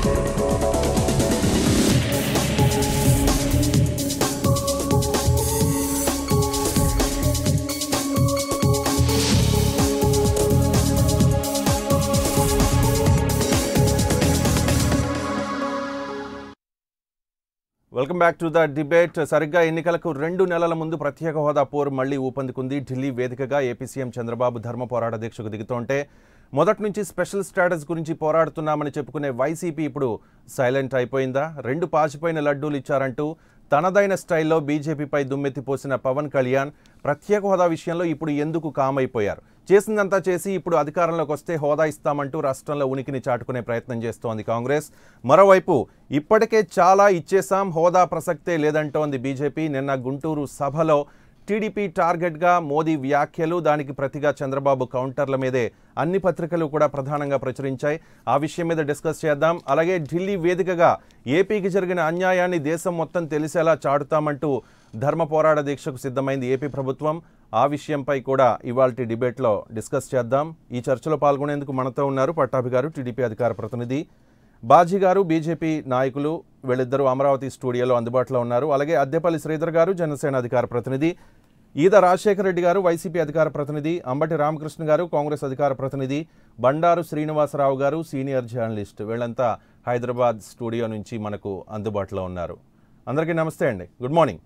Welcome back to the debate. సరిగ్గా ఎన్నికలకు 2 నెలల ముందు ప్రత్యేక హోదా పోరు మళ్లీ ఊపందుకుంది. ఢిల్లీ వేదికగా ఏపీ సీఎం చంద్రబాబు ధర్మ పోరాట దీక్షకు దిగుతుంటే మొదటి నుంచి స్పెషల్ స్టేటస్ గురించి పోరాడుతున్నామని చెప్పుకునే వైసీపీ ఇప్పుడు సైలెంట్ అయిపోయిందా? 2 పాచిపోయిన లడ్డూలు ఇచ్చారంటూ తనదైన స్టైల్లో బీజేపీపై దుమ్మెత్తిపోసిన పవన్ కళ్యాణ్ ప్రత్యేక హోదా విషయంలో ఇప్పుడు ఎందుకు కామైపోయారు? చేసిందంతా చేసి ఇప్పుడు అధికారంలోకి వస్తే హోదా ఇస్తామంటూ రాష్ట్రంలో ఉనికిని చాటుకునే ప్రయత్నం చేస్తోంది కాంగ్రెస్. మరోవైపు ఇప్పటికే చాలా ఇచ్చేసాం, హోదా ప్రసక్తే లేదంటోంది బీజేపీ. నిన్న గుంటూరు సభలో టీడీపీ టార్గెట్గా మోదీ వ్యాఖ్యలు, దానికి ప్రతిగా చంద్రబాబు కౌంటర్ల మీదే అన్ని పత్రికలు కూడా ప్రధానంగా ప్రచురించాయి. ఆ విషయం మీద డిస్కస్ చేద్దాం. అలాగే ఢిల్లీ వేదికగా ఏపీకి జరిగిన అన్యాయాన్ని దేశం మొత్తం తెలిసేలా చాటుతామంటూ ధర్మ పోరాట దీక్షకు సిద్ధమైంది ఏపీ ప్రభుత్వం. ఆ విషయంపై కూడా ఇవాల్టి డిబేట్లో డిస్కస్ చేద్దాం. ఈ చర్చలో పాల్గొనేందుకు మనతో ఉన్నారు పట్టాభి గారు, టీడీపీ అధికార ప్రతినిధి, బాజీ గారు, బీజేపీ నాయకులు. వీళ్ళిద్దరూ అమరావతి స్టూడియోలో అందుబాటులో ఉన్నారు. అలాగే అద్దెపల్లి శ్రీధర్ గారు, జనసేన అధికార ప్రతినిధి, ఈద రాజశేఖర రెడ్డి గారు, వైసీపీ అధికార ప్రతినిధి, అంబటి రామకృష్ణ గారు, కాంగ్రెస్ అధికార ప్రతినిధి, బండారు శ్రీనివాసరావు గారు, సీనియర్ జర్నలిస్ట్. వీళ్ళంతా హైదరాబాద్ స్టూడియో నుంచి మనకు అందుబాటులో ఉన్నారు. అందరికీ నమస్తే అండి, గుడ్ మార్నింగ్.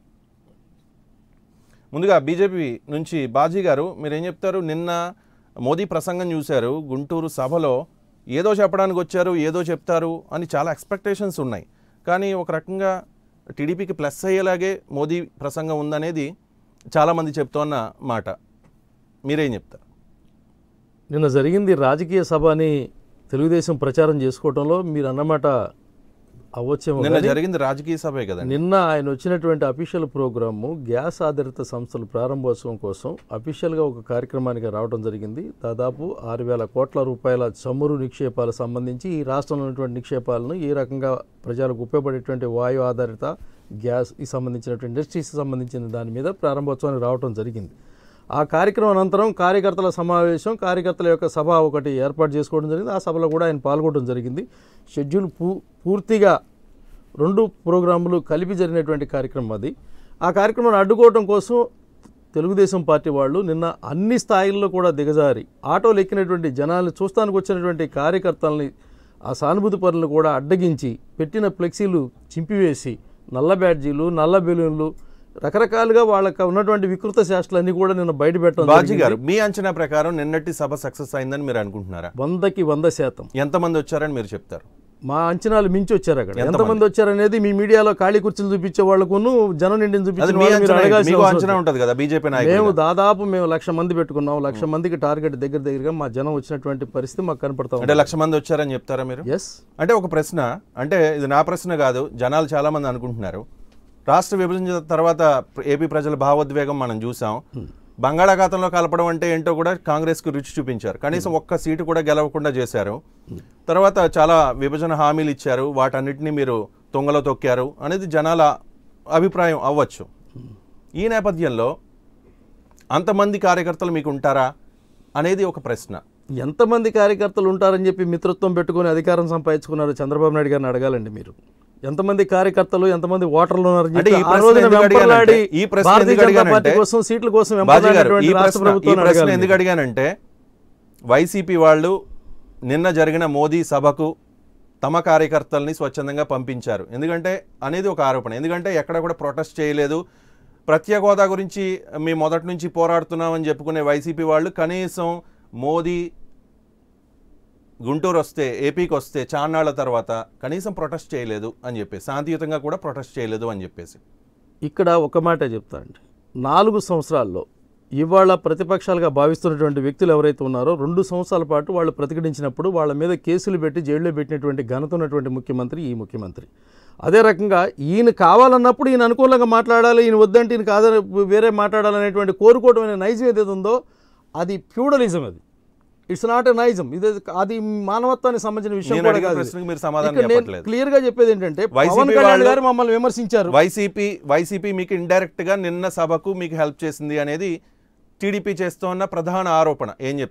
ముందుగా బీజేపీ నుంచి బాజీ గారు, మీరేం చెప్తారు? నిన్న మోదీ ప్రసంగం చూశారు, గుంటూరు సభలో ఏదో చెప్పడానికి వచ్చారు, ఏదో చెప్తారు అని చాలా ఎక్స్పెక్టేషన్స్ ఉన్నాయి. కానీ ఒక రకంగా టీడీపీకి ప్లస్ అయ్యేలాగే మోదీ ప్రసంగం ఉందనేది చాలామంది చెప్తున్న మాట. మీరేం చెప్తారు? నిన్న జరిగింది రాజకీయ సభ అని తెలుగుదేశం ప్రచారం చేసుకోవడంలో మీరు అన్నమాట అవ్వచ్చేమో. నిన్న జరిగింది రాజకీయ సభే కదా. నిన్న ఆయన వచ్చినటువంటి అఫీషియల్ ప్రోగ్రాము గ్యాస్ ఆధారిత సంస్థల ప్రారంభోత్సవం కోసం అఫీషియల్గా ఒక కార్యక్రమానికి రావడం జరిగింది. దాదాపు 6,000 కోట్ల రూపాయల చమురు నిక్షేపాలకు సంబంధించి ఈ రాష్ట్రంలో ఉన్నటువంటి నిక్షేపాలను ఏ రకంగా ప్రజలకు ఉపయోగపడేటువంటి వాయు ఆధారిత గ్యాస్ ఈ సంబంధించినటువంటి ఇండస్ట్రీస్కి సంబంధించిన దాని మీద ప్రారంభోత్సవానికి రావడం జరిగింది. ఆ కార్యక్రమం అనంతరం కార్యకర్తల సమావేశం, కార్యకర్తల యొక్క సభ ఒకటి ఏర్పాటు చేసుకోవడం జరిగింది. ఆ సభలో కూడా ఆయన పాల్గొనడం జరిగింది. షెడ్యూల్ పూర్తిగా 2 ప్రోగ్రాములు కలిపి జరిగినటువంటి కార్యక్రమం అది. ఆ కార్యక్రమాన్ని అడ్డుకోవడం కోసం తెలుగుదేశం పార్టీ వాళ్ళు నిన్న అన్ని స్థాయిల్లో కూడా దిగజారి ఆటోలు ఎక్కినటువంటి జనాలను చూస్తానికి వచ్చినటువంటి కార్యకర్తలని, ఆ సానుభూతి పనులను కూడా అడ్డగించి పెట్టిన ఫ్లెక్సీలు చింపివేసి నల్ల బ్యాడ్జీలు, నల్ల బెలూన్లు, రకరకాలుగా వాళ్ళకి ఉన్నటువంటి వికృత శాస్త్రాలన్నీ కూడా నిన్న బయట పెట్టడం. బాజీ గారు, మీ అంచనా ప్రకారం నిన్నటి సభ సక్సెస్ అయిందని మీరు అనుకుంటున్నారా? 100కి 100%. ఎంతమంది వచ్చారని మీరు చెప్తారు? మా అంచనాలు మించి వచ్చారు. అక్కడ ఎంతమంది వచ్చారనేది మీ మీడియాలో ఖాళీ కుర్చీలు చూపించే వాళ్ళకును జనం నిండిని చూపించే అంచనా ఉంటుంది కదా బీజేపీ నాయకులు. మేము దాదాపు 1,00,000 మంది పెట్టుకున్నాం. 1,00,000 మందికి టార్గెట్ దగ్గరగా మా జనం వచ్చినటువంటి పరిస్థితి మాకు కనపడతాం. అంటే 1,00,000 మంది వచ్చారని చెప్తారా మీరు? ఎస్. అంటే ఒక ప్రశ్న, అంటే ఇది నా ప్రశ్న కాదు, జనాలు చాలా మంది అనుకుంటున్నారు. రాష్ట్ర విభజన తర్వాత ఏపీ ప్రజల భావోద్వేగం మనం చూసాం. బంగాళాఖాతంలో కలపడం అంటే ఏంటో కూడా కాంగ్రెస్కు రుచి చూపించారు. కనీసం ఒక్క సీటు కూడా గెలవకుండా చేశారు. తర్వాత చాలా విభజన హామీలు ఇచ్చారు, వాటన్నిటినీ మీరు తొంగలో తొక్కారు అనేది జనాల అభిప్రాయం అవ్వచ్చు. ఈ నేపథ్యంలో అంతమంది కార్యకర్తలు మీకు ఉంటారా అనేది ఒక ప్రశ్న. ఎంతమంది కార్యకర్తలు ఉంటారని చెప్పి మిత్రత్వం పెట్టుకుని అధికారం సంపాదించుకున్నారు చంద్రబాబు నాయుడు గారిని అడగాలండి మీరు. ఎంతమంది కార్యకర్తలు, ఎంతమంది ఓటర్లు ఉన్నారు? ఎందుకు అడిగానంటే, వైసీపీ వాళ్ళు నిన్న జరిగిన మోదీ సభకు తమ కార్యకర్తల్ని స్వచ్ఛందంగా పంపించారు ఎందుకంటే అనేది ఒక ఆరోపణ. ఎందుకంటే ఎక్కడ కూడా ప్రొటెస్ట్ చేయలేదు. ప్రత్యేక హోదా గురించి మేము మొదటి నుంచి పోరాడుతున్నామని చెప్పుకునే వైసీపీ వాళ్ళు కనీసం మోదీ గుంటూరు వస్తే, ఏపీకి వస్తే చాన్నాళ్ల తర్వాత కనీసం ప్రొటెస్ట్ చేయలేదు అని చెప్పేసి, శాంతియుతంగా కూడా ప్రొటెస్ట్ చేయలేదు అని చెప్పేసి. ఇక్కడ ఒక మాట చెప్తానండి, 4 సంవత్సరాల్లో ఇవాళ ప్రతిపక్షాలుగా భావిస్తున్నటువంటి వ్యక్తులు ఎవరైతే ఉన్నారో 2 సంవత్సరాల పాటు వాళ్ళు ప్రతిఘటించినప్పుడు వాళ్ళ మీద కేసులు పెట్టి జైల్లో పెట్టినటువంటి ఘనత ఉన్నటువంటి ముఖ్యమంత్రి ఈ ముఖ్యమంత్రి. అదే రకంగా ఈయన కావాలన్నప్పుడు ఈయన అనుకూలంగా మాట్లాడాలి, ఈయన వద్దంటే ఈయన కాదని వేరే మాట్లాడాలనేటువంటి కోరుకోవడం అనే నైజం ఏదైతే ఉందో అది ఫ్యూడలిజం. అది ఇట్స్ నాట్ ఎ నైజం. ఇది అది మానవత్వానికి సంబంధించిన విషయం కూడా కాదు. క్లియర్ గా చెప్పేది ఏంటంటే, పవన్ కళ్యాణ్ గారు మమ్మల్ని విమర్శించారు. వైసీపీ మీకు ఇండైరెక్ట్ గా నిన్న సభకు మీకు హెల్ప్ చేసింది అనేది టీడీపీ చేస్తున్న ప్రధాన ఆరోపణ. ఏం చెప్తారు?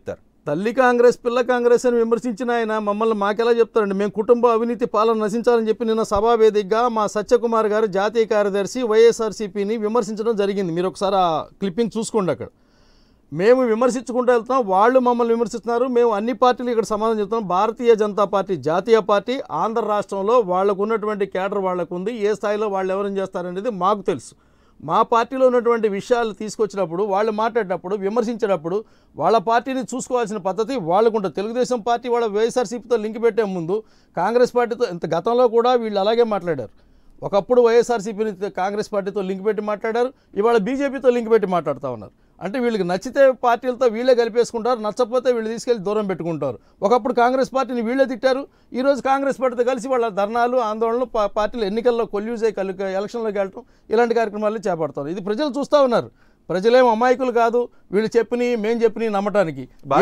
తల్లి కాంగ్రెస్ పిల్ల కాంగ్రెస్ అని విమర్శించిన ఆయన మమ్మల్ని మాకెలా చెప్తారండి? మేము కుటుంబ అవినీతి పాలన నశించాలని చెప్పి నిన్న సభావేదికగా మా సత్యకుమార్ గారు జాతీయ కార్యదర్శి వైఎస్ఆర్సీపీని విమర్శించడం జరిగింది. మీరు ఒకసారి ఆ క్లిప్పింగ్ చూసుకోండి. అక్కడ మేము విమర్శించుకుంటూ వెళ్తాం, వాళ్ళు మమ్మల్ని విమర్శిస్తున్నారు. మేము అన్ని పార్టీలు ఇక్కడ సమాధానం చెప్తున్నాం. భారతీయ జనతా పార్టీ జాతీయ పార్టీ, ఆంధ్ర రాష్ట్రంలో వాళ్లకు ఉన్నటువంటి కేడర్ వాళ్లకు ఉంది. ఏ స్థాయిలో వాళ్ళు ఎవరేం చేస్తారనేది మాకు తెలుసు. మా పార్టీలో ఉన్నటువంటి విషయాలు తీసుకొచ్చినప్పుడు, వాళ్ళు మాట్లాడేటప్పుడు, విమర్శించేటప్పుడు వాళ్ళ పార్టీని చూసుకోవాల్సిన పద్ధతి వాళ్ళకు ఉంటుంది. తెలుగుదేశం పార్టీ వాళ్ళ వైఎస్ఆర్సీపీతో లింక్ పెట్టే ముందు కాంగ్రెస్ పార్టీతో ఇంత గతంలో కూడా వీళ్ళు అలాగే మాట్లాడారు. ఒకప్పుడు వైఎస్ఆర్సీపీని కాంగ్రెస్ పార్టీతో లింక్ పెట్టి మాట్లాడారు, ఇవాళ బీజేపీతో లింక్ పెట్టి మాట్లాడుతూ ఉన్నారు. అంటే వీళ్ళకి నచ్చితే పార్టీలతో వీళ్ళే కలిపేసుకుంటారు, నచ్చకపోతే వీళ్ళు తీసుకెళ్ళి దూరం పెట్టుకుంటారు. ఒకప్పుడు కాంగ్రెస్ పార్టీని వీళ్ళే తిట్టారు, ఈరోజు కాంగ్రెస్ పార్టీతో కలిసి వాళ్ళ ధర్నాలు, ఆందోళనలు, పార్టీలు ఎన్నికల్లో కొల్యూజ్ అయ్యి ఎలక్షన్లోకి వెళ్ళటం, ఇలాంటి కార్యక్రమాలు చేపడతారు. ఇది ప్రజలు చూస్తూ ఉన్నారు. ప్రజలేం అమాయకులు కాదు, వీళ్ళు చెప్పినవి మేము చెప్పినవి నమ్మటానికి.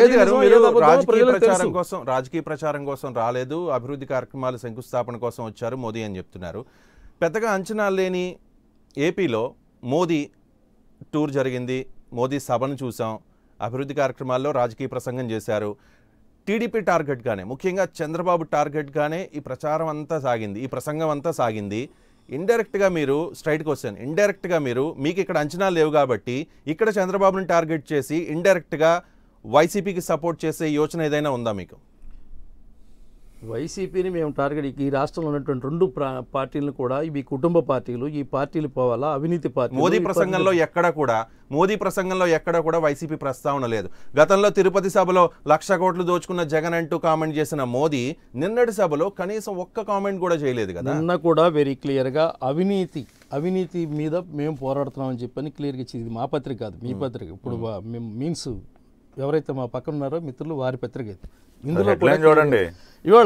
రాజకీయ ప్రచారం కోసం రాలేదు, అభివృద్ధి కార్యక్రమాల శంకుస్థాపన కోసం వచ్చారు మోదీ అని చెప్తున్నారు. పెద్దగా అంచనాలు లేని ఏపీలో మోదీ టూర్ జరిగింది, మోదీ సభను చూసాం, అభివృద్ధి కార్యక్రమాల్లో రాజకీయ ప్రసంగం చేశారు. టీడీపీ టార్గెట్గానే, ముఖ్యంగా చంద్రబాబు టార్గెట్గానే ఈ ప్రచారం అంతా సాగింది, ఈ ప్రసంగం అంతా సాగింది. ఇండైరెక్ట్గా మీరు స్ట్రైట్ క్వశ్చన్, ఇండైరెక్ట్గా మీకు ఇక్కడ అంచనాలు లేవు కాబట్టి ఇక్కడ చంద్రబాబుని టార్గెట్ చేసి ఇండైరెక్ట్గా వైసీపీకి సపోర్ట్ చేసే యోచన ఏదైనా ఉందా మీకు? వైసీపీని మేము టార్గెట్, ఈ రాష్ట్రంలో ఉన్నటువంటి రెండు పార్టీలను కూడా ఇవి కుటుంబ పార్టీలు, ఈ పార్టీలు పోవాలా, అవినీతి పార్టీ. మోదీ ప్రసంగంలో ఎక్కడ కూడా వైసీపీ ప్రస్తావన లేదు. గతంలో తిరుపతి సభలో 1,00,000 కోట్లు దోచుకున్న జగన్ అంటూ కామెంట్ చేసిన మోదీ నిన్నటి సభలో కనీసం ఒక్క కామెంట్ కూడా చేయలేదు కదా. నిన్న కూడా వెరీ క్లియర్గా అవినీతి మీద మేము పోరాడుతున్నామని చెప్పని క్లియర్గా ఇచ్చింది. మా పత్రిక కాదు, మీ పత్రిక. ఇప్పుడు మీన్స్ ఎవరైతే మా పక్కన ఉన్నారో మిత్రులు, వారి పత్రిక అయితే. ఇందులో చూడండి, ఇవాళ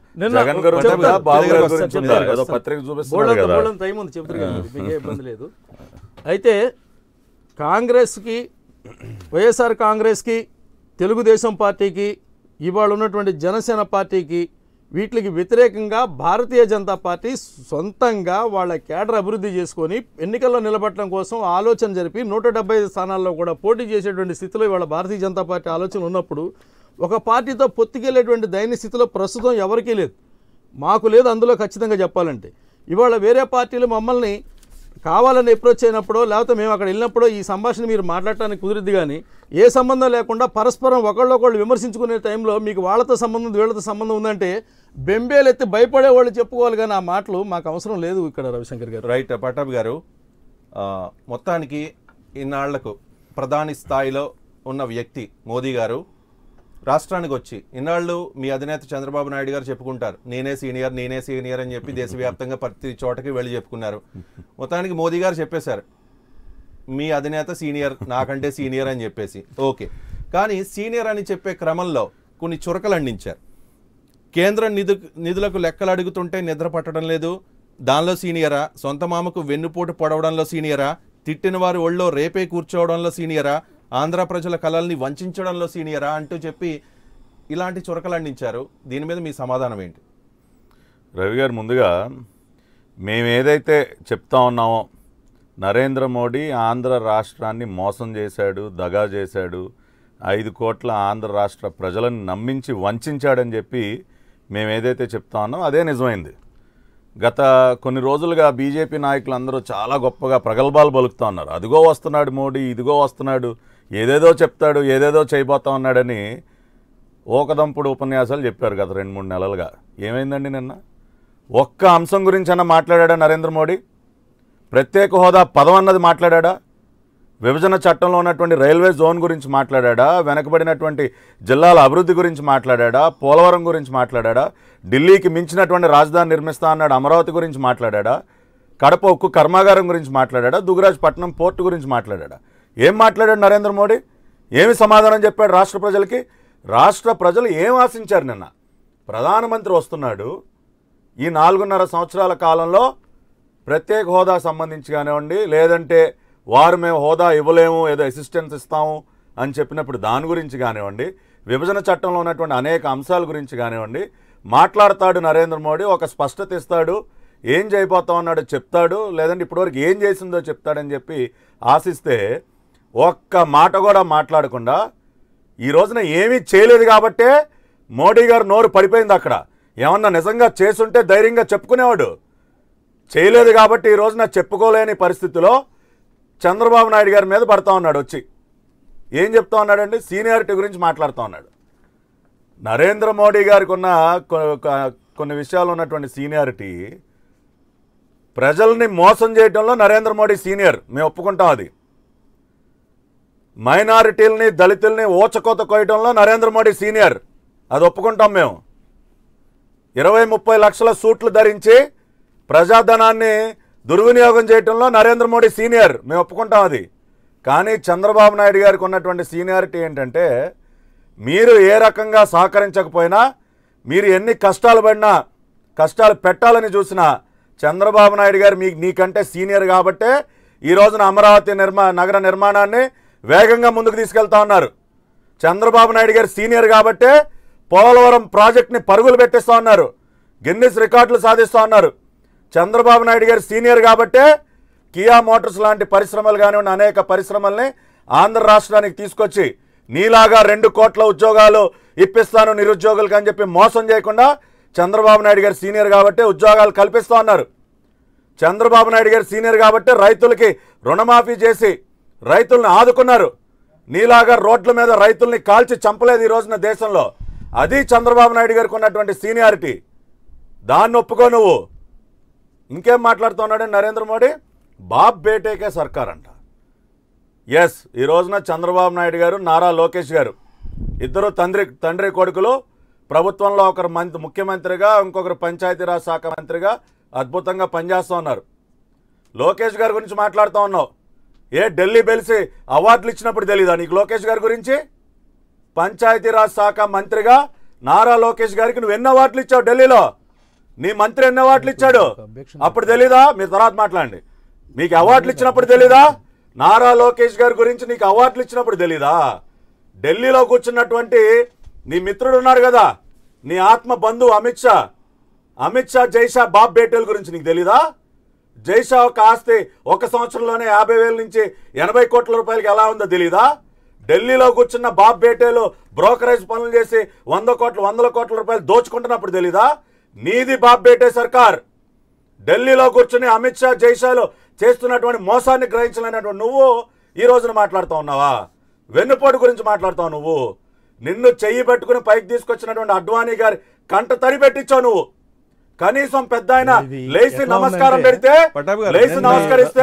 టైం ఉంది చెప్తారు కదా, మీకు ఏ ఇబ్బంది లేదు. అయితే కాంగ్రెస్కి, వైఎస్ఆర్ కాంగ్రెస్కి, తెలుగుదేశం పార్టీకి, ఇవాళ ఉన్నటువంటి జనసేన పార్టీకి, వీటికి వ్యతిరేకంగా భారతీయ జనతా పార్టీ సొంతంగా వాళ్ళ కేడర్ అభివృద్ధి చేసుకొని ఎన్నికల్లో నిలబడటం కోసం ఆలోచన జరిపి 175 స్థానాల్లో కూడా పోటీ చేసేటువంటి స్థితిలో ఇవాళ భారతీయ జనతా పార్టీ ఆలోచన ఉన్నప్పుడు ఒక పార్టీతో పొత్తుకెళ్ళేటువంటి దైన్య స్థితిలో ప్రస్తుతం ఎవరికీ లేదు, మాకు లేదు. అందులో ఖచ్చితంగా చెప్పాలంటే ఇవాళ వేరే పార్టీలు మమ్మల్ని కావాలని అప్రోచ్ అయినప్పుడో, లేకపోతే మేము అక్కడ వెళ్ళినప్పుడో ఈ సంభాషణ మీరు మాట్లాడటానికి కుదిరిద్ది. కానీ ఏ సంబంధం లేకుండా పరస్పరం ఒకళ్ళొకళ్ళు విమర్శించుకునే టైంలో మీకు వాళ్ళతో సంబంధం వీళ్ళతో సంబంధం ఉందంటే బెంబేలు ఎత్తి భయపడే వాళ్ళు చెప్పుకోవాలి. కానీ ఆ మాటలు మాకు అవసరం లేదు ఇక్కడ. రవిశంకర్ గారు, రైట్. పట్టాభి గారు, మొత్తానికి ఇన్నాళ్లకు ప్రధాని స్థాయిలో ఉన్న వ్యక్తి మోదీ గారు రాష్ట్రానికి వచ్చి ఇన్నాళ్ళు మీ అధినేత చంద్రబాబు నాయుడు గారు చెప్పుకుంటారు, నేనే సీనియర్ అని చెప్పి దేశవ్యాప్తంగా ప్రతి చోటకి వెళ్ళి చెప్పుకున్నారు. మొత్తానికి మోదీ గారు చెప్పేశారు, మీ అధినేత సీనియర్, నాకంటే సీనియర్ అని చెప్పేసి. ఓకే, కానీ సీనియర్ అని చెప్పే క్రమంలో కొన్ని చురకలు అందించారు. కేంద్రం నిధులకు లెక్కలు అడుగుతుంటే నిద్ర పట్టడం లేదు, దానిలో సీనియరా? సొంత మామకు వెన్నుపోటు పొడవడంలో సీనియరా? తిట్టిన వారు ఒళ్ళో రేపే కూర్చోవడంలో సీనియరా? ఆంధ్ర ప్రజల కళల్ని వంచడంలో సీనియరా అంటూ చెప్పి ఇలాంటి చురకలు అందించారు. దీని మీద మీ సమాధానం ఏంటి? రవి గారు, ముందుగా మేము ఏదైతే చెప్తా ఉన్నామో, నరేంద్ర మోడీ ఆంధ్ర రాష్ట్రాన్ని మోసం చేశాడు, దగా చేశాడు, 5 కోట్ల ఆంధ్ర రాష్ట్ర ప్రజలను నమ్మించి వంచాడని చెప్పి మేము ఏదైతే చెప్తా ఉన్నామో అదే నిజమైంది. గత కొన్ని రోజులుగా బీజేపీ నాయకులు అందరూ చాలా గొప్పగా ప్రగల్భాలు పలుకుతూ ఉన్నారు. అదిగో వస్తున్నాడు మోడీ, ఇదిగో వస్తున్నాడు, ఏదేదో చెప్తాడు, ఏదేదో చేయబోతా ఉన్నాడని ఓకదంపుడు ఉపన్యాసాలు చెప్పారు గత 2-3 నెలలుగా. ఏమైందండి నిన్న? ఒక్క అంశం గురించి అన్నా మాట్లాడా నరేంద్ర మోడీ? ప్రత్యేక హోదా పదం అన్నది మాట్లాడా? విభజన చట్టంలో ఉన్నటువంటి రైల్వే జోన్ గురించి మాట్లాడా? వెనకబడినటువంటి జిల్లాల అభివృద్ధి గురించి మాట్లాడా? పోలవరం గురించి మాట్లాడా? ఢిల్లీకి మించినటువంటి రాజధాని నిర్మిస్తా అన్నాడు, అమరావతి గురించి మాట్లాడా? కడప ఉక్కు కర్మాగారం గురించి మాట్లాడా? దుగ్గరాజపట్నం పోర్టు గురించి మాట్లాడా? ఏం మాట్లాడాడు నరేంద్ర మోడీ? ఏమి సమాధానం చెప్పాడు రాష్ట్ర ప్రజలకి? రాష్ట్ర ప్రజలు ఏం ఆశించారు? నిన్న ప్రధానమంత్రి వస్తున్నాడు, ఈ 4.5 సంవత్సరాల కాలంలో ప్రత్యేక హోదా సంబంధించి కానివ్వండి, లేదంటే వారు మేము హోదా ఇవ్వలేము, ఏదో అసిస్టెన్స్ ఇస్తాము అని చెప్పినప్పుడు దాని గురించి కానివ్వండి, విభజన చట్టంలో ఉన్నటువంటి అనేక అంశాల గురించి కానివ్వండి మాట్లాడతాడు నరేంద్ర మోడీ. ఒక స్పష్టత ఇస్తాడు, ఏం చేయబోతా ఉన్నాడో చెప్తాడు, లేదంటే ఇప్పటివరకు ఏం చేసిందో చెప్తాడని చెప్పి ఆశిస్తే ఒక్క మాట కూడా మాట్లాడకుండా ఈ రోజున ఏమీ చేయలేదు కాబట్టే మోడీ గారు నోరు పడిపోయింది. అక్కడ ఏమన్నా నిజంగా చేసుంటే ధైర్యంగా చెప్పుకునేవాడు. చేయలేదు కాబట్టి ఈ రోజున చెప్పుకోలేని పరిస్థితిలో చంద్రబాబు నాయుడు గారి మీద పడతా ఉన్నాడు. వచ్చి ఏం చెప్తా ఉన్నాడండి? సీనియారిటీ గురించి మాట్లాడుతూ ఉన్నాడు. నరేంద్ర మోడీ గారికి ఉన్న కొన్ని విషయాలు ఉన్నటువంటి సీనియారిటీ, ప్రజల్ని మోసం చేయడంలో నరేంద్ర మోడీ సీనియర్, మేము ఒప్పుకుంటాం. అది మైనారిటీలని దళితుల్ని ఓచకోత కోయడంలో నరేంద్ర మోడీ సీనియర్, అది ఒప్పుకుంటాం మేము. 20-30 లక్షల సూట్లు ధరించి ప్రజాధనాన్ని దుర్వినియోగం చేయడంలో నరేంద్ర మోడీ సీనియర్, మేము ఒప్పుకుంటాం అది. కానీ చంద్రబాబు నాయుడు గారికి ఉన్నటువంటి సీనియారిటీ ఏంటంటే, మీరు ఏ రకంగా సహకరించకపోయినా, మీరు ఎన్ని కష్టాలు పడినా, కష్టాలు పెట్టాలని చూసినా చంద్రబాబు నాయుడు గారు నీకంటే సీనియర్ కాబట్టే ఈ రోజున అమరావతి నగర నిర్మాణాన్ని వేగంగా ముందుకు తీసుకెళ్తా ఉన్నారు. చంద్రబాబు నాయుడు గారు సీనియర్ కాబట్టే పోలవరం ప్రాజెక్ట్ని పరుగులు పెట్టిస్తూ ఉన్నారు, గిన్నిస్ రికార్డులు సాధిస్తూ ఉన్నారు. చంద్రబాబు నాయుడు గారు సీనియర్ కాబట్టే కియా మోటార్స్ లాంటి పరిశ్రమలు కానివ్వండి, అనేక పరిశ్రమల్ని ఆంధ్ర రాష్ట్రానికి తీసుకొచ్చి నీలాగా 2 కోట్ల ఉద్యోగాలు ఇప్పిస్తాను నిరుద్యోగులకు అని చెప్పి మోసం చేయకుండా చంద్రబాబు నాయుడు గారు సీనియర్ కాబట్టి ఉద్యోగాలు కల్పిస్తూ ఉన్నారు. చంద్రబాబు నాయుడు గారు సీనియర్ కాబట్టి రైతులకి రుణమాఫీ చేసి రైతుల్ని ఆదుకున్నారు. నీలాగా రోడ్ల మీద రైతుల్ని కాల్చి చంపలేదు ఈ రోజున దేశంలో. అది చంద్రబాబు నాయుడు గారికి ఉన్నటువంటి సీనియారిటీ. దాన్ని ఒప్పుకో నువ్వు. ఇంకేం మాట్లాడుతున్నాడు నరేంద్ర మోడీ? బాప్ బేటేకే సర్కార్ అంట. ఎస్, ఈ రోజున చంద్రబాబు నాయుడు గారు, నారా లోకేష్ గారు ఇద్దరు తండ్రి కొడుకులు ప్రభుత్వంలో, ఒకరు ముఖ్యమంత్రిగా, ఇంకొకరు పంచాయతీరాజ్ శాఖ మంత్రిగా అద్భుతంగా పనిచేస్తూ ఉన్నారు. లోకేష్ గారి గురించి మాట్లాడుతూ ఉన్నావు. ఢిల్లీ బెలిసి అవార్డులు ఇచ్చినప్పుడు తెలీదా నీకు లోకేష్ గారి గురించి? పంచాయతీరాజ్ శాఖ మంత్రిగా నారా లోకేష్ గారికి నువ్వు ఎన్ని అవార్డులు ఇచ్చావు ఢిల్లీలో? నీ మంత్రి ఎన్ని అవార్డులు ఇచ్చాడు అప్పుడు తెలీదా? మీరు తర్వాత మాట్లాడండి. మీకు అవార్డులు ఇచ్చినప్పుడు తెలీదా? నారా లోకేష్ గారి గురించి నీకు అవార్డులు ఇచ్చినప్పుడు తెలీదా? ఢిల్లీలో కూర్చున్నటువంటి నీ మిత్రుడు ఉన్నాడు కదా, నీ ఆత్మ బంధువు అమిత్ షా జైషా బాబ్ బేటేల గురించి నీకు తెలీదా? జైషా ఒక ఆస్తి 1 సంవత్సరంలోనే 50,000 నుంచి 80 కోట్ల రూపాయలకి ఎలా ఉందో తెలీదా? ఢిల్లీలో కూర్చున్న బాబ్ బేటేలు బ్రోకరేజ్ పనులు చేసి 100 కోట్ల రూపాయలు దోచుకుంటున్నప్పుడు తెలీదా? నీది బాబ్ బేటే సర్కార్. ఢిల్లీలో కూర్చుని అమిత్ షా జైషాలు చేస్తున్నటువంటి మోసాన్ని గ్రహించలేనటువంటి నువ్వు ఈ రోజున మాట్లాడుతూ ఉన్నావా? వెన్నుపోటు గురించి మాట్లాడుతావు నువ్వు. నిన్ను చెయ్యి పెట్టుకుని పైకి తీసుకొచ్చినటువంటి అడ్వానీ గారి కంట తడి పెట్టించావు నువ్వు. కనీసం పెద్ద ఆయన లేచి నమస్కారం పెడితే, లేచి నమస్కరిస్తే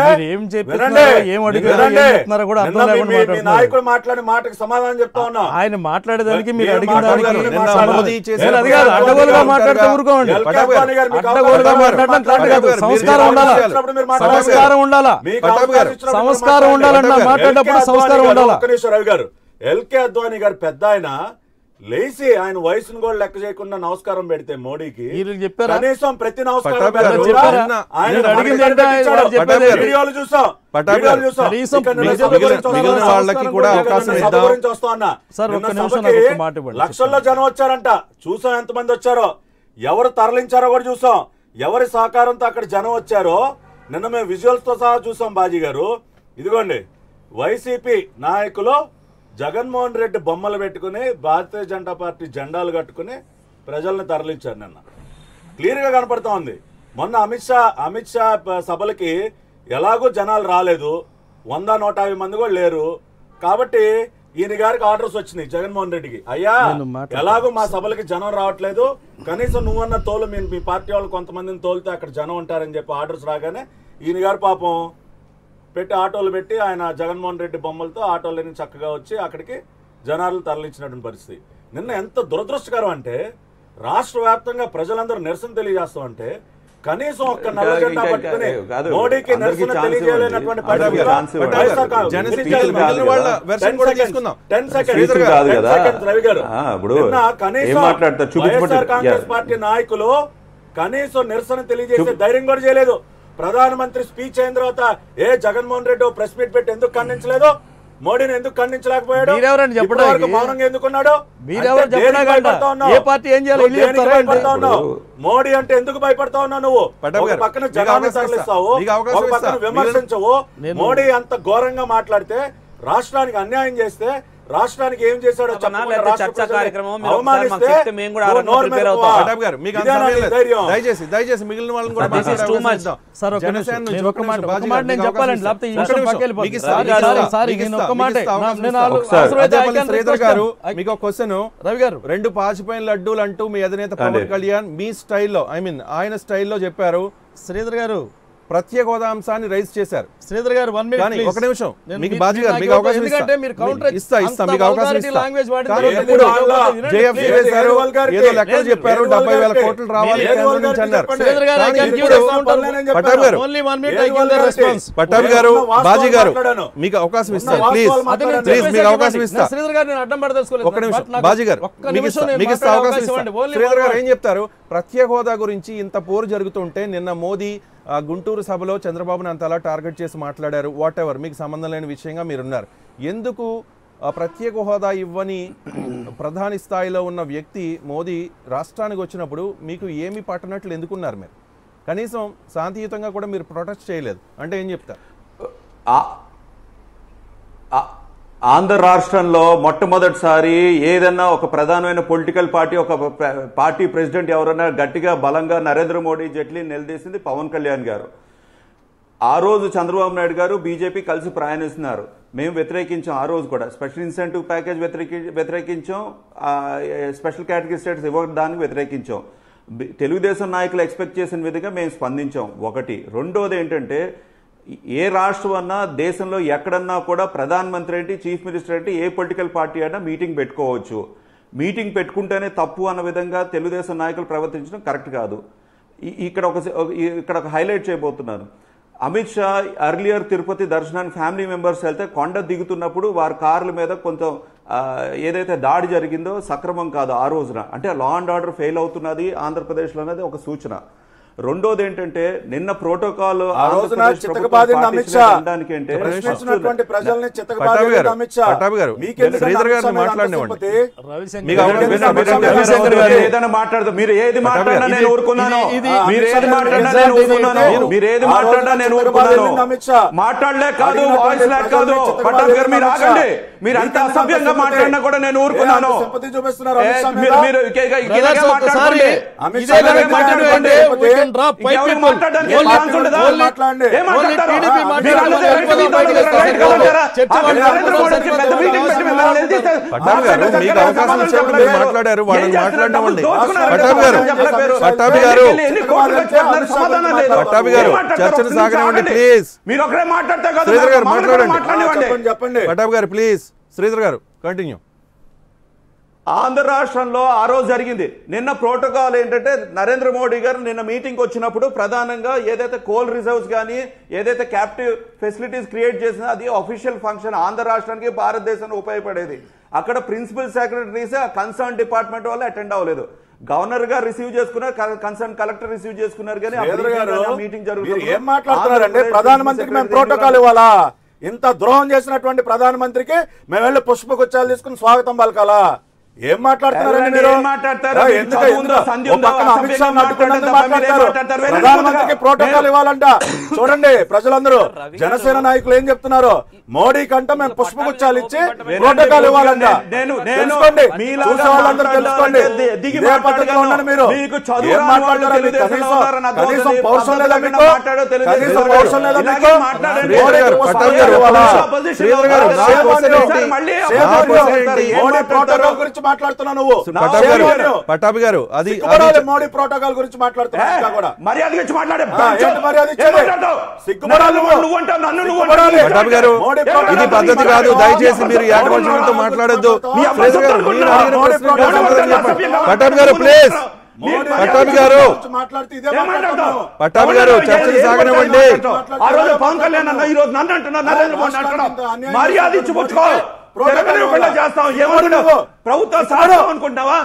మీ నాయకుడు మాట్లాడే మాటకి సమాధానం చెప్తా ఉన్నా. ఆయన మాట్లాడేదానికి మీరు అడిగిన సంస్కారం ఉండాలా, సంస్కారం ఉండాలన్నా మాట్లాడేటప్పుడు సంస్కారం ఉండాలా. రవి గారు, ఎల్కే అద్వానీ గారు పెద్ద ఆయన లేచి ఆయన వయసును కూడా లెక్క చేయకుండా నమస్కారం పెడితే మోడీకి కనీసం ప్రతి నమస్కారం లక్షల్లో జనం వచ్చారంట. చూసాం ఎంతమంది వచ్చారో, ఎవరు తరలించారో కూడా చూసాం, ఎవరి సహకారంతో అక్కడ జనం వచ్చారో నిన్న మేము విజువల్స్ తో సహా చూసాం. బాజీ గారు, ఇదిగోండి వైసీపీ నాయకులు జగన్మోహన్ రెడ్డి బొమ్మలు పెట్టుకుని భారతీయ జనతా పార్టీ జెండాలు కట్టుకుని ప్రజల్ని తరలించారు. నిన్న క్లియర్గా కనపడతా ఉంది. మొన్న అమిత్ షా సభలకి ఎలాగో జనాలు రాలేదు, 100-150 మంది కూడా లేరు. కాబట్టి ఈయన గారికి ఆర్డర్స్ వచ్చినాయి జగన్మోహన్ రెడ్డికి, అయ్యా ఎలాగో మా సభలకి జనం రావట్లేదు, కనీసం నువ్వన్న తోలు, మీ పార్టీ వాళ్ళు కొంతమందిని తోలితే అక్కడ జనం ఉంటారని చెప్పి ఆర్డర్స్ రాగానే ఈయన గారు పాపం పెట్టి ఆటోలు పెట్టి ఆయన జగన్మోహన్ రెడ్డి బొమ్మలతో ఆటోలని చక్కగా వచ్చి అక్కడికి జనాలు తరలించినటువంటి పరిస్థితి. నిన్న ఎంత దురదృష్టకరం అంటే, రాష్ట్ర వ్యాప్తంగా ప్రజలందరూ నిరసన తెలియజేస్తామంటే కనీసం ఒక్క నల్ల జెండా పట్టుకుని మోడీకి నిరసన తెలియజేయలేనటువంటి రవి గారు, వైఎస్ఆర్ కాంగ్రెస్ పార్టీ నాయకులు కనీసం నిరసన తెలియజేసే ధైర్యం కూడా చేయలేదు. ప్రధానమంత్రి స్పీచ్ అయిన తర్వాత జగన్మోహన్ రెడ్డి ప్రెస్ మీట్ పెట్టి ఎందుకు ఖండించలేదు? మోడీని ఎందుకు ఖండించలేకపోయాడు? మౌనంగా ఎందుకున్నాడు? మోడీ అంటే ఎందుకు భయపడతా ఉన్నావు నువ్వు? ఒక పక్కన జనాన్ని తరలిస్తావు, ఒక పక్కన విమర్శించవు. మోడీ అంత ఘోరంగా మాట్లాడితే, రాష్ట్రానికి అన్యాయం చేస్తే రాష్ట్రానికి ఏం చేశాడో చర్చా కార్యక్రమం దయచేసి మిగిలిన వాళ్ళని కూడా శ్రీధర్ గారు మీకు ఒక క్వశ్చన్. రవి గారు, 2 పాచిపోయిన లడ్డూలు అంటూ మీ అధినేత పవన్ కళ్యాణ్ మీ స్టైల్లో ఆయన స్టైల్లో చెప్పారు. శ్రీధర్ గారు ప్రత్యేక హోదా అంశాన్ని రైజ్ చేశారు. శ్రీధర్ గారు ఒక నిమిషం, మీకు బాజీ గారు మీకు అవకాశం ఇస్తా, మీకు అవకాశం ఇస్తా. ఏదో లెక్కలు చెప్పారు, 70,000 కోట్లు రావాలి అన్నారు. పట్టాభి గారు బాజీ గారు మీకు అవకాశం ఇస్తాను, ప్లీజ్ మీకు అవకాశం ఇస్తా. ఒక నిమిషం బాజీ గారు మీకు ఇస్తా అవకాశం ఇస్తాను. శ్రీధర్ గారు ఏం చెప్తారు? ప్రత్యేక హోదా గురించి ఇంత పోరు జరుగుతుంటే నిన్న మోదీ గుంటూరు సభలో చంద్రబాబును అంతలా టార్గెట్ చేసి మాట్లాడారు. వాట్ ఎవర్, మీకు సంబంధం లేని విషయంగా మీరున్నారు. ఎందుకు ప్రత్యేక హోదా ఇవ్వని ప్రధాని స్థాయిలో ఉన్న వ్యక్తి మోదీ రాష్ట్రానికి వచ్చినప్పుడు మీకు ఏమి పట్టనట్లు ఎందుకున్నారు? మీరు కనీసం శాంతియుతంగా కూడా మీరు ప్రొటెస్ట్ చేయలేదు అంటే ఏం చెప్తారు? ఆంధ్ర రాష్ట్రంలో మొట్టమొదటిసారి ఏదన్నా ఒక ప్రధానమైన పొలిటికల్ పార్టీ, ఒక పార్టీ ప్రెసిడెంట్ ఎవరైనా గట్టిగా బలంగా నరేంద్ర మోడీ జైట్లీని నిలదీసింది పవన్ కళ్యాణ్ గారు. ఆ రోజు చంద్రబాబు నాయుడు గారు బీజేపీ కలిసి ప్రయాణిస్తున్నారు. మేము వ్యతిరేకించాం. ఆ రోజు కూడా స్పెషల్ ఇన్సెంటివ్ ప్యాకేజ్ వ్యతిరేకించాం, స్పెషల్ కేటగిరీ స్టేటస్ ఇవ్వడానికి వ్యతిరేకించాం. తెలుగుదేశం నాయకులు ఎక్స్పెక్ట్ చేసిన విధంగా మేము స్పందించాం. ఒకటి. రెండోది ఏంటంటే, ఏ రాష్ట్రం అన్నా దేశంలో ఎక్కడన్నా కూడా ప్రధానమంత్రి ఏంటి, చీఫ్ మినిస్టర్ ఏంటి, ఏ పొలిటికల్ పార్టీ అయినా మీటింగ్ పెట్టుకోవచ్చు. మీటింగ్ పెట్టుకుంటేనే తప్పు అన్న విధంగా తెలుగుదేశం నాయకులు ప్రవర్తించడం కరెక్ట్ కాదు. ఇక్కడ ఒక హైలైట్ చేయబోతున్నాను. అమిత్ షా అర్లియర్ తిరుపతి దర్శనానికి ఫ్యామిలీ మెంబర్స్ వెళ్తే కొండ దిగుతున్నప్పుడు వారి కార్ల మీద కొంచెం ఏదైతే దాడి జరిగిందో సక్రమం కాదు ఆ రోజున. అంటే లా అండ్ ఆర్డర్ ఫెయిల్ అవుతున్నది ఆంధ్రప్రదేశ్లో అనేది ఒక సూచన. రెండోది ఏంటంటే, నిన్న ప్రోటోకాల్ ఏదైనా మాట్లాడదు. మీరు ఏది మాట్లాడినా నేను ఊరుకున్నాను, మీరు ఏది మాట్లాడినా నేను ఊరుకున్నాను, మీరు ఏది మాట్లాడినా నేను ఊరుకున్నాను. మాట్లాడలే కాదు, వాయిస్ లేక కాదు. పట్టాభి గారు మీరు ఆగండి. మీరు అంత అసభ్యంగా మాట్లాడినా కూడా నేను ఊరుకున్నాను. మీరు మాట్లాడుకోండి. మాట్లాడారు, వాళ్ళని మాట్లాడమండి. పట్టాభి గారు చర్చను సాగనివ్వండి ప్లీజ్. మీరు ఒకరే మాట్లాడతా కదా, శ్రీధర్ గారు మాట్లాడండి. చెప్పండి పట్టాభి గారు ప్లీజ్. శ్రీధర్ గారు కంటిన్యూ. ఆంధ్ర రాష్ట్రంలో ఆ రోజు జరిగింది. నిన్న ప్రోటోకాల్ ఏంటంటే, నరేంద్ర మోడీ గారు నిన్న మీటింగ్ వచ్చినప్పుడు ప్రధానంగా ఏదైతే కోల్ రిజర్వ్స్ కానీ ఏదైతే క్యాప్టివ్ ఫెసిలిటీస్ క్రియేట్ చేసినా అది అఫీషియల్ ఫంక్షన్, ఆంధ్ర రాష్ట్రానికి భారతదేశానికి ఉపయోగపడేది. అక్కడ ప్రిన్సిపల్ సెక్రటరీస్ కన్సర్న్ డిపార్ట్మెంట్ వాళ్ళు అటెండ్ అవ్వలేదు. గవర్నర్ గారు రిసీవ్ చేసుకున్నారు, కన్సర్న్ కలెక్టర్ రిసీవ్ చేసుకున్నారు. కానీ మీటింగ్ జరుగుతుంది. ఏం మాట్లాడుతున్నారంటే, ప్రధానమంత్రికి మేము ప్రోటోకాల్ ఇవ్వాలా? ఇంత ద్రోహం చేసినటువంటి ప్రధానమంత్రికి మేము వెళ్ళి పుష్పగుచ్చాలు తీసుకుని స్వాగతం పలకాలా? ఏం మాట్లాడుతున్నారండి మీరు? ప్రధానమంత్రికి ప్రోటోకాల్ ఇవ్వాలంట. చూడండి ప్రజలందరూ, జనసేన నాయకులు ఏం చెప్తున్నారు? మోడీ కంటే మేము పుష్పగుచ్చాలు ఇచ్చి ప్రోటోకాల్ ఇవ్వాలంట. తెలుసుకోండి, చూసే వాళ్ళందరూ తెలుసుకోండి. ఇదే పద్ధతిలో ఉండండి మీరు. ఏం మాట్లాడతారో కనీసం పౌరుషం లేదా మీకు? కనీసం పౌరుషం లేదా మీకు? మోడీ ప్రోటోకాల్ గురించి మాట్లాడుతున్నావు నువ్వు. పట్టాభి గారు అది మోడీ ప్రోటోకాల్ గురించి మాట్లాడుతున్నావు. మర్యాద ఇచ్చి మాట్లాడే పట్టాభి గారు ఇది పద్ధతి కాదు. దయచేసి మీరు ఏకవచనంతో మాట్లాడొద్దు. పట్టాభి గారు ప్లీజ్. పట్టాభి గారు చర్చలు సాగనివ్వండి. పవన్ కళ్యాణ్ అన్న ఈ రోజు నన్ను అంటున్నారు, నరేంద్ర మోడీ అంటున్నాం. మర్యాద ఇచ్చి పుచ్చుకో. ప్రభుత్వ సాధం అనుకుంటావా?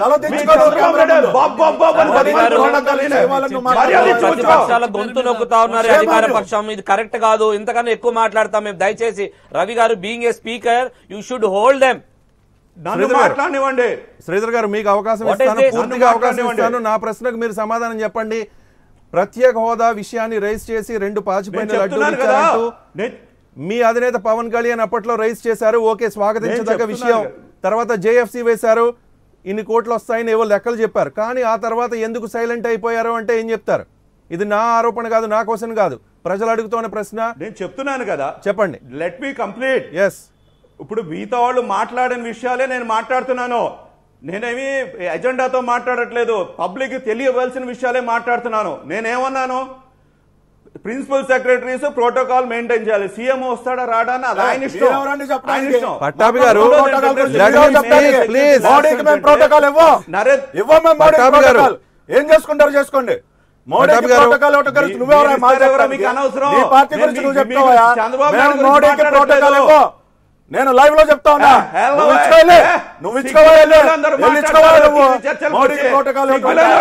ప్రతిపక్షాల గొంతు నొక్కుతా ఉన్నారు అధికార పక్షం. ఇది కరెక్ట్ కాదు. ఇంతకన్నా ఎక్కువ మాట్లాడతాం మేము. దయచేసి రవి గారు, being a speaker, you should hold them. మాట్లాడివ్వండి. శ్రీధర్ గారు మీకు అవకాశం ఇస్తాను, పూర్తిగా అవకాశం ఇస్తాను. నా ప్రశ్నకు మీరు సమాధానం చెప్పండి. ప్రత్యేక హోదా విషయాన్ని రైజ్ చేసి 2 పాచిపోయిన లడ్డూలు ఇచ్చారంటూ మీ అధినేత పవన్ కళ్యాణ్ అప్పట్లో రైజ్ చేశారు, ఓకే స్వాగతించదగ్గ విషయం. తర్వాత జేఎఫ్సీ వేశారు, ఇన్ని కోట్లు వస్తాయని ఏవో లెక్కలు చెప్పారు. కానీ ఆ తర్వాత ఎందుకు సైలెంట్ అయిపోయారు అంటే ఏం చెప్తారు? ఇది నా ఆరోపణ కాదు, నా క్వశ్చన్ కాదు, ప్రజలు అడుగుతున్న ప్రశ్న. నేను చెప్తున్నాను కదా, చెప్పండి. Let me complete. ఎస్, ఇప్పుడు మిగతా వాళ్ళు మాట్లాడిన విషయాలే నేను మాట్లాడుతున్నాను. నేనేమి ఎజెండాతో మాట్లాడట్లేదు, పబ్లిక్ తెలియవలసిన విషయాలే మాట్లాడుతున్నాను. నేనేమన్నాను, ప్రిన్సిపల్ సెక్రటరీస్ ప్రోటోకాల్ మెయింటైన్ చేయాలి. సీఎం వస్తాడా రాడా అని అది ఆయన ఇష్టం. పట్టాభి గారు ఏం చేసుకుంటారు చేసుకోండి. మోడీకి ప్రోటోకాల్ మీకు అనవసరం. పార్టీ గురించి నువ్వు చెప్తావా? మోడీకి ప్రోటోకాల్ ఇవ్వు. నేను లైవ్ లో చెప్తా ఉన్నా, నువ్వు ఇచ్చుకోవాలి. మోడీకి ప్రోటోకాల్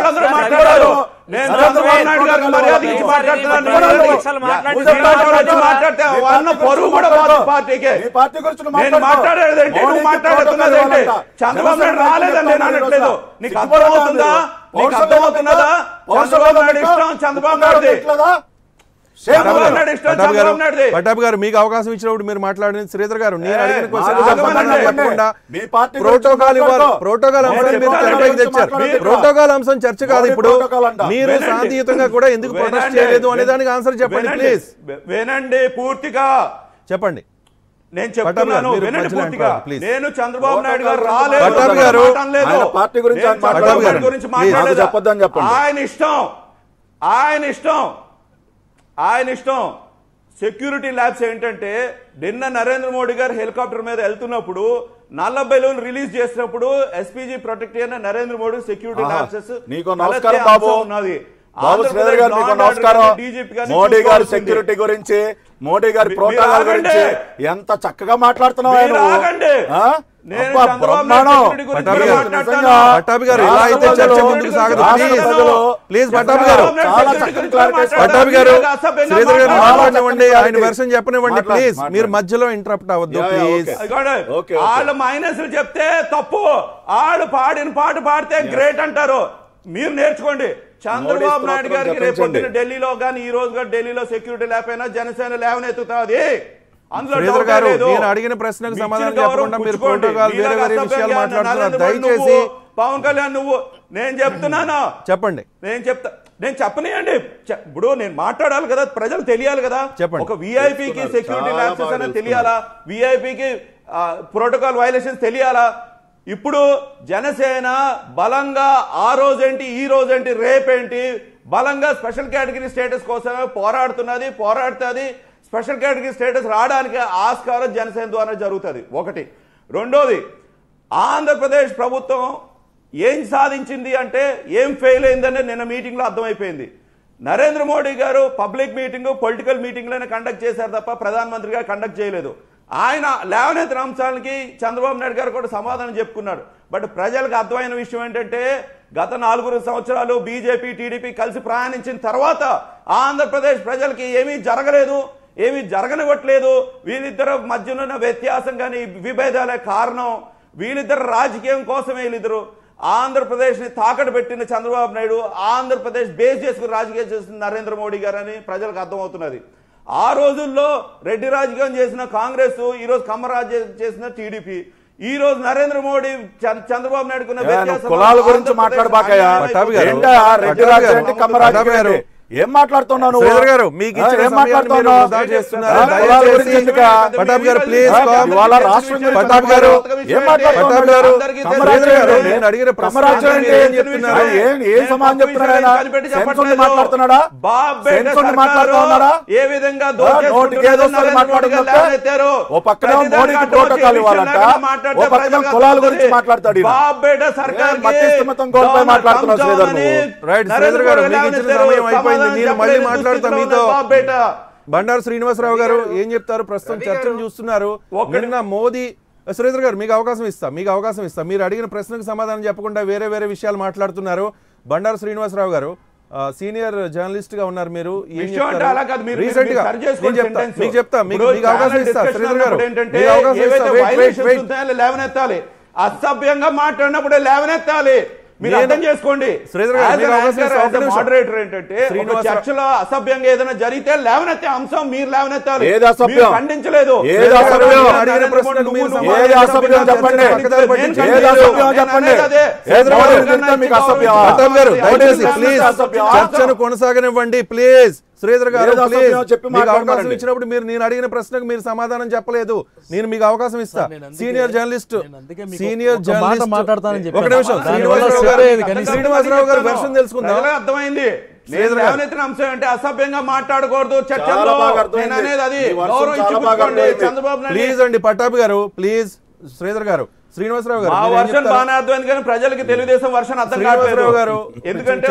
పార్టీ గురించి చంద్రబాబు నాయుడు రాలేదని నేను అనట్లేదు. నీకు అర్థమవుతుందా? అర్థమవుతున్నదా? చంద్రబాబు నాయుడు పట్టాభి గారు మీకు అవకాశం ఇచ్చినప్పుడు మీరు మాట్లాడిన శ్రీధర్ గారు నేను అడిగిన ప్రోటోకాల్ అంశాన్ని మీరు తెరపైకి తెచ్చారు. ప్రోటోకాల్ అంశం చర్చ కాదు ఇప్పుడు. మీరు శాంతియుతంగా కూడా ఎందుకు ప్రొటెస్ట్ చేయలేదు అనే దానికి ఆన్సర్ చెప్పండి ప్లీజ్. వినండి పూర్తిగా చెప్పండి. నేను చెప్తున్నాను, వినండి పూర్తిగా. నేను చంద్రబాబు నాయుడు గారు రాలేదు, పార్టీ గురించి చెప్పొద్దని చెప్పండి. ఆయన ఇష్టం. సెక్యూరిటీ ల్యాబ్స్ ఏంటంటే, నిన్న నరేంద్ర మోడీ గారు హెలికాప్టర్ మీద వెళ్తున్నప్పుడు నల్ల బెలూన్ రిలీజ్ చేసినప్పుడు ఎస్పీజీ ప్రొటెక్ట్ అయిన నరేంద్ర మోడీ సెక్యూరిటీ ల్యాబ్స్ ఉన్నది. మోడీ గారి సెక్యూరిటీ గురించి, మోడీ గారి ప్రోటోకాల్ గురించి ఎంత చక్కగా మాట్లాడుతున్నావు. పట్టాభి గారు ఇలా అయితే చర్చ ముందుకు సాగదు ప్లీజ్. పట్టాభి గారు శ్రీధర్ గారు మాట్లాడనివ్వండి, ఆయన వెర్షన్ చెప్పనివ్వండి ప్లీజ్. మీరు మధ్యలో ఇంటరప్ట్ అవ్వద్దు ప్లీజ్. వాళ్ళు మైనస్ చెప్తే తప్పు, వాళ్ళు పాడిన పాట పాడితే గ్రేట్ అంటారు. మీరు నేర్చుకోండి. చంద్రబాబు నాయుడు గారికి రేపు ఢిల్లీలో కానీ ఈ రోజు ఢిల్లీలో సెక్యూరిటీ లేకపోయినా జనసేన లేవనెత్తుతుంది. శ్రీధర్ గారు నేను అడిగిన ప్రశ్నకు సమాధానం చెప్పకుండా మీరు ప్రోటోకాల్ వేరే వేరే విషయాలు మాట్లాడుతున్నారు. దయచేసి పవన్ కళ్యాణ్ నువ్వు, నేను చెప్తున్నాను చెప్పండి. నేను చెప్పనియండి. ఇప్పుడు నేను మాట్లాడాలి కదా, ప్రజలు తెలియాలి కదా. ఒక విఐపికి సెక్యూరిటీ ల్యాబ్సెస్ అనేది తెలియాలా, విఐపికి ప్రోటోకాల్ వైలేషన్స్ తెలియాలా. ఇప్పుడు జనసేన బలంగా ఆ రోజేంటి ఈ రోజేంటి రేపేంటి బలంగా స్పెషల్ కేటగిరీ స్టేటస్ కోసమే పోరాడుతుంది. స్పెషల్ కేటగిరీ స్టేటస్ రావడానికి ఆస్కారం జనసేన ద్వారా జరుగుతుంది. ఒకటి. రెండోది, ఆంధ్రప్రదేశ్ ప్రభుత్వం ఏం సాధించింది అంటే ఏం ఫెయిల్ అయిందని నిన్న మీటింగ్ లో అర్థమైపోయింది. Narendra Modi garu public meeting, political మీటింగ్లోనే కండక్ట్ చేశారు తప్ప ప్రధానమంత్రిగా కండక్ట్ చేయలేదు. ఆయన లేవనెత్తిన అంశాలకి చంద్రబాబు నాయుడు గారు కూడా సమాధానం చెప్పుకున్నారు. బట్ ప్రజలకు అర్థమైన విషయం ఏంటంటే, గత 4 సంవత్సరాలు బీజేపీ టీడీపీ కలిసి ప్రయాణించిన తర్వాత ఆంధ్రప్రదేశ్ ప్రజలకి ఏమీ జరగలేదు, ఏమీ జరగనివ్వట్లేదు. వీళ్ళిద్దరు మధ్యన ఉన్న వ్యత్యాసం కానీ విభేదాలే కారణం. వీళ్ళిద్దరు రాజకీయం కోసమే వీళ్ళిద్దరు ఆంధ్రప్రదేశ్ ని తాకట్టు పెట్టిన చంద్రబాబు నాయుడు, ఆంధ్రప్రదేశ్ బేస్ చేసుకుని రాజకీయం చేస్తున్న నరేంద్ర మోడీ గారు అని ప్రజలకు అర్థమవుతున్నది. ఆ రోజుల్లో రెడ్డి రాజకీయం చేసిన కాంగ్రెస్, ఈ రోజు కమ్మరాజ్యం చేసిన టీడీపీ, ఈ రోజు నరేంద్ర మోడీ చంద్రబాబు నాయుడుకున్న వ్యత్యాసం. కులాల గురించి మాట్లాడబాకయ్యా. రెడ్డి రాజకీయం కమ్మరాజ్యం ఏం మాట్లాడుతున్నావు గారు? మీకు ఏం మాట్లాడుతున్నావు? ఏ విధంగా కులాల గురించి మాట్లాడతాడు. నేను మళ్ళీ మాట్లాడతాను మీతో. బండారు శ్రీనివాసరావు గారు ఏం చెప్తారు? ప్రస్తుతం చర్చను చూస్తున్నారు. నిన్న మోదీ, శ్రీధర్ గారు మీకు అవకాశం ఇస్తా. మీరు అడిగిన ప్రశ్నకు సమాధానం చెప్పకుండా వేరే వేరే విషయాలు మాట్లాడుతున్నారు. బండారు శ్రీనివాసరావు గారు సీనియర్ జర్నలిస్ట్ గా ఉన్నారు. మీరు మీకు చెప్తా, మీకు అవకాశం ఇస్తా. శ్రీధర్ గారు మీకు అవకాశం ఇస్తా. లేవనెత్తాలి. అసభ్యంగా మాట్లాడినప్పుడే లేవనెత్తాలి. మీరు అర్థం చేసుకోండి. మోడరేటర్ ఏంటంటే చర్చలో అసభ్యంగా ఏదైనా జరిగితే లేవనెత్తే అంశం మీరు లేవనెత్తాలి. ఖండించలేదు. చర్చను కొనసాగనివ్వండి ప్లీజ్. శ్రీధర్ గారు మీకు అవకాశం ఇచ్చినప్పుడు నేను అడిగిన ప్రశ్నకు మీరు సమాధానం చెప్పలేదు. నేను మీకు అవకాశం ఇస్తా. సీనియర్ జర్నలిస్ట్ మాట్లాడతానని ఒక నిమిషం శ్రీనివాసరావు గారు వెర్షన్ తెలుసుకుందాం. అర్థమైంది. లేవనెత్తిన అంశం అంటే అసభ్యంగా మాట్లాడకూడదు చర్చల్లో అనేది. అది చంద్రబాబు ప్లీజ్ అండి పట్టాభి గారు ప్లీజ్. శ్రీధర్ గారు శ్రీనివాసరావు గారు వర్షన్ బాగానే అర్థమైంది కానీ ప్రజలకి తెలుగుదేశం వర్షన్ అర్థం కావట్లేదు గారు. ఎందుకంటే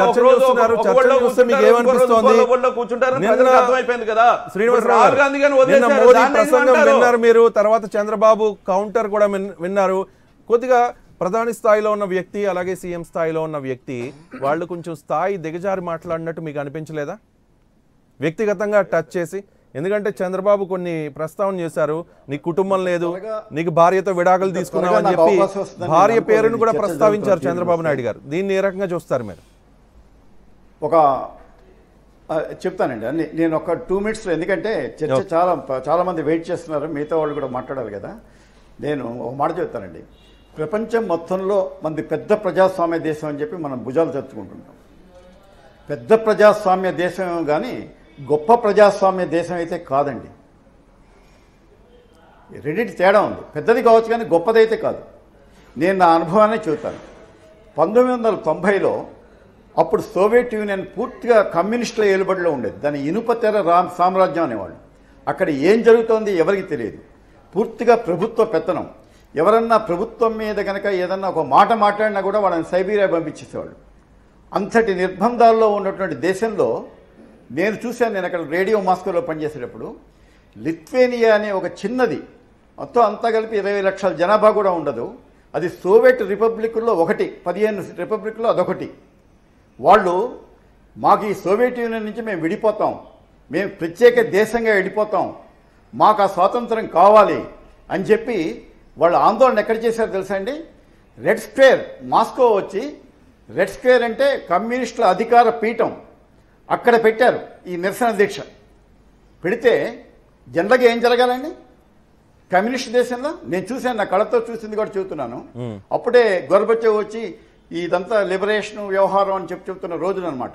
అర్థమైపోయింది కదా. శ్రీనివాసరావు మోదీ ప్రసంగం విన్నారు మీరు, తర్వాత చంద్రబాబు కౌంటర్ కూడా విన్నారు. కొద్దిగా ప్రధాని స్థాయిలో ఉన్న వ్యక్తి అలాగే సీఎం స్థాయిలో ఉన్న వ్యక్తి వాళ్ళు కొంచెం స్థాయి దిగజారి మాట్లాడినట్టు మీకు అనిపించలేదా వ్యక్తిగతంగా టచ్ చేసి? ఎందుకంటే చంద్రబాబు కొన్ని ప్రస్తావన చేశారు, నీకు కుటుంబం లేదు, నీకు భార్యతో విడాకులు తీసుకున్నావు అని చెప్పి భార్య పేరును కూడా ప్రస్తావించారు చంద్రబాబు నాయుడు గారు. దీన్ని ఏ రకంగా చూస్తారు మీరు? చెప్తానండి నేను ఒక 2 minutesలో, ఎందుకంటే చర్చ చాలా మంది వెయిట్ చేస్తున్నారు, మిగతా వాళ్ళు కూడా మాట్లాడాలి కదా. నేను ఒక మాట చెప్తానండి. ప్రపంచం మొత్తంలో మనది పెద్ద ప్రజాస్వామ్య దేశం అని చెప్పి మనం భుజాలు చర్చుకుంటుంటాం. పెద్ద ప్రజాస్వామ్య దేశం కానీ గొప్ప ప్రజాస్వామ్య దేశం అయితే కాదండి. రెండింటి తేడా ఉంది. పెద్దది కావచ్చు కానీ గొప్పదైతే కాదు. నేను నా అనుభవాన్ని చెబుతాను. 1990లో అప్పుడు సోవియట్ యూనియన్ పూర్తిగా కమ్యూనిస్టుల ఏలుబడిలో ఉండేది. దాని ఇనుప తెర సామ్రాజ్యం అనేవాళ్ళు. అక్కడ ఏం జరుగుతోంది ఎవరికి తెలియదు. పూర్తిగా ప్రభుత్వ పెత్తనం. ఎవరన్నా ప్రభుత్వం మీద కనుక ఏదన్నా ఒక మాట మాట్లాడినా కూడా వాళ్ళని సైబీరియా పంపించేసేవాళ్ళు. అంతటి నిర్బంధాల్లో ఉన్నటువంటి దేశంలో నేను చూశాను. నేను అక్కడ రేడియో మాస్కోలో పనిచేసేటప్పుడు లిథ్వేనియా అనే ఒక చిన్నది, మొత్తం అంతా కలిపి 20 లక్షల జనాభా కూడా ఉండదు. అది సోవియట్ రిపబ్లిక్లో ఒకటి, 15 రిపబ్లిక్లో అదొకటి. వాళ్ళు మాకు ఈ సోవియట్ యూనియన్ నుంచి మేము విడిపోతాం, మేము ప్రత్యేక దేశంగా విడిపోతాం, మాకు ఆ స్వాతంత్రం కావాలి అని చెప్పి వాళ్ళు ఆందోళన ఎక్కడ చేశారో తెలుసా అండి? రెడ్ స్క్వేర్, మాస్కో వచ్చి రెడ్ స్క్వేర్ అంటే కమ్యూనిస్టుల అధికార పీఠం, అక్కడ పెట్టారు ఈ నిరసన దీక్ష. పెడితే జనరల్గా ఏం జరగాలండి కమ్యూనిస్ట్ దేశంలో? నేను చూశాను, నా కళ్ళతో చూసింది కూడా చెబుతున్నాను. అప్పుడే గోర్బచేవ్ వచ్చి ఇదంతా లిబరేషన్ వ్యవహారం అని చెప్తున్న రోజునమాట.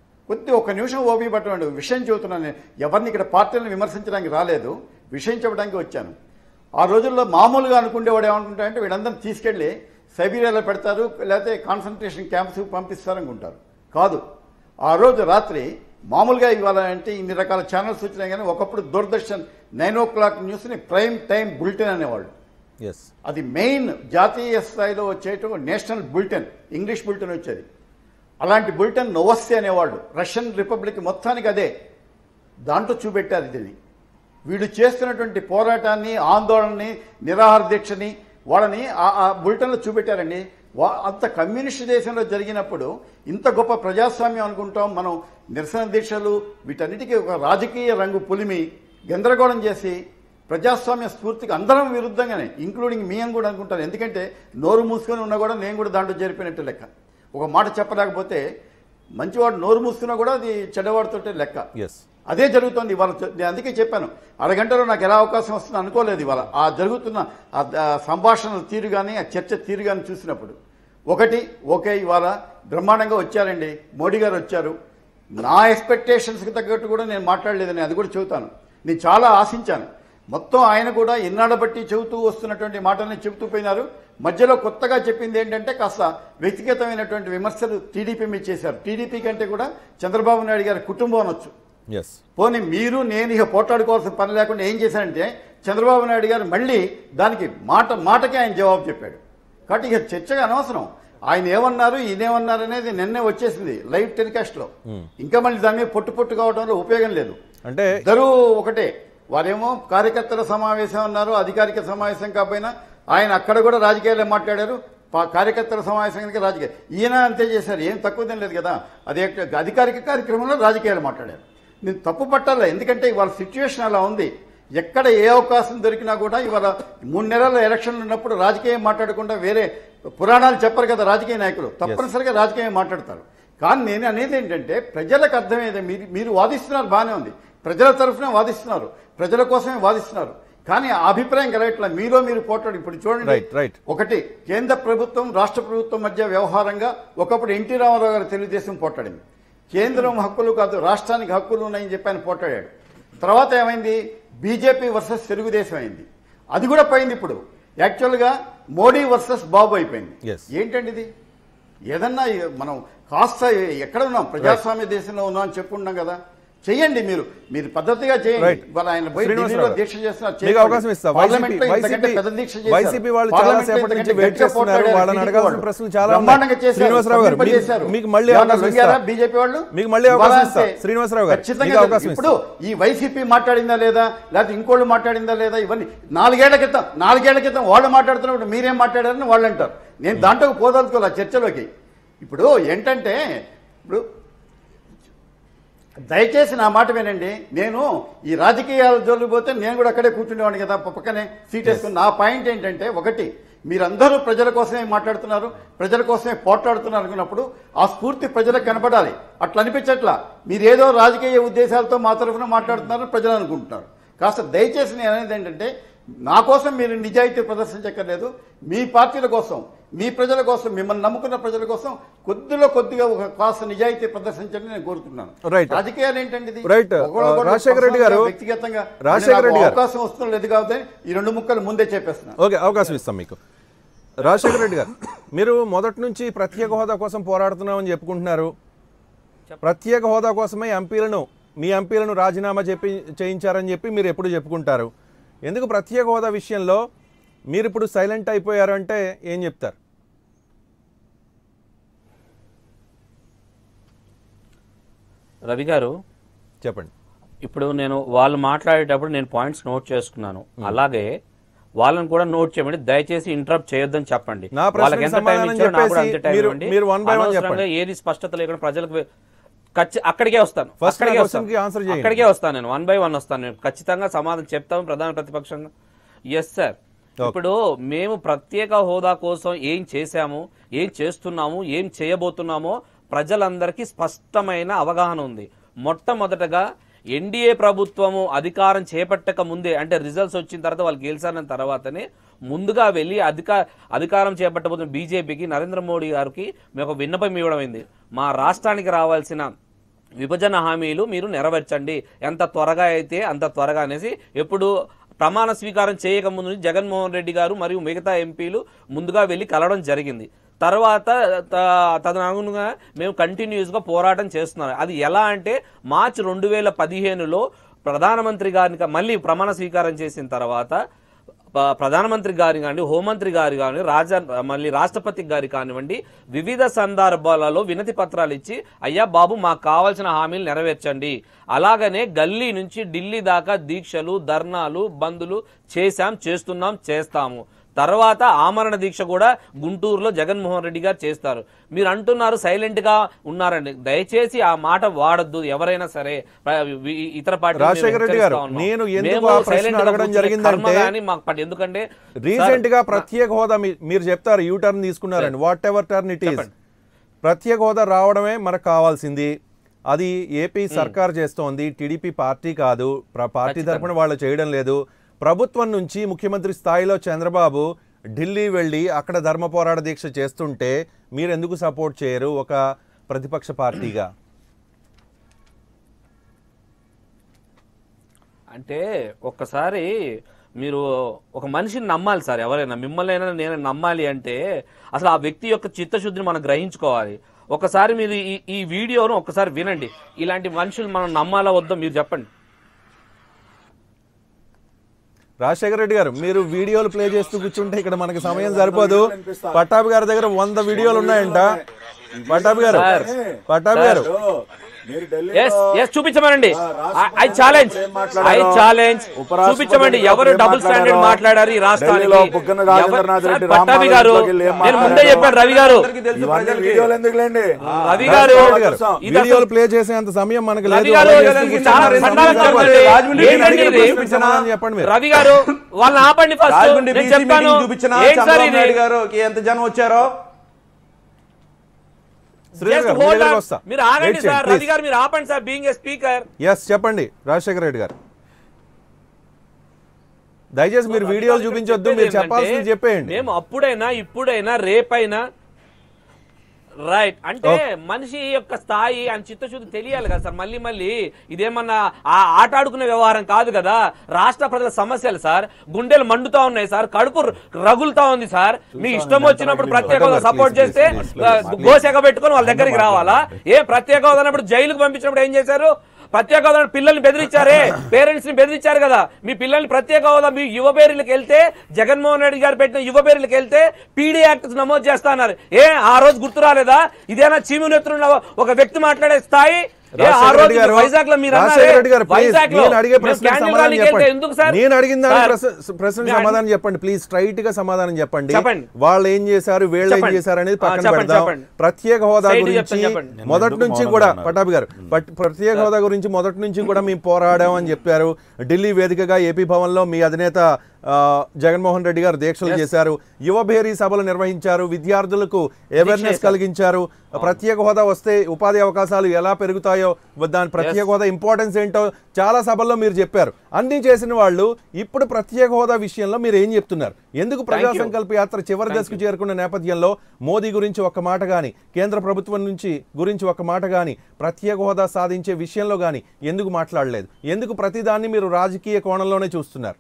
ఒక నిమిషం ఓపి పట్టండి, విషయం చెబుతున్నాను. నేను ఎవరిని ఇక్కడ పార్టీలను విమర్శించడానికి రాలేదు, విషయం చెప్పడానికి వచ్చాను. ఆ రోజుల్లో మామూలుగా అనుకునేవాడు ఏమనుకుంటారంటే వీళ్ళందరినీ తీసుకెళ్ళి సైబీరియాలో పెడతారు, లేకపోతే కాన్సన్ట్రేషన్ క్యాంప్స్కి పంపిస్తారనుకుంటారు. కాదు, ఆ రోజు రాత్రి మామూలుగా ఇవాళ అంటే ఇన్ని రకాల ఛానల్స్ వచ్చినాయి కానీ ఒకప్పుడు దూరదర్శన్ 9 o'clock న్యూస్ని ప్రైమ్ టైం బులెటిన్ అనేవాళ్ళు. అది మెయిన్ జాతీయ స్థాయిలో వచ్చేట నేషనల్ బులెటిన్, ఇంగ్లీష్ బులెటిన్ వచ్చేది. అలాంటి బులెటిన్ నోవస్తి అనేవాళ్ళు. రష్యన్ రిపబ్లిక్ మొత్తానికి అదే. దాంట్లో చూపెట్టారు దీన్ని. వీళ్ళు చేస్తున్నటువంటి పోరాటాన్ని, ఆందోళనని, నిరాహార దీక్షని వాళ్ళని ఆ బులెటిన్లో చూపెట్టారండి. అంత కమ్యూనిస్ట్ దేశంలో జరిగినప్పుడు ఇంత గొప్ప ప్రజాస్వామ్యం అనుకుంటాం మనం. నిరసన దీక్షలు వీటన్నిటికీ ఒక రాజకీయ రంగు పులిమి గందరగోళం చేసి ప్రజాస్వామ్య స్ఫూర్తికి అందరం విరుద్ధంగానే, ఇంక్లూడింగ్ మీ అని కూడా అనుకుంటాను. ఎందుకంటే నోరు మూసుకొని ఉన్నా కూడా నేను కూడా దాంట్లో చేరిపోయినట్టు లెక్క. ఒక మాట చెప్పలేకపోతే మంచివాడు నోరు మూసుకున్నా కూడా అది చెడ్డవాడితోటే లెక్క. అదే జరుగుతుంది ఇవాళ. నేను అందుకే చెప్పాను, అరగంటలో నాకు ఎలా అవకాశం వస్తుందో అనుకోలేదు ఇవాళ. ఆ జరుగుతున్న సంభాషణల తీరు కానీ, ఆ చర్చ తీరు కానీ చూసినప్పుడు ఓకే ఇవాళ బ్రహ్మాండంగా వచ్చారండి, మోడీ గారు వచ్చారు. నా ఎక్స్పెక్టేషన్స్కి తగ్గట్టు కూడా నేను మాట్లాడలేదని అది కూడా చెబుతాను. నేను చాలా ఆశించాను. మొత్తం ఆయన కూడా ఇన్నాళ్ళ బట్టి చెబుతూ వస్తున్నటువంటి మాటల్ని చెబుతూ పోయినారు. మధ్యలో కొత్తగా చెప్పింది ఏంటంటే కాస్త వ్యక్తిగతమైనటువంటి విమర్శలు టీడీపీ మీద చేశారు. టీడీపీ కంటే కూడా చంద్రబాబు నాయుడు గారి కుటుంబం అనొచ్చు. పోనీ మీరు నేను ఇక పోట్లాడుకోవాల్సిన పని లేకుండా ఏం చేశారంటే చంద్రబాబు నాయుడు గారు మళ్ళీ దానికి మాటకే ఆయన జవాబు చెప్పాడు. కాబట్టి ఇక చర్చగా అనవసరం. ఆయన ఏమన్నారు ఈయనేమన్నారు అనేది నిన్నే వచ్చేసింది లైవ్ టెలికాస్ట్లో. ఇంకా మళ్ళీ దాని మీద పొట్టు కావడంలో ఉపయోగం లేదు. అంటే ఇద్దరు ఒకటే. వారేమో కార్యకర్తల సమావేశం అన్నారు, అధికారిక సమావేశం కాకపోయినా ఆయన అక్కడ కూడా రాజకీయాలే మాట్లాడారు. కార్యకర్తల సమావేశానికి రాజకీయ ఈయన అంతే చేశారు. ఏం తక్కువ లేదు కదా. అదే అధికారిక కార్యక్రమంలో రాజకీయాలు మాట్లాడారు. నేను తప్పు పట్టాలి, ఎందుకంటే ఇవాళ సిచ్యువేషన్ అలా ఉంది. ఎక్కడ ఏ అవకాశం దొరికినా కూడా ఇవాళ 3 నెలల ఎలక్షన్లు ఉన్నప్పుడు రాజకీయం మాట్లాడకుండా వేరే పురాణాలు చెప్పరు కదా రాజకీయ నాయకులు, తప్పనిసరిగా రాజకీయం మాట్లాడతారు. కానీ నేను అనేది ఏంటంటే ప్రజలకు అర్థమయ్యేది, మీరు వాదిస్తున్నారు బాగానే ఉంది, ప్రజల తరఫున వాదిస్తున్నారు, ప్రజల కోసమే వాదిస్తున్నారు. కానీ ఆ అభిప్రాయం కలగట్లా, మీరు పోట్లాడు. ఇప్పుడు చూడండి, ఒకటి కేంద్ర ప్రభుత్వం రాష్ట్ర ప్రభుత్వం మధ్య వ్యవహారంగా ఒకప్పుడు ఎన్టీ రామారావు గారు తెలుగుదేశం పోట్లాడింది. కేంద్రం హక్కులు కాదు రాష్ట్రానికి హక్కులు ఉన్నాయని చెప్పి ఆయన పోట్లాడాడు. తర్వాత ఏమైంది, బీజేపీ వర్సెస్ తెలుగుదేశం అయింది, అది కూడా పోయింది. ఇప్పుడు యాక్చువల్గా మోడీ వర్సెస్ బాబు అయిపోయింది. ఏంటండి ఇది? ఏదన్నా మనం కాస్త ఎక్కడ ఉన్నాం, ప్రజాస్వామ్య దేశంలో ఉన్నాం అని చెప్పుకున్నాం కదా. చెయ్యండి, మీరు పద్ధతిగా చేయండి. ఆయన దీక్ష చేస్తున్నారు, ఇప్పుడు ఈ వైసీపీ మాట్లాడిందా లేదా, లేకపోతే ఇంకోళ్ళు మాట్లాడిందా లేదా, ఇవన్నీ 4 ఏళ్ల క్రితం వాళ్ళు మాట్లాడుతున్నప్పుడు మీరేం మాట్లాడారని వాళ్ళు అంటారు. నేను దాంట్లోకి పోదలుచుకోవాలి చర్చలోకి. ఇప్పుడు ఏంటంటే, ఇప్పుడు దయచేసి నా మాట వినండి. నేను ఈ రాజకీయాల జోలికి పోతే నేను కూడా అక్కడే కూర్చునేవాడిని కదా, పక్కనే సీట్ వేసుకుని. నా పాయింట్ ఏంటంటే, ఒకటి, మీరందరూ ప్రజల కోసమే మాట్లాడుతున్నారు, ప్రజల కోసమే పోట్లాడుతున్నారు అనుకున్నప్పుడు ఆ స్ఫూర్తి ప్రజలకు కనపడాలి. అట్లా అనిపించట్లా, మీరేదో రాజకీయ ఉద్దేశాలతో మా తరఫున మాట్లాడుతున్నారని ప్రజలు అనుకుంటున్నారు. కాస్త దయచేసి నేను అనేది ఏంటంటే, నా కోసం మీరు నిజాయితీ ప్రదర్శించక్కర్లేదు, మీ పార్టీల కోసం, మీ ప్రజల కోసం, మిమ్మల్ని నమ్ముకున్న ప్రజల కోసం కొద్దిగా ఒక కాస్త నిజాయితీ ప్రదర్శించండి నేను కోరుతున్నాను. రాజకీయాలు ఏంటండి, రాజశేఖర రెడ్డి గారు వ్యక్తిగతంగా అవకాశం వస్తుంది లేదు కాబట్టి ఈ 2 ముక్కలు ముందే చెప్పేస్తున్నాను. ఓకే, అవకాశం ఇస్తాం మీకు. రాజశేఖర రెడ్డి గారు, మీరు మొదటి నుంచి ప్రత్యేక హోదా కోసం పోరాడుతున్నామని చెప్పుకుంటున్నారు. ప్రత్యేక హోదా కోసమే మీ ఎంపీలను రాజీనామా చేయించారని చెప్పి మీరు ఎప్పుడు చెప్పుకుంటారు. ఎందుకు ప్రత్యేక హోదా విషయంలో మీరు ఇప్పుడు సైలెంట్ అయిపోయారు అంటే ఏం చెప్తారు? రవి గారు చెప్పండి. ఇప్పుడు వాళ్ళు మాట్లాడేటప్పుడు నేను పాయింట్స్ నోట్ చేసుకున్నాను, అలాగే వాళ్ళని కూడా నోట్ చేయమండి. దయచేసి ఇంటరప్ట్ చేయొద్దని చెప్పండి. వాళ్ళకి ఎంత టైం ఇచ్చారో నాకు కూడా అంతే టైం ఇవ్వండి. ఏది స్పష్టత లేకుండా ప్రజలకు అక్కడికే వస్తాను నేను 1 by 1 వస్తాను. నేను ఖచ్చితంగా సమాధానం చెప్తాము ప్రధాన ప్రతిపక్షంగా. ఎస్ సార్, ఇప్పుడు మేము ప్రత్యేక హోదా కోసం ఏం చేశాము, ఏం చేస్తున్నాము, ఏం చేయబోతున్నామో ప్రజలందరికీ స్పష్టమైన అవగాహన ఉంది. మొట్టమొదటగా ఎన్డీఏ ప్రభుత్వము అధికారం చేపట్టక ముందే, అంటే రిజల్ట్స్ వచ్చిన తర్వాత వాళ్ళు గెలిచారన్న తర్వాతనే ముందుగా వెళ్ళి అధికారం చేపట్టబోతున్న బీజేపీకి, నరేంద్ర మోడీ గారికి మేము ఒక విన్నపం ఇవ్వడం అయింది. మా రాష్ట్రానికి రావాల్సిన విభజన హామీలు మీరు నెరవేర్చండి, ఎంత త్వరగా అయితే అంత త్వరగా అనేసి ఎప్పుడు ప్రమాణ స్వీకారం చేయకముందు జగన్మోహన్ రెడ్డి గారు మరియు మిగతా ఎంపీలు ముందుగా వెళ్ళి కలవడం జరిగింది. తర్వాత తదనుగుణంగా మేము కంటిన్యూస్గా పోరాటం చేస్తున్నాం. అది ఎలా అంటే మార్చి 2015లో ప్రధానమంత్రి గారిని మళ్ళీ ప్రమాణ స్వీకారం చేసిన తర్వాత ప్రధానమంత్రి గారి కానివ్వండి, హోంమంత్రి గారి కానివ్వండి, మళ్ళీ రాష్ట్రపతి గారి కానివ్వండి, వివిధ సందర్భాలలో వినతి పత్రాలు ఇచ్చి అయ్యా బాబు మాకు కావాల్సిన హామీలు నెరవేర్చండి. అలాగనే గల్లీ నుంచి ఢిల్లీ దాకా దీక్షలు, ధర్నాలు, బంద్లు చేస్తాము. తర్వాత ఆమరణ దీక్ష కూడా గుంటూరులో జగన్మోహన్ రెడ్డి గారు చేస్తారు. మీరు అంటున్నారు సైలెంట్ గా ఉన్నారండి, దయచేసి ఆ మాట వాడద్దు. ఎవరైనా సరే ఇతర పార్టీ ఎందుకంటే రీసెంట్ గా ప్రత్యేక హోదా మీరు చెప్తారు యూ టర్న్ తీసుకున్నారండి, whatever turn it is. ప్రత్యేక హోదా రావడమే మనకు కావాల్సింది. అది ఏపీ సర్కార్ చేస్తోంది, టీడీపీ పార్టీ కాదు. పార్టీ తరపున వాళ్ళు చేయడం లేదు. ప్రభుత్వం నుంచి ముఖ్యమంత్రి స్థాయిలో చంద్రబాబు ఢిల్లీ వెళ్ళి అక్కడ ధర్మ పోరాట దీక్ష చేస్తుంటే మీరు ఎందుకు సపోర్ట్ చేయరు ఒక ప్రతిపక్ష పార్టీగా? అంటే ఒక్కసారి మీరు ఒక మనిషిని నమ్మాలి సార్. ఎవరైనా మిమ్మల్ని అయినా నేను నమ్మాలి అంటే అసలు ఆ వ్యక్తి యొక్క చిత్తశుద్ధిని మనం గ్రహించుకోవాలి. ఒకసారి మీరు ఈ వీడియోను ఒకసారి వినండి. ఇలాంటి మనుషులు మనం నమ్మాలా వద్దో మీరు చెప్పండి. రాజశేఖర రెడ్డి గారు, మీరు వీడియోలు ప్లే చేస్తూ కూర్చుంటే ఇక్కడ మనకి సమయం సరిపోదు. పట్టాభి గారి దగ్గర 100 వీడియోలు ఉన్నాయంట. పట్టాభి గారు పట్టాభి గారు చూపించమనండి. ఐ ఛాలెంజ్ చూపించమండి ఎవరు డబుల్ స్టాండర్డ్ మాట్లాడారు ఈ రాష్ట్రానికి. పట్టాభి గారు నేను ముందే చెప్పాను. రవి గారు వీడియోలు ప్లే చేసేంత సమయం మనకి లేదు. రవి గారు వాళ్ళని ఆపండి ఫస్ట్. చెప్తాను ఎంత జనం వచ్చారో. మీరు ఆగండి సార్. రవి గారు మీరు ఆపండి sir. Being a speaker. Yes చెప్పండి రాజశేఖర రెడ్డి గారు. దయచేసి మీరు వీడియోలు చూపించొద్దు, మీరు చెప్పాల్సింది చెప్పేయండి. మేము అప్పుడైనా ఇప్పుడైనా రేపైనా రైట్ అంటే మనిషి యొక్క స్థాయి అని చిత్తశుద్ధి తెలియాలి కదా సార్. మళ్ళీ మళ్ళీ ఇదేమన్నా ఆట ఆడుకునే వ్యవహారం కాదు కదా. రాష్ట్ర ప్రజల సమస్యలు సార్. గుండెలు మండుతా ఉన్నాయి సార్. కడుపు రగులుతా ఉంది సార్. మీ ఇష్టం వచ్చినప్పుడు ప్రత్యేక హోదా సపోర్ట్ చేస్తే గోసెగ పెట్టుకుని వాళ్ళ దగ్గరికి రావాలా? ప్రత్యేక హోదా అన్నప్పుడు జైలుకు పంపించినప్పుడు ఏం చేశారు? ప్రత్యేక హోదా పిల్లల్ని బెదిరించారే, పేరెంట్స్ ని బెదిరించారు కదా. మీ పిల్లల్ని ప్రత్యేక హోదా మీ యువ పేర్లకు వెళ్తే జగన్మోహన్ రెడ్డి గారు పెట్టిన యువ పేర్లకు వెళ్తే పీడీ యాక్ట్ నమోదు చేస్తా అన్నారు. ఆ రోజు గుర్తు రాలేదా? ఇదేనా చీము నెత్తున్న ఒక వ్యక్తి మాట్లాడే స్థాయి? వైజాగ్ లో మీరు నేను అడిగిన ప్రశ్న సమాధానం చెప్పండి ప్లీజ్. స్ట్రైట్ గా సమాధానం చెప్పండి. వాళ్ళు ఏం చేశారు, వీళ్ళు ఏం చేశారు అనేది పక్కన పెడదాం. ప్రత్యేక హోదా గురించి మొదటి నుంచి కూడా పటాభి గారు ప్రత్యేక హోదా గురించి మొదటి నుంచి కూడా మేము పోరాడాం అని చెప్పారు. ఢిల్లీ వేదికగా ఏపీ భవన్ లో మీ అధినేత జగన్మోహన్ రెడ్డి గారు దీక్షలు చేశారు. యువభేరీ సభలు నిర్వహించారు. విద్యార్థులకు అవేర్నెస్ కలిగించారు. ప్రత్యేక హోదా వస్తే ఉపాధి అవకాశాలు ఎలా పెరుగుతాయో, దాని ప్రత్యేక హోదా ఇంపార్టెన్స్ ఏంటో చాలా సభల్లో మీరు చెప్పారు. అన్ని చేసిన వాళ్ళు ఇప్పుడు ప్రత్యేక హోదా విషయంలో మీరు ఏం చెప్తున్నారు? ఎందుకు ప్రజా సంకల్ప యాత్ర చివరి దశకు చేరుకున్న నేపథ్యంలో మోదీ గురించి ఒక్క మాట కానీ, కేంద్ర ప్రభుత్వం గురించి ఒక్క మాట కానీ, ప్రత్యేక హోదా సాధించే విషయంలో కానీ ఎందుకు మాట్లాడలేదు? ఎందుకు ప్రతిదాన్ని మీరు రాజకీయ కోణంలోనే చూస్తున్నారు?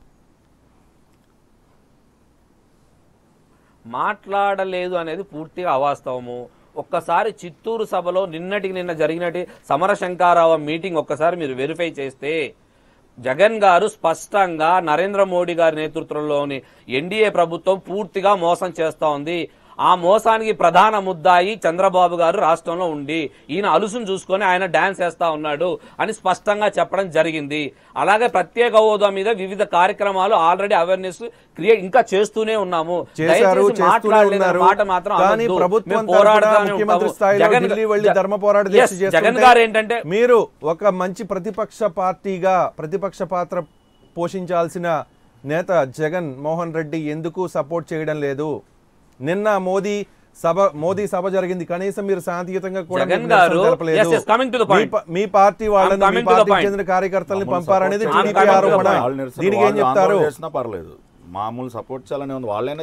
మాట్లాడలేదు అనేది పూర్తిగా అవాస్తవము. ఒక్కసారి చిత్తూరు సభలో నిన్నటికి నిన్న జరిగినట్టు సమర శంకారావం మీటింగ్ ఒక్కసారి మీరు వెరిఫై చేస్తే జగన్ గారు స్పష్టంగా నరేంద్ర మోడీ గారి నేతృత్వంలోని ఎన్డీఏ ప్రభుత్వం పూర్తిగా మోసం చేస్తా ఉంది. ఆ మోసానికి ప్రధాన ముద్దాయి చంద్రబాబు గారు రాష్ట్రంలో ఉండి ఈయన అలుసును చూసుకొని ఆయన డాన్స్ వేస్తా ఉన్నాడు అని స్పష్టంగా చెప్పడం జరిగింది. అలాగే ప్రత్యేక హోదా మీద వివిధ కార్యక్రమాలు ఆల్రెడీ అవేర్నెస్ క్రియేట్ ఇంకా చేస్తూనే ఉన్నాము. మాట మాత్రం జగన్ గారు ఏంటంటే మీరు ఒక మంచి ప్రతిపక్ష పార్టీగా ప్రతిపక్ష పాత్ర పోషించాల్సిన నేత జగన్ మోహన్ రెడ్డి ఎందుకు సపోర్ట్ చేయడం లేదు? నిన్న మోదీ సభ జరిగింది, కనీసం మీరు శాంతియుతంగా కూడా మీ పార్టీ వాళ్ళని, మీ పార్టీకి చెందిన కార్యకర్తల్ని పంపారనేది టీడీపీ ఆరోపణ. దీనికి ఏం చెప్తారు? పర్లేదు, మామూలు సపోర్ట్ చేయాలని ఉంది. వాళ్ళైనా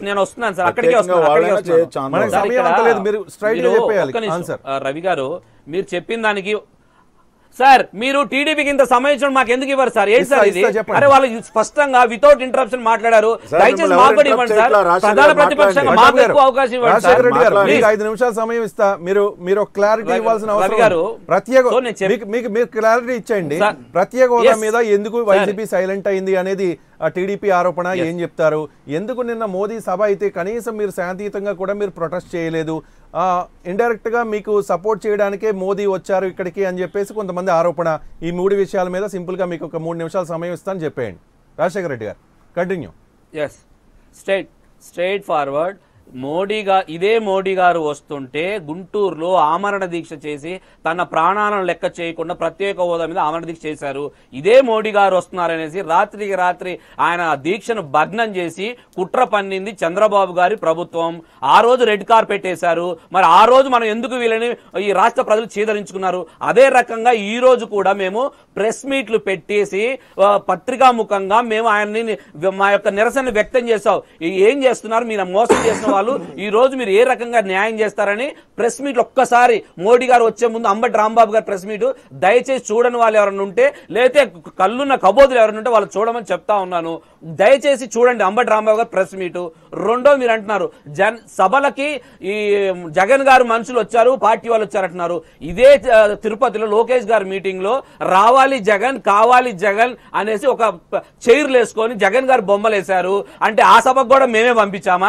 రవి గారు మీరు చెప్పిన దానికి సార్ మీరు టీడీపీకి ఇంత సమయం మాకు ఎందుకు ఇవ్వరు సార్? ఏంటి సార్ ఇది? అరే వాళ్ళు స్పష్టంగా వితౌట్ ఇంటరప్షన్ మాట్లాడారు. దయచేసి మాకు కూడా ఇవ్వండి సార్. ప్రధాన ప్రతిపక్షంగా మాకు ఎక్కువ అవకాశం ఇవ్వండి సార్. 5 నిమిషాలు సమయం ఇస్తా. మీరు క్లారిటీ ఇవ్వాల్సిన అవసరం. ప్రత్యేక మీరు క్లారిటీ ఇచ్చేయండి. ప్రత్యేక హోదా మీద ఎందుకు వైసీపీ సైలెంట్ అయింది అనేది టీడీపీ ఆరోపణ. ఏం చెప్తారు? ఎందుకు నిన్న మోదీ సభ అయితే కనీసం మీరు శాంతియుతంగా కూడా మీరు ప్రొటెస్ట్ చేయలేదు? ఇండైరెక్ట్ గా మీకు సపోర్ట్ చేయడానికే మోదీ వచ్చారు ఇక్కడికి అని చెప్పేసి కొంతమంది ఆరోపణ. ఈ 3 విషయాల మీద సింపుల్ గా మీకు ఒక 3 నిమిషాలు సమయం ఇస్తాను చెప్పేయండి. రాజశేఖర రెడ్డి గారు కంటిన్యూ. Straight forward. ఇదే మోడీ గారు వస్తుంటే గుంటూరులో ఆమరణ దీక్ష చేసి తన ప్రాణాలను లెక్క చేయకుండా ప్రత్యేక హోదా మీద ఆమరణ దీక్ష చేశారు. ఇదే మోడీ గారు వస్తున్నారనేసి రాత్రికి రాత్రి ఆయన దీక్షను భగ్నం చేసి కుట్ర పన్నింది చంద్రబాబు గారి ప్రభుత్వం. ఆ రోజు రెడ్ కార్పెట్ వేశారు. మరి ఆ రోజు మనం ఎందుకు వీళ్ళని ఈ రాష్ట్ర ప్రజలు చీదరించుకున్నారు? అదే రకంగా ఈ రోజు కూడా మేము ప్రెస్ మీట్లు పెట్టేసి పత్రికాముఖంగా మేము ఆయన్ని మా యొక్క నిరసన వ్యక్తం చేశాం. ఏం చేస్తున్నారు మీరు? మోసం చేసిన వాళ్ళు ఈ రోజు మీరు ఏ రకంగా న్యాయం చేస్తారని ప్రెస్ మీట్ ఒక్కసారి మోడీ గారు వచ్చే ముందు అంబటి రాంబాబు గారు ప్రెస్ మీట్ దయచేసి చూడని వాళ్ళు ఎవరైనా ఉంటే, లేకపోతే కళ్ళున్న కబోదులు ఎవరైనా ఉంటే వాళ్ళు చూడమని చెప్తా ఉన్నాను. దయచేసి చూడండి అంబటి రాంబాబు గారు ప్రెస్ మీట్. రెండో మీరు అంటున్నారు సభలకి ఈ జగన్ గారు మనుషులు వచ్చారు, పార్టీ వాళ్ళు వచ్చారంటున్నారు. ఇదే తిరుపతిలో లోకేష్ గారు మీటింగ్ లో రావాలి జగన్, కావాలి జగన్ అనేసి ఒక చైర్లు వేసుకొని జగన్ గారు బొమ్మలు వేశారు. అంటే ఆ సభకు కూడా మేమే పంపించామా?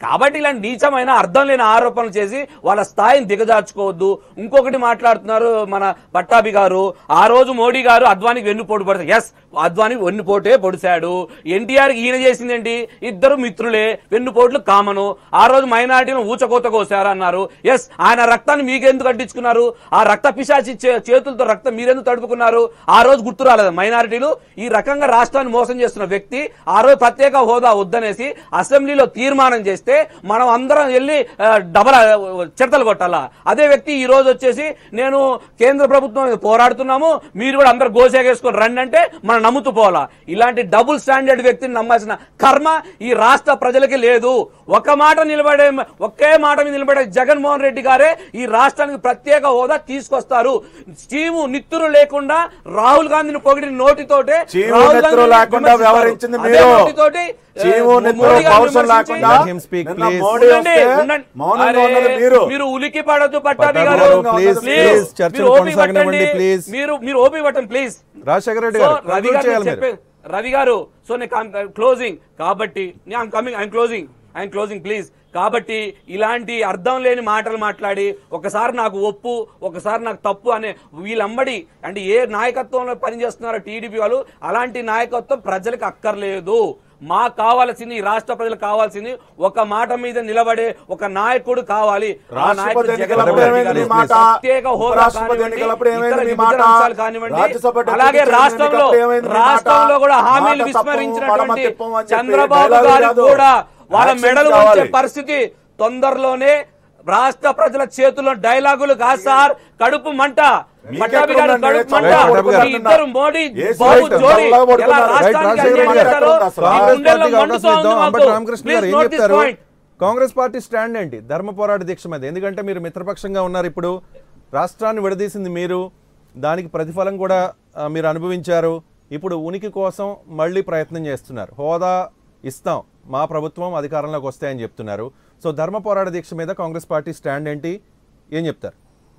కాబట్టి ఇలాంటి నీచమైన అర్థం లేని ఆరోపణలు చేసి వాళ్ళ స్థాయిని దిగజార్చుకోవద్దు. ఇంకొకటి మాట్లాడుతున్నారు మన పట్టాభి గారు, ఆ రోజు మోడీ గారు అద్వానికి వెన్నుపోటు పడతారు. ఎస్, అద్వానికి వెన్నుపోటే పొడిచాడు. ఎన్టీఆర్ ఈయన చేసిందేంటి, ఇద్దరు మిత్రులే, వెన్నుపోట్లు కామను. ఆ రోజు మైనారిటీలను ఊచకోత కోసారు అన్నారు. ఎస్, ఆయన రక్తాన్ని మీకెందుకు అడ్డించుకున్నారు? ఆ రక్త పిశాచి చేతులతో రక్తం మీరెందుకు తడుపుకున్నారు? ఆ రోజు గుర్తు రాలేదు మైనారిటీలు? ఈ రకంగా రాష్ట్రాన్ని మోసం చేస్తున్న వ్యక్తి ఆ రోజు ప్రత్యేక హోదా వద్దనేసి అసెంబ్లీలో తీర్మానం చేస్తే మనం అందరం వెళ్ళి డబల్ చిడతలు కొట్టాలా? అదే వ్యక్తి ఈ రోజు వచ్చేసి నేను కేంద్ర ప్రభుత్వం పోరాడుతున్నాము, మీరు కూడా అందరు గోసేగేసుకొని రండి అంటే మనం నమ్ముతూ పోవాలా? ఇలాంటి డబుల్ స్టాండర్డ్ వ్యక్తిని నమ్మాల్సిన కర్మ ఈ రాష్ట్ర ప్రజలకి లేదు. ఒకే మాట మీద నిలబడే జగన్మోహన్ రెడ్డి గారే ఈ రాష్ట్రానికి ప్రత్యేక హోదా తీసుకొస్తారు. చీము నిత్తురు లేకుండా రాహుల్ గాంధీని పొగిడి నోటితోటే మీరు ఉలికి పడద్దు పట్టాభి గారు, మీరు ఓపి పట్టండి ప్లీజ్. రాజశేఖర రెడ్డి రవి గారు, సో నేను క్లోజింగ్ కాబట్టి ఐఎమ్ క్లోజింగ్ ప్లీజ్. కాబట్టి ఇలాంటి అర్థం లేని మాటలు మాట్లాడి ఒకసారి నాకు ఒప్పు, ఒకసారి నాకు తప్పు అనే వీళ్ళంబడి అంటే ఏ నాయకత్వంలో పనిచేస్తున్నారో టీడీపీ వాళ్ళు, అలాంటి నాయకత్వం ప్రజలకు అక్కర్లేదు. మాకు కావాల్సింది, ఈ రాష్ట్ర ప్రజలకు కావాల్సింది ఒక మాట మీద నిలబడే ఒక నాయకుడు కావాలి. ఆ నాయకుడు ప్రత్యేక హోదా కానివ్వండి, ఇతర అంశాలు కానివ్వండి, అలాగే రాష్ట్రంలో కూడా హామీలు విస్మరించినటువంటి చంద్రబాబు గారు కూడా వాళ్ళ మెడలు వచ్చే పరిస్థితి తొందరలోనే. రాష్ట్ర ప్రజల చేతుల్లో డైలాగులు కాదు సార్, కడుపు మంట. పట్టాభి గారు కడుపు మంట. ఇద్దరు మోడీ బాబు జోడి ఎలా రాష్ట్రానికి అన్యాయం చేశారో కాంగ్రెస్ పార్టీ స్టాండ్ ఏంటి ధర్మ పోరాట దీక్ష మీద? ఎందుకంటే మీరు మిత్రపక్షంగా ఉన్నారు, ఇప్పుడు రాష్ట్రాన్ని విడదీసింది మీరు, దానికి ప్రతిఫలం కూడా మీరు అనుభవించారు. ఇప్పుడు ఉనికి కోసం మళ్ళీ ప్రయత్నం చేస్తున్నారు. హోదా ఇస్తాం, మా ప్రభుత్వం అధికారంలోకి వస్తాయని చెప్తున్నారు. సో ధర్మ పోరాట దీక్ష మీద కాంగ్రెస్ పార్టీ స్టాండ్ ఏంటి, ఏం చెప్తారు?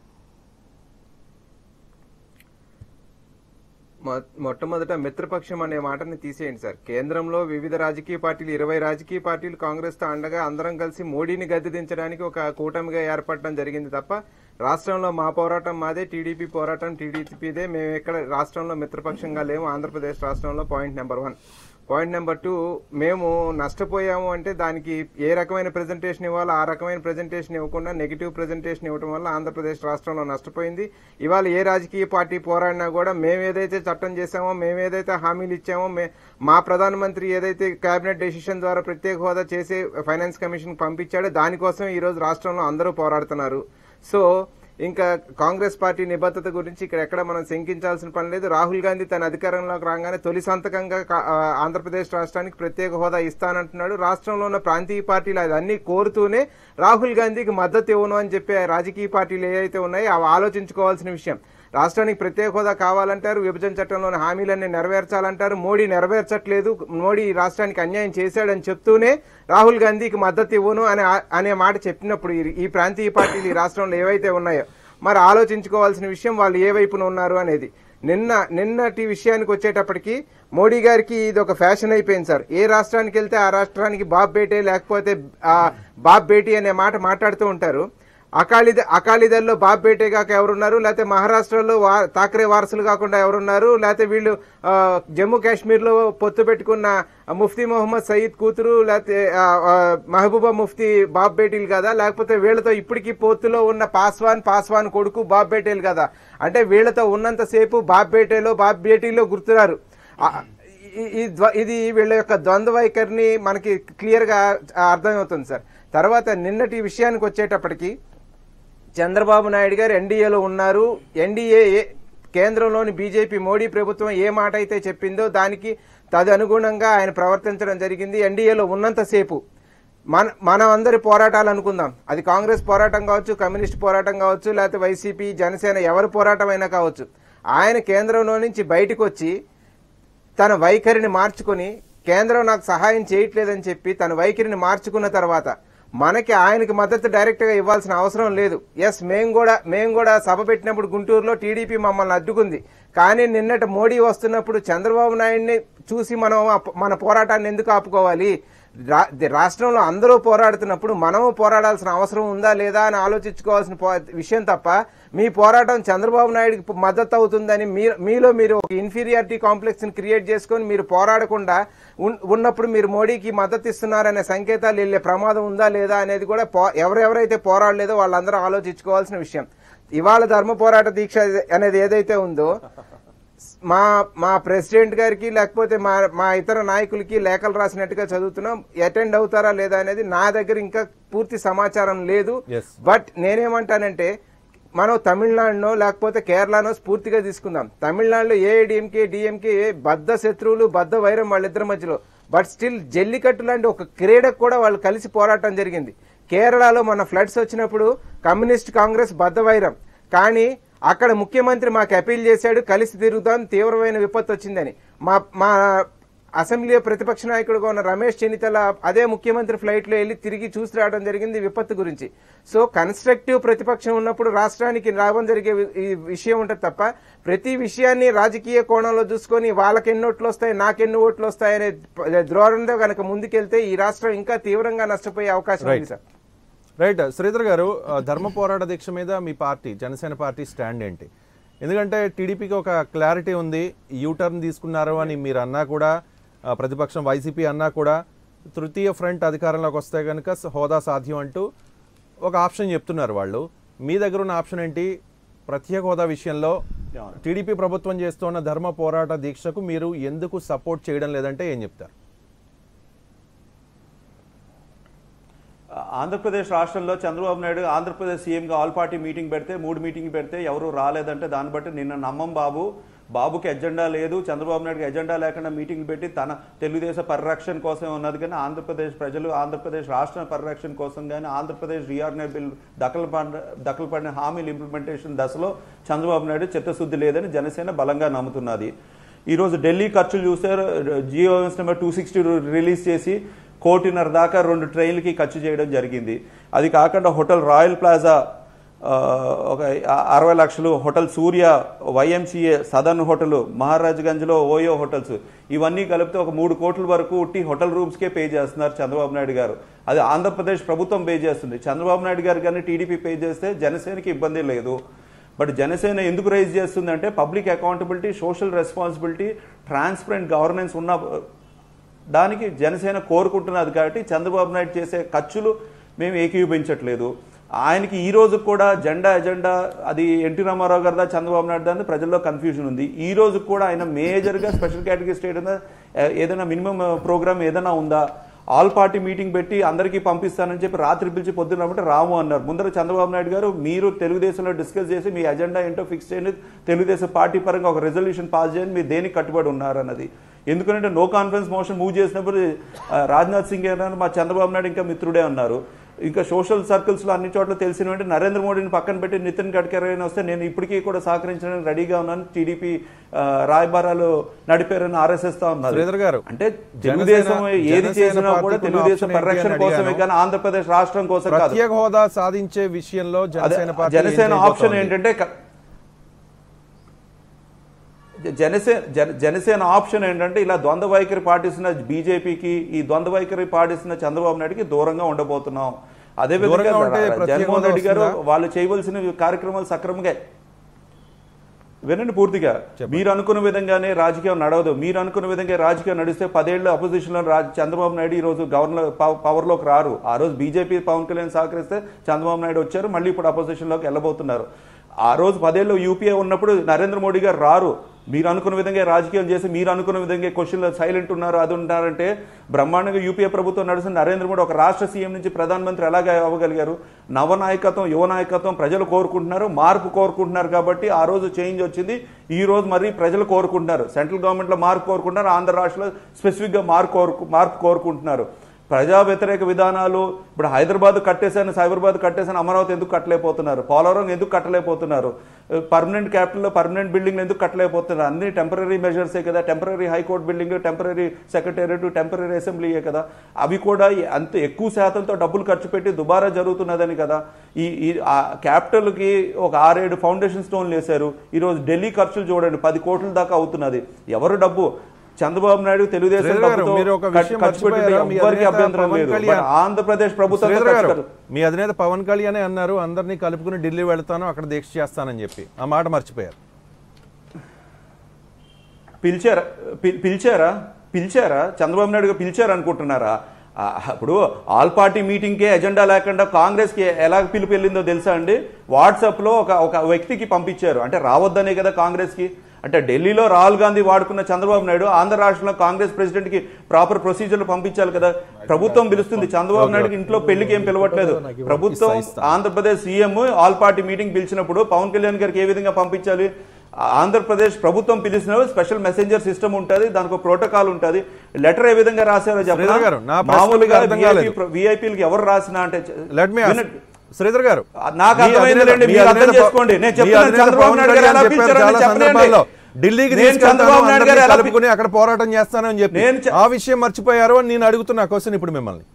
మొట్టమొదట మిత్రపక్షం అనే మాటని తీసేయండి సార్. కేంద్రంలో వివిధ రాజకీయ పార్టీలు 20 రాజకీయ పార్టీలు కాంగ్రెస్ తో అండగా అందరం కలిసి మోడీని గద్దెదించడానికి ఒక కూటమిగా ఏర్పడడం జరిగింది తప్ప రాష్ట్రంలో మా పోరాటం మాదే, టీడీపీ పోరాటం టీడీపీదే. మేము ఎక్కడ రాష్ట్రంలో మిత్రపక్షంగా లేము ఆంధ్రప్రదేశ్ రాష్ట్రంలో. Point number 1. పాయింట్ నెంబర్ 2, మేము నష్టపోయాము అంటే దానికి ఏ రకమైన ప్రెజెంటేషన్ ఇవ్వాలో ఆ రకమైన ప్రెజెంటేషన్ ఇవ్వకుండా నెగిటివ్ ప్రెజెంటేషన్ ఇవ్వడం వల్ల ఆంధ్రప్రదేశ్ రాష్ట్రంలో నష్టపోయింది. ఇవాళ ఏ రాజకీయ పార్టీ పోరాడినా కూడా మేము ఏదైతే చట్టం చేశామో, మేము ఏదైతే హామీలు ఇచ్చామో, మా ప్రధానమంత్రి ఏదైతే కేబినెట్ డెసిషన్ ద్వారా ప్రత్యేక హోదా చేసి ఫైనాన్స్ కమిషన్ పంపించాడో దానికోసం ఈరోజు రాష్ట్రంలో అందరూ పోరాడుతున్నారు. సో ఇంకా కాంగ్రెస్ పార్టీ నిబద్ధత గురించి ఇక్కడ ఎక్కడ మనం శంకించాల్సిన పని లేదు. రాహుల్ గాంధీ తన అధికారంలోకి రాగానే తొలి సంతకంగా ఆంధ్రప్రదేశ్ రాష్ట్రానికి ప్రత్యేక హోదా ఇస్తానంటున్నాడు. రాష్ట్రంలో ఉన్న ప్రాంతీయ పార్టీలు అదన్నీ కోరుతూనే రాహుల్ గాంధీకి మద్దతు ఇవ్వను అని చెప్పే రాజకీయ పార్టీలు ఏవైతే ఉన్నాయో అవి ఆలోచించుకోవాల్సిన విషయం. రాష్ట్రానికి ప్రత్యేక హోదా కావాలంటారు, విభజన చట్టంలోని హామీలన్నీ నెరవేర్చాలంటారు. మోడీ నెరవేర్చట్లేదు, మోడీ రాష్ట్రానికి అన్యాయం చేశాడని చెప్తూనే రాహుల్ గాంధీకి మద్దతు ఇవ్వను అనే మాట చెప్పినప్పుడు ఈ ప్రాంతీయ పార్టీలు ఈ రాష్ట్రంలో ఏవైతే ఉన్నాయో మరి ఆలోచించుకోవాల్సిన విషయం వాళ్ళు ఏ వైపున ఉన్నారు అనేది. నిన్నటి విషయానికి వచ్చేటప్పటికి మోడీ గారికి ఇది ఒక ఫ్యాషన్ అయిపోయింది సార్. ఏ రాష్ట్రానికి వెళ్తే ఆ రాష్ట్రానికి బాబ్ బేటే లేకపోతే బాబ్ బేటీ అనే మాట మాట్లాడుతూ ఉంటారు. అకాలీదల్లో బాబ్ బేటే కాక ఎవరున్నారు, లేకపోతే మహారాష్ట్రలో థాకరే వారసులు కాకుండా ఎవరున్నారు, లేకపోతే వీళ్ళు జమ్మూ కాశ్మీర్లో పొత్తు పెట్టుకున్న ముఫ్తీ మొహమ్మద్ సయీద్ కూతురు లేకపోతే మహబూబా ముఫ్తీ బాబ్ బేటీలు కదా, లేకపోతే వీళ్ళతో ఇప్పటికీ పొత్తులో ఉన్న పాస్వాన్ కొడుకు బాబ్ బేటీలు కదా. అంటే వీళ్ళతో ఉన్నంతసేపు బాబ్ బేటీలో గుర్తురారు. ఇది వీళ్ళ యొక్క ద్వంద్వ వైఖరిని మనకి క్లియర్ గా అర్థమవుతుంది సార్. తర్వాత నిన్నటి విషయానికి వచ్చేటప్పటికి చంద్రబాబు నాయుడు గారు ఎన్డీఏలో ఉన్నారు. ఎన్డీఏ కేంద్రంలోని బీజేపీ మోడీ ప్రభుత్వం ఏ మాట అయితే చెప్పిందో దానికి తదనుగుణంగా ఆయన ప్రవర్తించడం జరిగింది. ఎన్డీఏలో ఉన్నంతసేపు మనం అందరి పోరాటాలు అనుకుందాం, అది కాంగ్రెస్ పోరాటం కావచ్చు, కమ్యూనిస్ట్ పోరాటం కావచ్చు, లేకపోతే వైసీపీ జనసేన ఎవరి పోరాటం అయినా కావచ్చు, ఆయన కేంద్రంలో నుంచి బయటకు వచ్చి తన వైఖరిని మార్చుకుని కేంద్రం నాకు సహాయం చేయట్లేదని చెప్పి తన వైఖరిని మార్చుకున్న తర్వాత మనకి ఆయనకి మద్దతు డైరెక్ట్ గా ఇవ్వాల్సిన అవసరం లేదు. ఎస్, మేము కూడా సభ పెట్టినప్పుడు గుంటూరులో టీడీపీ మమ్మల్ని అడ్డుకుంది. కానీ నిన్నటి మోడీ వస్తున్నప్పుడు చంద్రబాబు నాయుడిని చూసి మన పోరాటాన్ని ఎందుకు ఆపుకోవాలి? రాష్ట్రంలో అందరూ పోరాడుతున్నప్పుడు మనము పోరాడాల్సిన అవసరం ఉందా లేదా అని ఆలోచించుకోవాల్సిన విషయం తప్ప మీ పోరాటం చంద్రబాబు నాయుడుకి మద్దతు అవుతుందని మీలో మీరు ఒక ఇన్ఫీరియారిటీ కాంప్లెక్స్ ని క్రియేట్ చేసుకొని మీరు పోరాడకుండా ఉన్నప్పుడు మీరు మోడీకి మద్దతు ఇస్తున్నారనే సంకేతాలు వెళ్ళే ప్రమాదం ఉందా లేదా అనేది కూడా ఎవరెవరైతే పోరాడలేదో వాళ్ళందరూ ఆలోచించుకోవాల్సిన విషయం. ఇవాళ ధర్మ పోరాట దీక్ష అనేది ఏదైతే ఉందో మా ప్రెసిడెంట్ గారికి లేకపోతే మా ఇతర నాయకులకి లేఖలు రాసినట్టుగా చదువుతున్నాం. అటెండ్ అవుతారా లేదా అనేది నా దగ్గర ఇంకా పూర్తి సమాచారం లేదు. బట్ నేనేమంటానంటే మనం తమిళనాడునో లేకపోతే కేరళనో స్ఫూర్తిగా తీసుకుందాం. తమిళనాడులో ఏఐడిఎంకే డిఎంకే బద్ద శత్రువులు బద్ద వైరం వాళ్ళిద్దరి మధ్యలో, బట్ స్టిల్ జల్లికట్టు లాంటి ఒక క్రీడకు కూడా వాళ్ళు కలిసి పోరాటం జరిగింది. కేరళలో మన ఫ్లడ్స్ వచ్చినప్పుడు కమ్యూనిస్ట్ కాంగ్రెస్ బద్ద వైరం, కానీ అక్కడ ముఖ్యమంత్రి మాకు అపీల్ చేశాడు కలిసి తిరుగుతాం తీవ్రమైన విపత్తు వచ్చిందని. మా అసెంబ్లీ ప్రతిపక్ష నాయకుడుగా ఉన్న రమేష్ చెన్నితల అదే ముఖ్యమంత్రి ఫ్లైట్ లో వెళ్లి తిరిగి చూసి రావడం జరిగింది విపత్తు గురించి. సో కన్స్ట్రక్టివ్ ప్రతిపక్షం ఉన్నప్పుడు రాష్ట్రానికి లాభం జరిగే ఈ విషయం ఉంటుంది తప్ప ప్రతి విషయాన్ని రాజకీయ కోణంలో చూసుకొని వాళ్ళకి ఎన్ని ఓట్లు వస్తాయి నాకెన్ని ఓట్లు వస్తాయనే ధోరణితో కనుక ముందుకెళ్తే ఈ రాష్ట్రం ఇంకా తీవ్రంగా నష్టపోయే అవకాశం ఉంది సార్. రైట్. శ్రీధర్ గారు, ధర్మ పోరాట దీక్ష మీద మీ పార్టీ జనసేన పార్టీ స్టాండ్ ఏంటి? ఎందుకంటే టీడీపీకి ఒక క్లారిటీ ఉంది, యూటర్న్ తీసుకున్నారు అని మీరు అన్నా కూడా, ప్రతిపక్షం వైసీపీ అన్నా కూడా తృతీయ ఫ్రంట్ అధికారంలోకి వస్తే కనుక హోదా సాధ్యం అంటూ ఒక ఆప్షన్ చెప్తున్నారు వాళ్ళు. మీ దగ్గర ఉన్న ఆప్షన్ ఏంటి? ప్రత్యేక హోదా విషయంలో టీడీపీ ప్రభుత్వం చేస్తున్న ధర్మ పోరాట దీక్షకు మీరు ఎందుకు సపోర్ట్ చేయడం లేదంటే ఏం చెప్తారు? ఆంధ్రప్రదేశ్ రాష్ట్రంలో చంద్రబాబు నాయుడు ఆంధ్రప్రదేశ్ సీఎంగా ఆల్ పార్టీ మీటింగ్ పెడితే 3 మీటింగ్ పెడితే ఎవరు రాలేదంటే దాన్ని బట్టి నిన్న నమ్మం బాబుకి ఎజెండా లేదు, చంద్రబాబు నాయుడుకి ఎజెండా లేకుండా మీటింగ్ పెట్టి తన తెలుగుదేశం పరిరక్షణ కోసం ఉన్నది. కానీ ఆంధ్రప్రదేశ్ ప్రజలు ఆంధ్రప్రదేశ్ రాష్ట్ర పరిరక్షణ కోసం కానీ ఆంధ్రప్రదేశ్ రీఆర్గనైజ్ బిల్ దఖలు పడిన హామీల ఇంప్లిమెంటేషన్ దశలో చంద్రబాబు నాయుడు చిత్తశుద్ధి లేదని జనసేన బలంగా నమ్ముతున్నది. ఈరోజు ఢిల్లీ ఖర్చులు చూసారు. జియోఎస్ నెంబర్ 260 రిలీజ్ చేసి 1.5 కోటి దాకా 2 ట్రైన్లకి ఖర్చు చేయడం జరిగింది. అది కాకుండా హోటల్ రాయల్ ప్లాజా ఒక 60 లక్షలు, hotel Surya, YMCA, southern hotel, మహారాజ్గంజ్లో ఓయో హోటల్స్, ఇవన్నీ కలిపితే ఒక 3 కోట్ల వరకు ఉట్టి హోటల్ రూమ్స్కే పే చేస్తున్నారు చంద్రబాబు నాయుడు గారు. అది ఆంధ్రప్రదేశ్ ప్రభుత్వం పే చేస్తుంది. చంద్రబాబు నాయుడు గారు కానీ టీడీపీ పే చేస్తే జనసేనకి ఇబ్బంది లేదు. బట్ జనసేన ఎందుకు రైజ్ చేస్తుందంటే public accountability, social responsibility, transparent governance ఉన్న దానికి జనసేన కోరుకుంటున్నది. కాబట్టి చంద్రబాబు నాయుడు చేసే ఖర్చులు మేము ఏకీభవించట్లేదు. ఆయనకి ఈ రోజు కూడా ఎజెండా అది ఎన్టీ రామారావు గారిదా చంద్రబాబు నాయుడు దాని ప్రజల్లో కన్ఫ్యూజన్ ఉంది. ఈ రోజు కూడా ఆయన మేజర్గా స్పెషల్ కేటగిరీ స్టేట్ ఏదైనా మినిమం ప్రోగ్రామ్ ఏదైనా ఉందా? ఆల్ పార్టీ మీటింగ్ పెట్టి అందరికీ పంపిస్తానని చెప్పి రాత్రి పిలిచి పొద్దున్నప్పుడు రాము అన్నారు. ముందర చంద్రబాబు నాయుడు గారు మీరు తెలుగుదేశంలో డిస్కస్ చేసి మీ ఎజెండా ఏంటో ఫిక్స్ చేయండి, తెలుగుదేశం పార్టీ పరంగా ఒక రెజల్యూషన్ పాస్ చేయండి, మీరు దేనికి కట్టుబడి ఉన్నారన్నది. ఎందుకంటే నో కాన్ఫిడెన్స్ మోషన్ మూవ్ చేసినప్పుడు రాజ్నాథ్ సింగ్ గారు మా చంద్రబాబు నాయుడు ఇంకా మిత్రుడే అన్నారు. ఇంకా సోషల్ సర్కిల్స్లో అన్ని చోట్ల తెలిసినటువంటి నరేంద్ర మోడీని పక్కన పెట్టి నితిన్ గడ్కరీ అయినా వస్తే నేను ఇప్పటికీ కూడా సహకరించడానికి రెడీగా ఉన్నాను, టీడీపీ రాయబారాలు నడిపారని ఆర్ఎస్ఎస్తో ఉన్నారు. అంటే తెలుగుదేశం ఏది చేసినా కూడా తెలుగుదేశం పరిరక్షణ కోసమే కానీ ఆంధ్రప్రదేశ్ రాష్ట్రం కోసం కాదు. ప్రత్యేక హోదా సాధించే విషయంలో జనసేన ఆప్షన్ ఏంటంటే జనసేన ఆప్షన్ ఏంటంటే ఇలా ద్వంద్వ వైఖరి పాటిస్తున్న బీజేపీకి, ఈ ద్వంద్వ వైఖరి పాటిస్తున్న చంద్రబాబు నాయుడుకి దూరంగా ఉండబోతున్నాం. అదేవిధంగా జగన్మోహన్ రెడ్డి గారు వాళ్ళు చేయవలసిన కార్యక్రమాలు సక్రమంగా వినండి పూర్తిగా. మీరు అనుకున్న విధంగానే రాజకీయం నడవదు. మీరు అనుకున్న విధంగా రాజకీయం నడిస్తే 10 ఏళ్ళు అపోజిషన్ లో చంద్రబాబు నాయుడు ఈ రోజు పవర్ లోకి రారు. ఆ రోజు బీజేపీ పవన్ కళ్యాణ్ సహకరిస్తే చంద్రబాబు నాయుడు వచ్చారు, మళ్ళీ ఇప్పుడు అపోజిషన్ లోకి వెళ్ళబోతున్నారు. ఆ రోజు 10 ఏళ్ళు యూపీఏ ఉన్నప్పుడు నరేంద్ర మోడీ గారు రారు. మీరు అనుకున్న విధంగా రాజకీయం చేసి మీరు అనుకున్న విధంగా క్వశ్చన్లో సైలెంట్ ఉన్నారు, అది ఉన్నారంటే బ్రహ్మాండంగా యూపీఏ ప్రభుత్వం నడుస్తున్న నరేంద్ర మోడీ ఒక రాష్ట్ర సీఎం నుంచి ప్రధానమంత్రి ఎలాగా అవ్వగలిగారు? నవనాయకత్వం, యువ నాయకత్వం ప్రజలు కోరుకుంటున్నారు, మార్పు కోరుకుంటున్నారు. కాబట్టి ఆ రోజు చేంజ్ వచ్చింది. ఈ రోజు మరి ప్రజలు కోరుకుంటున్నారు. సెంట్రల్ గవర్నమెంట్లో మార్పు కోరుకుంటున్నారు, ఆంధ్ర రాష్ట్రంలో స్పెసిఫిక్గా మార్పు కోరుకుంటున్నారు. ప్రజా వ్యతిరేక విధానాలు ఇప్పుడు హైదరాబాద్ కట్టేశాను, సైబరాబాద్ కట్టేశాను, అమరావతి ఎందుకు కట్టలేకపోతున్నారు? పోలవరం ఎందుకు కట్టలేకపోతున్నారు? పర్మనెంట్ క్యాపిటల్లో పర్మనెంట్ బిల్డింగ్ ఎందుకు కట్టలేకపోతున్నారు? అన్ని టెంపరీ మెజర్సే కదా. Temporary high court building, temporary secretariat, temporary అసెంబ్లీయే కదా. అవి కూడా అంత ఎక్కువ శాతంతో డబ్బులు ఖర్చు పెట్టి దుబారా జరుగుతున్నదని కదా. ఈ క్యాపిటల్కి ఒక 6-7 ఫౌండేషన్ స్టోన్లు వేశారు. ఈరోజు ఢిల్లీ ఖర్చులు చూడండి 10 కోట్ల దాకా అవుతున్నది. ఎవరు డబ్బు చంద్రబాబు నాయుడు తెలుగుదేశం ఖర్చు పెట్టింది ఎవరికి అభ్యంతరం లేదు. ఆంధ్రప్రదేశ్ ప్రభుత్వం మీ అధినేత పవన్ కళ్యాణ్ అన్నారు అందరినీ కలుపుకుని ఢిల్లీ వెళ్తాను అక్కడ దీక్ష చేస్తానని చెప్పి ఆ మాట మర్చిపోయారు. పిలిచారా చంద్రబాబు నాయుడు పిలిచారు అనుకుంటున్నారా? ఇప్పుడు ఆల్ పార్టీ మీటింగ్కే ఎజెండా లేకుండా కాంగ్రెస్కి ఎలా పిలుపు వెళ్ళిందో తెలుసా అండి? వాట్సాప్లో ఒక వ్యక్తికి పంపించారు. అంటే రావద్దనే కదా కాంగ్రెస్కి. అంటే ఢిల్లీలో రాహుల్ గాంధీ వాడుకున్న చంద్రబాబు నాయుడు ఆంధ్ర రాష్ట్రంలో కాంగ్రెస్ ప్రెసిడెంట్కి ప్రాపర్ ప్రొసీజర్లు పంపించాలి కదా. ప్రభుత్వం పిలుస్తుంది, చంద్రబాబు నాయుడుకి ఇంట్లో పెళ్లికి ఏం పిలవట్లేదు. ప్రభుత్వం Andhra Pradesh CM all party meeting పిలిచినప్పుడు పవన్ కళ్యాణ్ గారికి ఏ విధంగా పంపించాలి? ఆంధ్రప్రదేశ్ ప్రభుత్వం పిలిచినప్పుడు స్పెషల్ మెసెంజర్ సిస్టమ్ ఉంటుంది, దానికి ప్రోటోకాల్ ఉంటుంది. లెటర్ ఏ విధంగా రాశారో చెప్పారు. మామూలుగా విఐపీలకి ఎవరు రాసినా అంటే శ్రీధర్ గారు నాకు అర్థమైందండి, మీరు అర్థం చేసుకోండి. నేను చెప్తున్నాను చంద్రబాబు నాయుడు గారు ఎలా పిలిచారని చెప్పండి. ఢిల్లీకి కలుపుకుని అక్కడ పోరాటం చేస్తానని చెప్పి ఆ విషయం మర్చిపోయారు అని నేను అడుగుతున్నా క్వశ్చన్ ఇప్పుడు మిమ్మల్ని.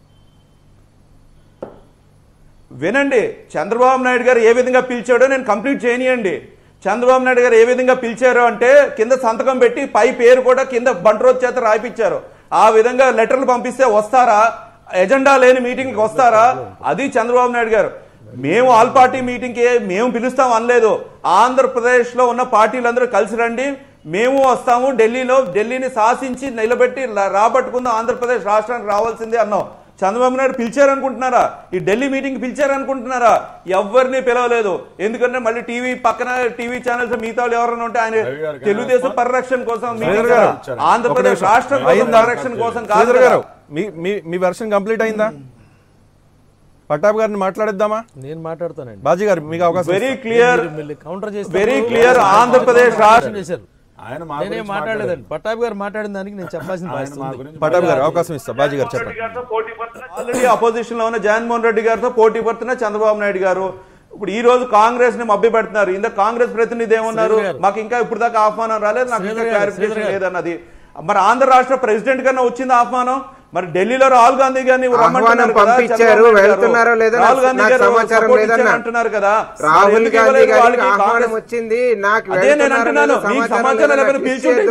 వినండి, చంద్రబాబు నాయుడు గారు ఏ విధంగా పిలిచాడో నేను కంప్లీట్ చేయనియండి. చంద్రబాబు నాయుడు గారు ఏ విధంగా పిలిచారు అంటే కింద సంతకం పెట్టి పై పేరు కూడా కింద బంట్రోజ్ చేత రాయిపించారు. ఆ విధంగా లెటర్లు పంపిస్తే వస్తారా? ఎజెండా లేని మీటింగ్కి వస్తారా? అది చంద్రబాబు నాయుడు గారు. మేము ఆల్ పార్టీ మీటింగ్కి మేము పిలుస్తాం అనలేదు. ఆంధ్రప్రదేశ్లో ఉన్న పార్టీలందరూ కలిసి రండి, మేము వస్తాము, ఢిల్లీని శాసించి నిలబెట్టి రాబట్టుకుందాం, ఆంధ్రప్రదేశ్ రాష్ట్రానికి రావాల్సిందే అన్నాం. చంద్రబాబు నాయుడు పిలిచారనుకుంటున్నారా? ఈ ఢిల్లీ మీటింగ్ పిలిచారనుకుంటున్నారా? ఎవరిని పిలవలేదు. ఎందుకంటే మళ్ళీ టీవీ ఛానల్స్ మిగతా ఎవరైనా ఉంటే ఆయన తెలుగుదేశం పరిరక్షణ కోసం, ఆంధ్రప్రదేశ్ రాష్ట్రం పరిరక్షణ కోసం కాదు. మీ వెర్షన్ కంప్లీట్ అయిందా? పట్టాభి గారిని మాట్లాడేద్దామా? నేను మాట్లాడతానండి. బాజీ గారు మీకు అవకాశం. వెరీ క్లియర్ ఆంధ్రప్రదేశ్ రాష్ట్రం చేశారు. నేనే మాట్లాడలేదండి. పట్టాభి గారు మాట్లాడిన దానికి నేను చెప్పాల్సిన పట్టాభి గారు అవకాశం ఇస్తా. బాజీ గారు చెప్పండి. ఆల్రెడీ అపోజిషన్ లో ఉన్న జగన్మోహన్ రెడ్డి గారితో పోటీ పడుతున్న చంద్రబాబు నాయుడు గారు ఇప్పుడు ఈ రోజు కాంగ్రెస్ ని మభ్య పెడుతున్నారు. ఇంత కాంగ్రెస్ ప్రతినిధి ఏమన్నారు? మాకు ఇంకా ఇప్పుడు దాకా ఆహ్వానం రాలేదు, నాకు ఇంకా క్లారిఫికేషన్ లేదన్నది. మరి ఆంధ్ర రాష్ట్ర ప్రెసిడెంట్ కన్నా వచ్చింది ఆహ్వానం. మరి ఢిల్లీలో రాహుల్ గాంధీ గారిని పంపించారు, వెళ్తున్నారో లేదో సమాచారం అంటున్నారు కదా. రాహుల్ గాంధీ గారికి ఆహ్వానం వచ్చింది, నాకు అదే నేను అంటున్నాను. మీకు సమాచారం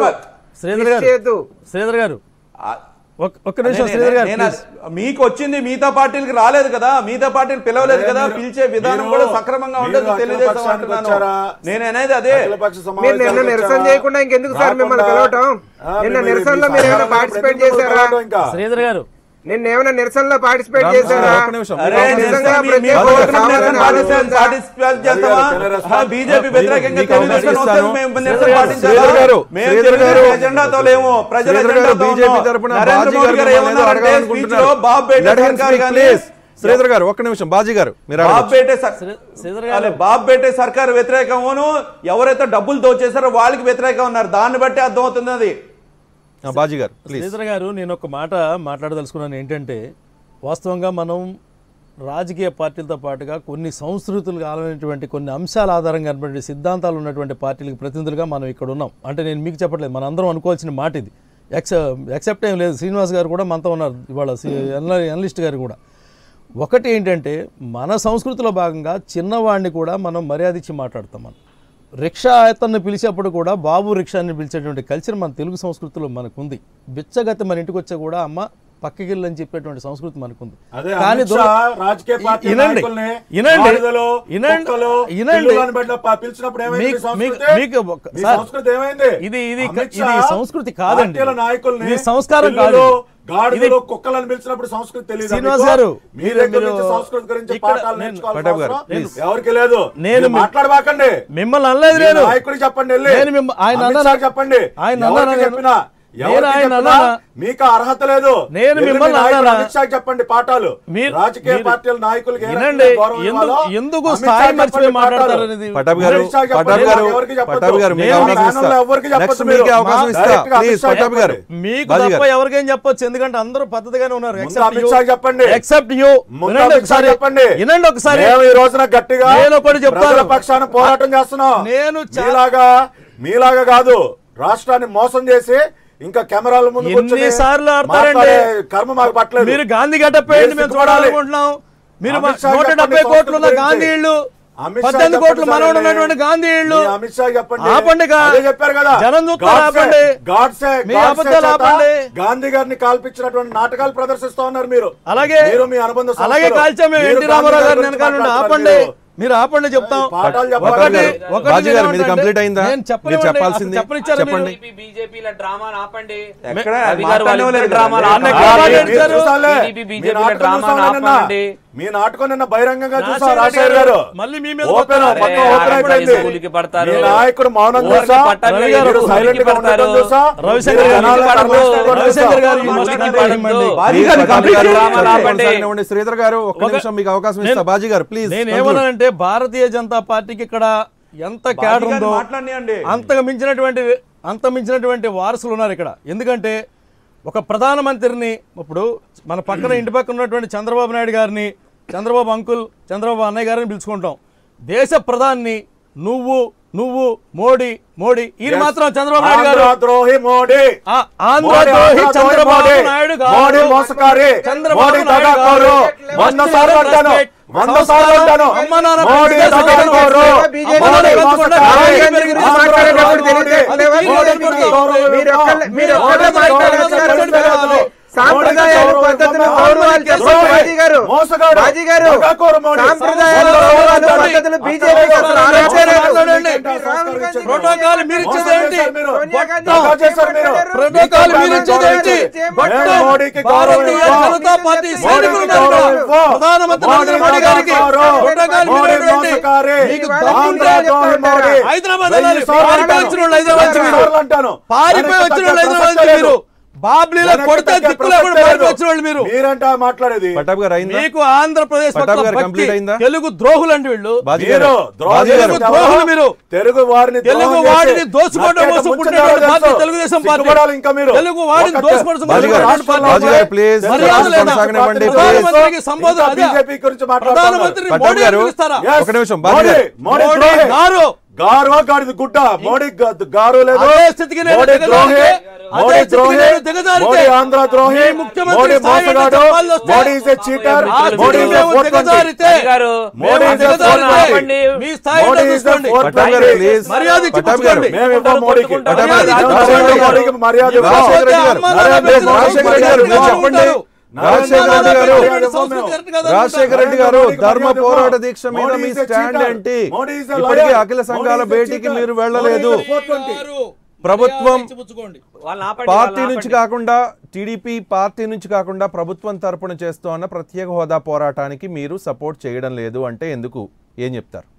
శ్రీధర్ గారు ఒక్క నిమిషం శ్రీధర్ గారు, మీకు వచ్చింది, మిగతా పార్టీలకు రాలేదు కదా, మిగతా పార్టీలు పిలవలేదు కదా, పిలిచే విధానం కూడా సక్రమంగా ఉండదు తెలుగుదేశం అంటున్నాను. నేను అనేది అదే. మీరు నిన్న నిరసన చేయకుండా ఇంకెందుకు సార్ మిమ్మల్ని పిలవటం? నిన్న నిరసనలో మీరు ఏమైనా పార్టిసిపేట్ చేశారా? శ్రీధర్ గారు నిన్న ఏమైనా నిరసనలో పార్టిసిపేట్ చేశారా? బీజేపీ వ్యతిరేకంగా ఎజెండాతో లేము, ప్రజల శ్రీధర్ గారు ఒక్క నిమిషం. బాజీ గారు బాబేటే సర్కారు వ్యతిరేకమును ఎవరైతే డబ్బులు దోచేశారో వాళ్ళకి వ్యతిరేకం ఉన్నారు. దాన్ని బట్టి అర్థం అవుతుంది అది. బాజీ గారు శ్రీధర్ గారు నేను ఒక మాట మాట్లాడదలుచుకున్నాను. ఏంటంటే వాస్తవంగా మనం రాజకీయ పార్టీలతో పాటుగా కొన్ని సంస్కృతులకు ఆలైనటువంటి కొన్ని అంశాల ఆధారంగా ఉన్నటువంటి సిద్ధాంతాలు ఉన్నటువంటి పార్టీలకు ప్రతినిధులుగా మనం ఇక్కడ ఉన్నాం. అంటే నేను మీకు చెప్పట్లేదు, మన అందరం అనుకోవాల్సిన మాట ఇది. ఎక్సెప్ట్ ఏం లేదు. శ్రీనివాస్ గారు కూడా మనతో ఉన్నారు ఇవాళ, అనలిస్ట్ గారు కూడా. ఒకటి ఏంటంటే మన సంస్కృతిలో భాగంగా చిన్నవాడిని కూడా మనం మర్యాద ఇచ్చి మాట్లాడతాం. మనం రిక్షా అతన్ని పిలిచేప్పుడు కూడా బాబు రిక్షాని పిలిచేటువంటి కల్చర్ మన తెలుగు సంస్కృతిలో మనకుంది. బిచ్చగతి మన ఇంటికి వచ్చా కూడా అమ్మ పక్కకిళ్ళని చెప్పేటువంటి సంస్కృతి మనకుంది. కానీ ఇది సంస్కృతి కాదండి, ఇది సంస్కారం కాదు. కుక్కలను పిలిచినప్పుడు సంస్కృతి తెలియదు. శ్రీనివాస్ గారు సంస్కృతి గురించి ఎవరికి లేదు, నేను మాట్లాడబాకండి. మిమ్మల్ని అనలేదు, నేను నాయకుడికి చెప్పండి, ఆయన చెప్పండి. చెప్పినా మీకు అర్హత లేదు. నేను మిమ్మల్ని అమిత్ షా చెప్పండి పాఠాలు. రాజకీయ పార్టీల నాయకులు ఎందుకు స్థాయి మర్చిపోయి మాట్లాడతారు? మీకు తప్ప ఎవరికేం చెప్పొచ్చు, ఎందుకంటే అందరూ పద్ధతిగానే ఉన్నారు. అమిత్ షా చెప్పండి, ఎక్సెప్ట్ యూ. చెప్పండి, వినండి ఒకసారి. ఈ రోజున గట్టిగా ప్రజల పక్షాన పోరాటం చేస్తున్నాం. నేను మీలాగా కాదు, రాష్ట్రాన్ని మోసం చేసి ఇంకా కెమెరాల ముందు ఎన్నిసార్లు ఆడతారండి? కర్మ మాకు పట్టలేదు. మీరు గాంధీ గడ్డపేయండి, మేము చూడాలనుకుంటున్నాం. మీరు 170 కోట్లు ఉన్న గాంధీ ఇళ్ళు 18 కోట్లు మనవడు ఉన్నటువంటి గాంధీ ఇళ్ళు అమిత్ షా చెప్పండి, ఆపండి. చెప్పారు కదా, జనం చూస్తారు, ఆపండి. మీ అబద్ధాలు ఆపండి. గాంధీ గారిని కాల్పించినటువంటి నాటకాలు ప్రదర్శిస్తా ఉన్నారు మీరు. అలాగే మీ అనుబంధ అలాగే కాల్చాం మేము ఎన్టీ రామారావు గారిని వెనకాల నుండి. ఆపండి, మీరు ఆపండి, చెప్తాం. కంప్లీట్ అయిందా? చెప్పాల్సింది చెప్పండి. బీజేపీల డ్రామాలు ఆపండి. మీ నాటకం నిన్న బహిరంగంగా చూసా రాజశేఖర్ గారు. మళ్ళీ మీ మీద నాయకుడు మౌనం చూసా, సైలెంట్ గా ఉండడం చూసా. శ్రీధర్ గారు ఒక్క నిమిషం మీకు అవకాశం ఇస్తా. బాజీ గారు ప్లీజ్. నేనేమన్నానంటే భారతీయ జనతా పార్టీకి ఇక్కడ ఎంత క్యాడర్ ఉందో అంత మించినటువంటి వారసులు ఉన్నారు ఇక్కడ. ఎందుకంటే ఒక ప్రధానమంత్రిని, ఇప్పుడు మన పక్కన ఇంటి పక్కన ఉన్నటువంటి చంద్రబాబు నాయుడు గారిని చంద్రబాబు అంకుల్, చంద్రబాబు అన్నయ్య గారిని పిలుచుకుంటాం. దేశ ప్రధాని నువ్వు మోడీ ఈయన మాత్రం చంద్రబాబు నాయుడు గారు ద్రోహి, మోడీ ఆంధ్రద్రోహి చంద్రబాబు నాయుడు గారు, మోసకారి, చంద్రబాబు నాయుడు గారు 100 సార్లు అంటాను. సాంప్రదాయాలు పద్ధతులు ప్రోటోకాల్ మీరు ఇచ్చేదేంటి? జనతా పార్టీ సైనికులు ప్రధానమంత్రి నరేంద్ర మోడీ గారికి ప్రోటోకాల్ హైదరాబాద్ పారిపోయి వచ్చిన వాళ్ళు హైదరాబాద్ మీరు బాబ్లీలో కొడితే మీరు మీరంటా మాట్లాడేది. మీకు ఆంధ్రప్రదేశ్ తెలుగు ద్రోహులు అండి వీళ్ళు. ద్రోహులు మీరు. తెలుగు వాడిని దోచుకోవడం కోసం తెలుగుదేశం పార్టీ. తెలుగు వాడిని దోచుకోవడం సంబోధన ప్రధానమంత్రి మోడీ పిలుస్తారా? గారు గారిది గుడ్డ, మోడీ గారు లేదు, మోడీ ఆంధ్ర ద్రోహి, మోడీ మోసగాడు, Modi is a cheater, Modi is a fourth country, Modi is a fourth country, మీ స్థాయిలో చూసుకోండి. మర్యాద ఇచ్చుకోండి. మేము ఇవ్వం మోడీకి మర్యాద. రాజశేఖర రెడ్డి గారు ధర్మ పోరాట దీక్ష మీద మీ స్టాండ్ ఏంటి? ఇప్పటికీ అఖిల సంఘాల భేటీకి మీరు వెళ్ళలేదు. ప్రభుత్వం పార్టీ నుంచి కాకుండా, టీడీపీ పార్టీ నుంచి కాకుండా ప్రభుత్వం తరపున చేస్తూ ఉన్న ప్రత్యేక హోదా పోరాటానికి మీరు సపోర్ట్ చేయడం లేదు అంటే ఎందుకు? ఏం చెప్తారు?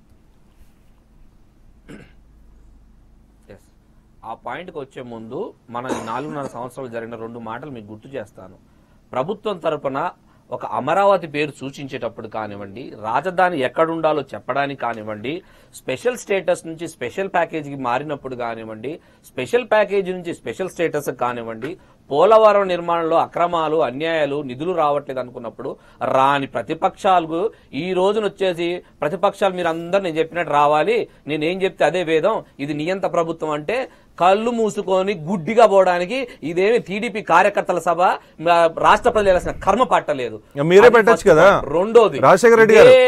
ఆ పాయింట్కి వచ్చే ముందు మన 4.5 సంవత్సరాలు జరిగిన 2 మాటలు మీకు గుర్తు చేస్తాను. ప్రభుత్వం తరపున ఒక అమరావతి పేరు సూచించేటప్పుడు కానివ్వండి, రాజధాని ఎక్కడుండాలో చెప్పడానికి కానివ్వండి, స్పెషల్ స్టేటస్ నుంచి స్పెషల్ ప్యాకేజీకి మారినప్పుడు కానివ్వండి, స్పెషల్ ప్యాకేజీ నుంచి స్పెషల్ స్టేటస్ కానివ్వండి, పోలవరం నిర్మాణంలో అక్రమాలు, అన్యాయాలు, నిధులు రావట్లేదు అనుకున్నప్పుడు రాని ప్రతిపక్షాలకు ఈ రోజున వచ్చేసి ప్రతిపక్షాలు మీరు అందరు నేను చెప్పినట్టు రావాలి, నేనేం చెప్తే అదే వేదం, ఇది నియంత ప్రభుత్వం అంటే కళ్ళు మూసుకొని గుడ్డిగా పోవడానికి ఇదేమి టీడీపీ కార్యకర్తల సభ, రాష్ట్ర ప్రజలు వేయాల్సిన కర్మ పట్టలేదు. మీరే పెట్టచ్చు కదా. రెండోది, రాజశేఖర రెడ్డి గారు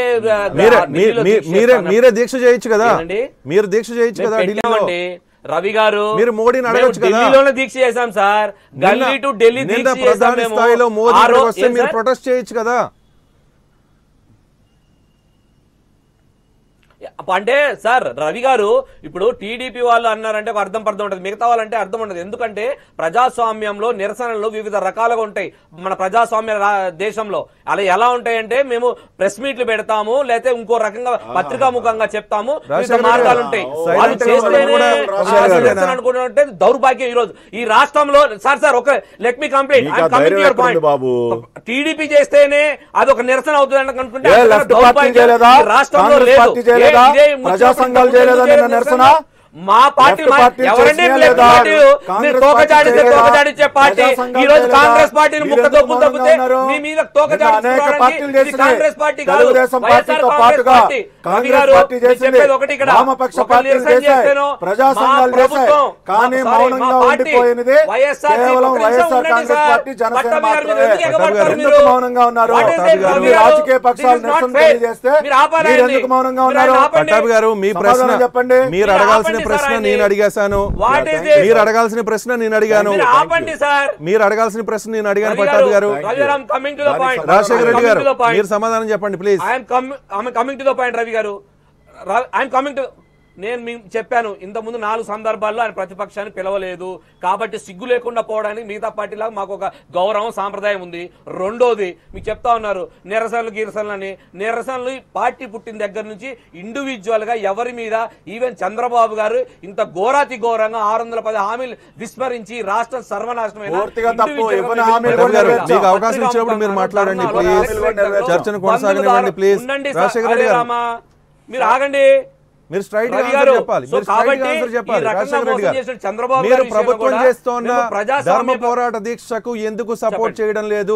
మీరే దీక్ష చేయొచ్చు కదా. మీరు దీక్ష చేయొచ్చు కదా ఢిల్లీలో. రవి గారు మీరు మోడీని అడగచ్చు కదా. ఢిల్లీలోనే దీక్ష చేశాం సార్. గల్లీ టు ఢిల్లీ దీక్ష చేశాం మేము. స్థాయిలో మోదీ వస్తే మీరు ప్రొటెస్ట్ చేయొచ్చు కదా. అంటే సార్ రవి గారు ఇప్పుడు టీడీపీ వాళ్ళు అన్నారంటే అర్థం ఉంటుంది, మిగతా వాళ్ళంటే అర్థం ఉండదు. ఎందుకంటే ప్రజాస్వామ్యంలో నిరసనలు వివిధ రకాలుగా ఉంటాయి మన ప్రజాస్వామ్య దేశంలో. అలా ఎలా ఉంటాయంటే మేము ప్రెస్ మీట్లు పెడతాము, లేకపోతే ఇంకో రకంగా పత్రికాముఖంగా చెప్తాము, వివిధ మార్గాలు ఉంటాయి. వాళ్ళు చేస్తేనే నిరసన అనుకుంటే దౌర్భాగ్యం. ఈ రోజు ఈ రాష్ట్రంలో సార్ ఒక లెట్ మీ కంప్లీట్ టీడీపీ చేస్తేనే అది ఒక నిరసన అవుతుంది అనుకుంటే రాష్ట్రంలో లేదు. ప్రజా సంఘాలు చేయలేదా నిన్న నిరసన? మా పార్టీ ఎవరండి తోకజాడించే పార్టీ ఈ రోజు కాంగ్రెస్ పార్టీని ముక్క తోపులు తప్పితే మీ మీద తోకజాడించుకోవడానికి కాంగ్రెస్ పార్టీ కాదు, వైఎస్ఆర్ కాంగ్రెస్ పార్టీ. చెప్పేది ఒకటి, ఇక్కడ చెప్పండి. మీరు అడగాల్సిన ప్రశ్న నేను అడిగాను. మీరు అడగాల్సిన ప్రశ్న నేను అడిగాను. మీరు అడగాల్సిన ప్రశ్న నేను అడిగాను. పట్టాభి గారు, రాజశేఖర రెడ్డి గారు, మీరు సమాధానం చెప్పండి please. Coming to the point Ravi garu, I'm coming to. నేను మీకు చెప్పాను ఇంతకుముందు 4 సందర్భాల్లో ఆయన ప్రతిపక్షాన్ని పిలవలేదు కాబట్టి సిగ్గు లేకుండా పోవడానికి మిగతా పార్టీలాగా మాకు ఒక గౌరవం సాంప్రదాయం ఉంది. రెండోది మీకు చెప్తా ఉన్నారు నిరసనలు పార్టీ పుట్టిన దగ్గర నుంచి ఇండివిజువల్ గా ఎవరి మీద, ఈవెన్ చంద్రబాబు గారు ఇంత ఘోరాతి ఘోరంగా 610 హామీలు విస్మరించి రాష్ట్రం సర్వనాశనమైన అవకాశం ఇచ్చినప్పుడు మీరు మాట్లాడండి ప్లీజ్. చర్చను కొనసాగనివ్వండి ప్లీజ్. మీరు ఆగండి. మీరు స్ట్రైట్ గా ఆన్సర్ చెప్పాలి. మీరు స్ట్రైట్ గా ఆన్సర్ చెప్పాలి. రాజశేఖర రెడ్డి గారు, మీరు ప్రభుత్వం చేస్తున్న ధర్మ పోరాట దీక్షకు ఎందుకు సపోర్ట్ చేయడం లేదు?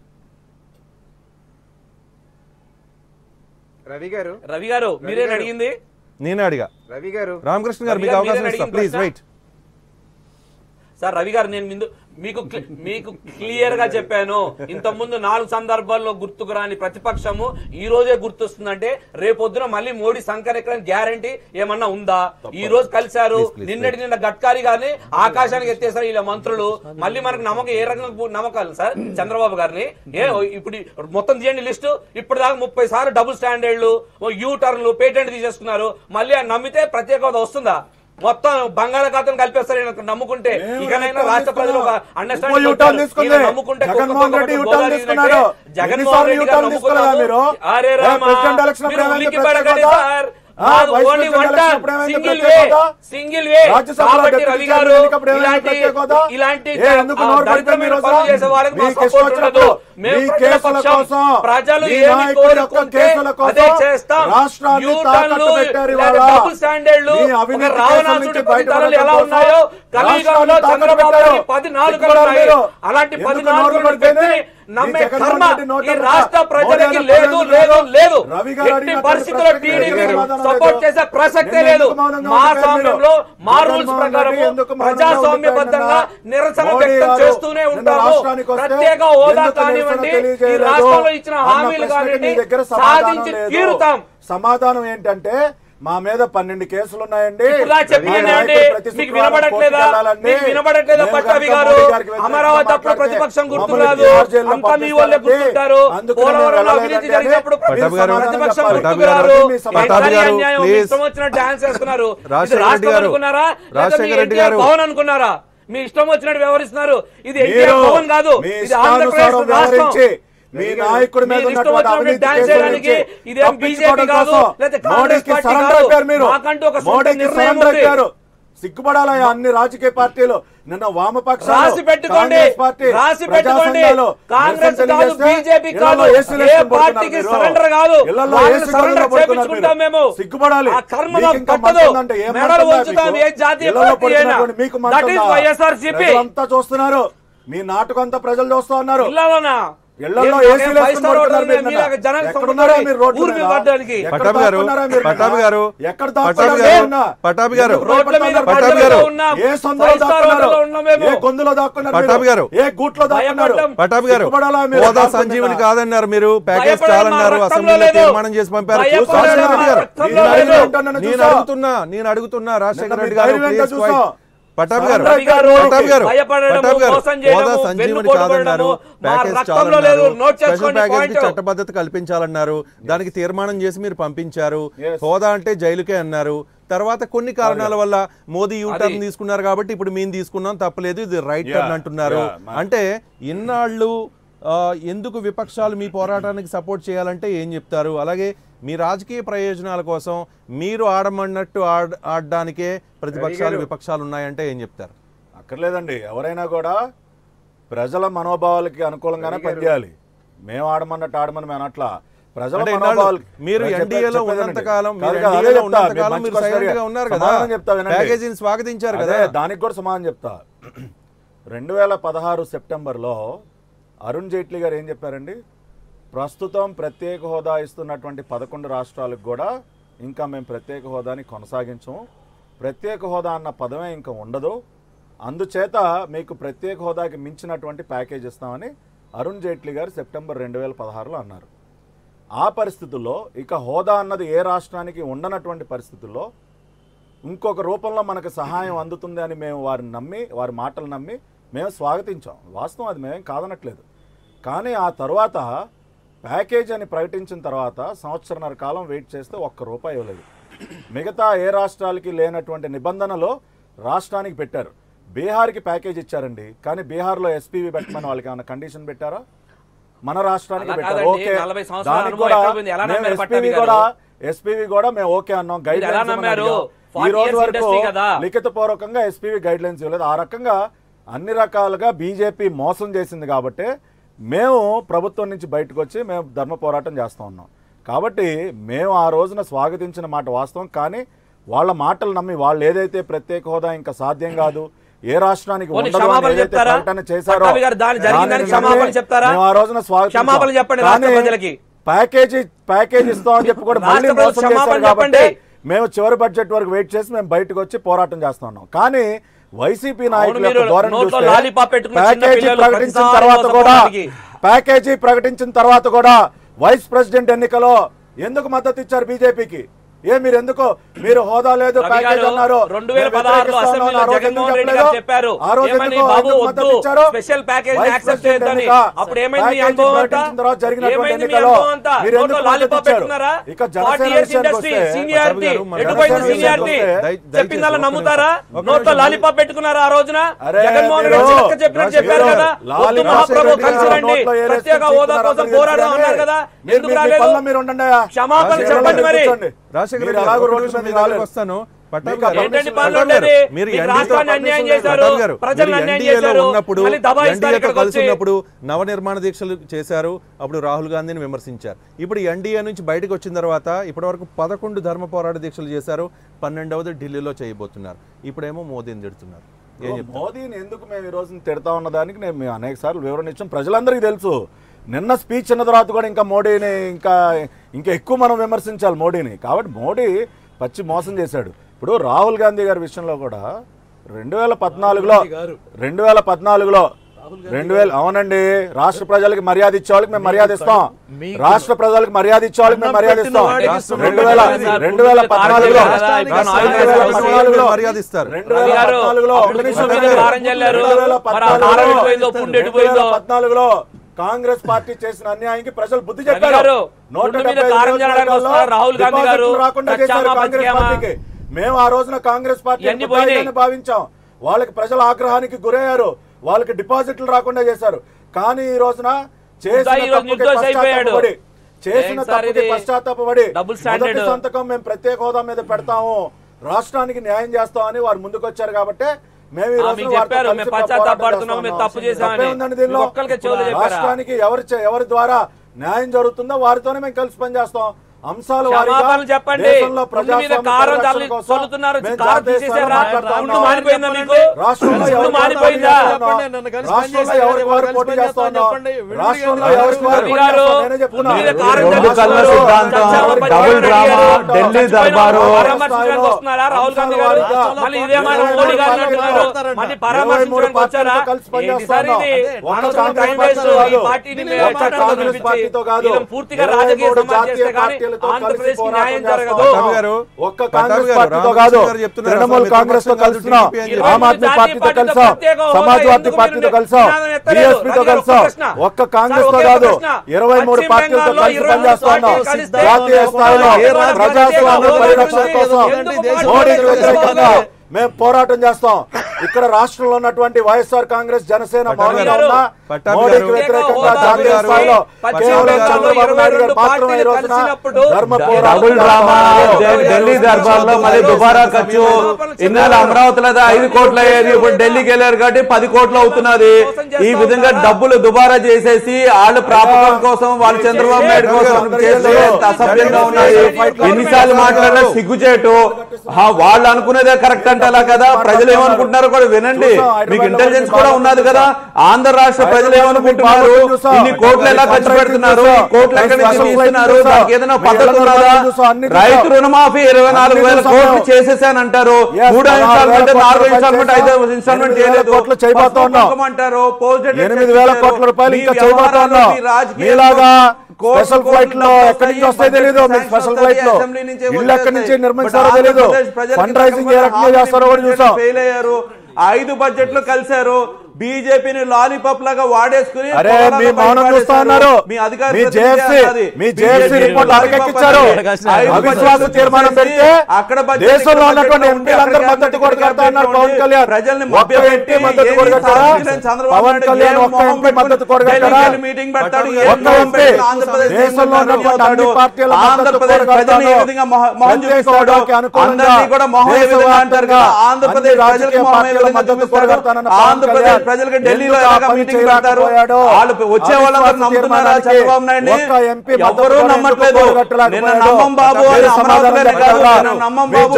రవి గారు మీరే అడిగింది, నేనే అడిగా. రవి గారు, రామకృష్ణ గారు మీకు అవకాశం ఇస్తా ప్లీజ్ వెయిట్. సార్ రవి గారు, నేను మీకు క్లియర్ గా చెప్పాను. ఇంత ముందు 4 సందర్భాల్లో గుర్తుకు రాని ప్రతిపక్షము ఈ రోజే గుర్తొస్తుందంటే రేపొద్దున మళ్ళీ మోడీ సంకరెక్కడానికి గ్యారంటీ ఏమన్నా ఉందా? ఈ రోజు కలిశారు, నిన్న గడ్కరీ గారిని ఆకాశానికి ఎత్తేసారు ఇలా మంత్రులు. మళ్ళీ మనకు నమ్మకం ఏ రకంగా నమ్మకాలు సార్ చంద్రబాబు గారిని? ఇప్పుడు మొత్తం తీయండి లిస్టు. ఇప్పుడు దాకా 30 సార్లు డబుల్ స్టాండర్డ్లు, యూ టర్న్లు, పేటెంట్ తీసేసుకున్నారు. మళ్ళీ నమ్మితే ప్రత్యేక హోదా వస్తుందా? మొత్తం బంగాళాఖాతం కలిపేస్తారు నమ్ముకుంటే. ఇకనైనా రాష్ట్ర ప్రజలు అండర్స్టాండింగ్ నమ్ముకుంటే జగన్మోహన్ రెడ్డి గారు నమ్ముకున్నారు. అరే రామా, మీరు ఉలికి పడకండి సార్. సింగిల్ వే కాబట్టి రవి గారు ఇలాంటి దరిద్రమైన పనులు చేసే వాళ్ళకి మా సపోర్ట్ ఉండదు. మేము ప్రజలు ఏమి కోరుకుంటే అదే చేస్తాం. యూటర్న్లు డబుల్ స్టాండర్డ్లు, రావణాసుడి 10 తలలు ఎలా ఉన్నాయో కలియుగంలో చంద్రబాబు 14 ఉన్నాయి. అలాంటి 14 వ్యక్తిని నమ్మే కర్మ ఈ రాష్ట్ర ప్రజలకి లేదు లేదు లేదు. ఎట్టి పరిస్థితుల్లో టీడీపీ సపోర్ట్ చేసే ప్రసక్తే లేదు. మా స్వామ్యంలో మా రూల్స్ ప్రకారం ప్రజాస్వామ్యబద్ధంగా నిరసన వ్యక్తం చేస్తూనే ఉంటాము. ప్రత్యేక హోదా కానివ్వండి, ఈ రాష్ట్రంలో ఇచ్చిన హామీలు కానివ్వండి, సాధించి తీరుతాం. సమాధానం ఏంటంటే మా మీద 12 కేసులు ఉన్నాయండి. మీకు వినబడట్లేదా పట్టాభి గారు? అమరావతి అప్పుడు ప్రతిపక్షం గుర్తురాదు, అంతా మీ వాళ్ళే గుర్తుంటారు. పోలవరంలో అవినీతి జరిగినప్పుడు ప్రతిపక్షం గుర్తుకురారు. ఇష్టం వచ్చినట్టు డాన్స్ చేస్తున్నారు. రాష్ట్రం అనుకున్నారా, భవన్ అనుకున్నారా? మీ ఇష్టం వచ్చినట్టు వ్యవహరిస్తున్నారు. ఇది ఎన్టీఆర్ భవన్ కాదు, ఇది ఆంధ్రప్రదేశ్ రాష్ట్రం. మీ నాయకుడి మీద సిగ్గుపడాలి అన్ని రాజకీయ పార్టీలు. నిన్న వామపక్ష రాసి పెట్టుకోండి, కాంగ్రెస్ కాదు, బీజేపీ కాదు, ఏ పార్టీకి సరెండర్ కాదు. చేపించుకుంటాం మేము. సిగ్గుపడాలి. ఆ కర్మ తప్పదు. మెడలు వంచుతాం ఏ జాతీయ పార్టీ అయినా. That is YSRCP. అంతా చూస్తున్నారు. మీ నాటకం అంతా ప్రజలు చూస్తా ఉన్నారు. ఇళ్ళలోనా ఇళ్లలో ఏసీలు హోదా సంజీవని కాదన్నారు మీరు, ప్యాకేజ్ చాలన్నారు, అసెంబ్లీలో తీర్మానం చేసి పంపారు. నేను అడుగుతున్నా రాజశేఖర రెడ్డి గారు, పటాబ్ గారు హోదా సంజీవని కాదన్నారు, ప్యాకేజ్ చాలన్నారు, స్పెషల్ ప్యాకేజ్ చట్టబద్ధత కల్పించాలన్నారు, దానికి తీర్మానం చేసి మీరు పంపించారు. హోదా అంటే జైలుకే అన్నారు. తర్వాత కొన్ని కారణాల వల్ల మోదీ యూటర్న్ తీసుకున్నారు కాబట్టి ఇప్పుడు మేము తీసుకున్నాం, తప్పలేదు, ఇది రైట్ టర్న్ అంటున్నారు. అంటే ఇన్నాళ్ళు ఎందుకు విపక్షాలు మీ పోరాటానికి సపోర్ట్ చేయాలంటే ఏం చెప్తారు? అలాగే మీ రాజకీయ ప్రయోజనాల కోసం మీరు ఆడమన్నట్టు ఆడడానికే ప్రతిపక్షాలు విపక్షాలు ఉన్నాయంటే ఏం చెప్తారు? అక్కర్లేదండి, ఎవరైనా కూడా ప్రజల మనోభావాలకి అనుకూలంగానే పనిచేయాలి. మేము ఆడమన్నట్టు ఆడమని మేము అట్లా ప్రజల అంటే మనోభావాలు మీరు ఎన్డీఏలో ఉన్నంతకాలం మీరు సైలెంట్ గా ఉన్నారు కదా, ప్యాకేజీని స్వాగతించారు కదా. దానికి కూడా సమాధానం చెప్తా. 2016 సెప్టెంబర్లో అరుణ్ జైట్లీ గారు ఏం చెప్పారండి, ప్రస్తుతం ప్రత్యేక హోదా ఇస్తున్నటువంటి 11 రాష్ట్రాలకు కూడా ఇంకా మేము ప్రత్యేక హోదాని కొనసాగించము, ప్రత్యేక హోదా అన్న పదమే ఇంకా ఉండదు, అందుచేత మీకు ప్రత్యేక హోదాకి మించినటువంటి ప్యాకేజ్ ఇస్తామని అరుణ్ జైట్లీ గారు సెప్టెంబర్ 2016లో అన్నారు. ఆ పరిస్థితుల్లో ఇక హోదా అన్నది ఏ రాష్ట్రానికి ఉండనటువంటి పరిస్థితుల్లో ఇంకొక రూపంలో మనకు సహాయం అందుతుంది అని మేము వారి మాటలు నమ్మి మేము స్వాగతించాం. వాస్తవం, అది మేమేం కాదనట్లేదు. కానీ ఆ తర్వాత ప్యాకేజ్ అని ప్రకటించిన తర్వాత సంవత్సరన్నర కాలం వెయిట్ చేస్తే ₹1 ఇవ్వలేదు. మిగతా ఏ రాష్ట్రాలకి లేనటువంటి నిబంధనలు రాష్ట్రానికి పెట్టారు. బీహార్కి ప్యాకేజ్ ఇచ్చారండి, కానీ బీహార్లో ఎస్పీవి పెట్టమని వాళ్ళకి ఏమైనా కండిషన్ పెట్టారా? మన రాష్ట్రానికి పెట్టారు. ఓకే, దానికి కూడా ఎస్పీవి కూడా మేము ఓకే అన్నాం, గైడ్ లైన్స్. ఈ రోజు వరకు లిఖిత పూర్వకంగా ఎస్పీవి గైడ్ లైన్స్ ఇవ్వలేదు. ఆ రకంగా అన్ని రకాలుగా బీజేపీ మోసం చేసింది కాబట్టి మేము ప్రభుత్వం నుంచి బయటకు వచ్చి మేము ధర్మ పోరాటం చేస్తూ ఉన్నాం. కాబట్టి మేము ఆ రోజున స్వాగతించిన మాట వాస్తవం. కానీ వాళ్ళ మాటలు నమ్మి వాళ్ళు ఏదైతే ప్రత్యేక హోదా ఇంకా సాధ్యం కాదు, ఏ రాష్ట్రానికి ప్రకటన చేశారో ఆ రోజున స్వాగతం, ప్యాకేజ్ ఇస్తామని చెప్పి కూడా మళ్ళీ మోసం చేశారు. కాబట్టి మేము చివరి బడ్జెట్ వరకు వెయిట్ చేసి మేము బయటకు వచ్చి పోరాటం చేస్తా ఉన్నాం. కానీ వైసీపీ నాయకుల యొక్క ధోరణి చూస్తే ప్యాకేజీ ప్రకటించిన తర్వాత కూడా వైస్ ప్రెసిడెంట్ ఎన్నికలో ఎందుకు మద్దతు ఇచ్చారు బీజేపీకి? మీరు ఎందుకో మీరు హోదా లేదు ప్యాకేజ్ అన్నారు, 2016లో అసెంబ్లీలో జగన్మోహన్ రెడ్డి గారు చెప్పారు ఏమని, బాబు వద్దు స్పెషల్ ప్యాకేజ్ యాక్సెప్ట్ చేయొద్దని. అప్పుడు ఏమైంది అనుభవం అంతా? ఏమైంది మీ అనుభవం అంతా? నోట్లో లాలీపాప్ పెట్టుకున్నారా? 40 years ఇండస్ట్రీ సీనియారిటీ ఎటుపోయింది? సీనియారిటీ చెప్పిందల్లా నమ్ముతారా? నోట్లో లాలీపాప్ పెట్టుకున్నారా? ఆ రోజున జగన్మోహన్ రెడ్డి లెక్క చెప్పినట్టు చెప్పారు కదా, వద్దు మహాప్రభు కలిసి రండి, ప్రత్యేక హోదా కోసం పోరాడదాం అన్నారు కదా, ఎందుకు రాలేదు? క్షమాపణ చెప్పండి. మరి వస్తాను. కలిసినప్పుడు నవనిర్మాణ దీక్షలు చేశారు, అప్పుడు రాహుల్ గాంధీని విమర్శించారు. ఇప్పుడు ఎన్డీఏ నుంచి బయటకు వచ్చిన తర్వాత ఇప్పటి వరకు 11 ధర్మ పోరాట దీక్షలు చేశారు, 12వది ఢిల్లీలో చేయబోతున్నారు. ఇప్పుడేమో మోదీని తిడుతున్నారు. మోదీని ఎందుకు మేము ఈ రోజు తిడతా ఉన్నదానికి మేము అనేక సార్లు వివరణ ఇచ్చాం, ప్రజలందరికీ తెలుసు. నిన్న స్పీచ్ అన్న తర్వాత కూడా ఇంకా మోడీని ఇంకా ఎక్కువ మనం విమర్శించాలి మోడీని. కాబట్టి మోడీ పచ్చి మోసం చేశాడు. ఇప్పుడు రాహుల్ గాంధీ గారి విషయంలో కూడా 2014లో అవునండి, రాష్ట్ర ప్రజలకు మర్యాద ఇచ్చే వాళ్ళకి మేము మర్యాద ఇస్తాం, రాష్ట్ర ప్రజలకు మర్యాద ఇచ్చే వాళ్ళకి మేము మర్యాద ఇస్తాం. 2014లో కాంగ్రెస్ పార్టీ చేసిన అన్యాయానికి ప్రజలు బుద్ధి చెప్పారు. రాకుండా చేశారు కాంగ్రెస్ పార్టీకి. మేము ఆ రోజున కాంగ్రెస్ పార్టీ భావించాం. వాళ్ళకి ప్రజల ఆగ్రహానికి గురయ్యారు, వాళ్ళకి డిపాజిట్లు రాకుండా చేశారు. కానీ ఈ రోజున చేసిన తప్పుకి పశ్చాత్తాపడి మొదటి సంతకం మేము ప్రత్యేక హోదా మీద పెడతాము, రాష్ట్రానికి న్యాయం చేస్తామని వారు ముందుకు వచ్చారు. కాబట్టి రాష్ట్రానికి ఎవరి ద్వారా న్యాయం జరుగుతుందో వారితోనే మేము కలిసి పనిచేస్తాం. అంశాలు చెప్పండి. పూర్తిగా రాజకీయ ఆంధ్రప్రదేశ్ కి న్యాయం జరగదు. ఒక్క కాంగ్రెస్ పార్టీతో కాదు, తృణమూల్ కాంగ్రెస్ తో కలిసినాం, ఆమ్ ఆద్మీ పార్టీతో కలిసాం, సమాజ్వాదీ పార్టీతో కలిసాం, బీఎస్పీతో కలిసాం. ఒక్క కాంగ్రెస్ తో కాదు, 23 పార్టీలతో కలిసి పనిచేస్తున్నాం. జాతీయ స్థాయిలో ప్రజాస్వామ్య పరిరక్షణ కోసం మోడీకి వ్యతిరేకంగా మేము పోరాటం చేస్తాం. ఇక్కడ రాష్ట్రంలో ఉన్నటువంటి వైఎస్ఆర్ కాంగ్రెస్ జనసేన మౌనంగా ఉన్నా మోడీకి వ్యతిరేకంగా జాతీయ స్థాయిలో కేవలం చంద్రబాబు నాయుడు గారు మాత్రమే ఈ రోజున ధర్మ పోరాటం ఢిల్లీ దర్బార్లో మళ్ళీ దుబారా ఖర్చు. ఇన్నాళ్ళు అమరావతిలో 5 కోట్లు అయ్యేది, ఇప్పుడు ఢిల్లీకి వెళ్ళారు కాబట్టి 10 కోట్లు అవుతున్నది. ఈ విధంగా డబ్బులు దుబారా చేసేసి వాళ్ళు ప్రాపకం కోసం, వాళ్ళు చంద్రబాబు నాయుడు కోసం చేసే అసభ్యంగా ఉన్నాయి. ఎన్నిసార్లు మాట్లాడినా సిగ్గుచేటు. వాళ్ళు అనుకునేదే కరెక్ట్ అంటే అలా కదా, ప్రజలు ఏమనుకుంటున్నారో కూడా వినండి. మీకు ఇంటెలిజెన్స్ కూడా ఉన్నది కదా. ఆంధ్ర రాష్ట్ర ప్రజలు ఏమనుకుంటున్నారు, ఇన్ని కోట్లు ఎలా ఖర్చు పెడుతున్నారు, ఈ కోట్లు ఎక్కడి నుంచి తీస్తున్నారు, దానికి ఏదైనా పద్ధతి ఉన్నదా? రైతు రుణమాఫీ 24,000 కోట్లు చేసేసానంటారు. 3 ఇన్స్టాల్మెంట్, 4 ఇన్స్టాల్మెంట్, 5 ఇన్స్టాల్మెంట్ చేయలేదు అంటారు. 8,000 కోట్ల రూపాయలు ఇంకా చేయబోతా ఉన్నాం. మీలాగా స్పెషల్ ఫ్లైట్ లో ఎక్కడి నుంచి వస్తాయో తెలియదు. మీకు స్పెషల్ ఫ్లైట్ లో ఇల్లు ఎక్కడి నుంచి నిర్మించారో తెలియదు. ఫండ్ రైజింగ్ ఏ రకంగా చేస్తారో కూడా చూసాం. ఫెయిల్ అయ్యారు. 5 బడ్జెట్లు కలిశారు. బీజేపీని లాలీపాప్ లాగా వాడేసుకుని మీ మౌనం చూస్తా ఉన్నారు. మీ జేఎఫ్సీ రిపోర్ట్ అరకెక్కించారు. అవిశ్వాస తీర్మానం పెడితే అక్కడ దేశంలో ఉన్నటువంటి ఎంపీలందరూ మద్దతు కొడతారు అన్నారు పవన్ కళ్యాణ్. ప్రజల్ని ఒక్క ఎంపీ మద్దతు కొడతారా? పవన్ కళ్యాణ్ ఒక్క ఎంపీ మద్దతు కొడతారా? మీటింగ్ పెడతాడు. ఒక్క ఎంపీ దేశంలో ఉన్నటువంటి అన్ని పార్టీల ఆంధ్రప్రదేశ్ ప్రజల్ని ఏ విధంగా మొహం చూపిస్తాడు, అందరినీ కూడా మొహం ఏ విధంగా అంటారు కదా. ఆంధ్రప్రదేశ్ ప్రజలకు మొహం ఏ విధంగా చూపిస్తాడు. ఆంధ్రప్రదేశ్ ప్రజలకు ఢిల్లీలో ఎలాగా మీటింగ్ పెడతారు. వాళ్ళు వచ్చే వాళ్ళందరూ నమ్ముతున్నారా చంద్రబాబు నాయుడిని? ఎవరూ నమ్మట్లేదు. నిన్న నమ్మం బాబు అమరావతిలోనే కాదు, నమ్మం బాబు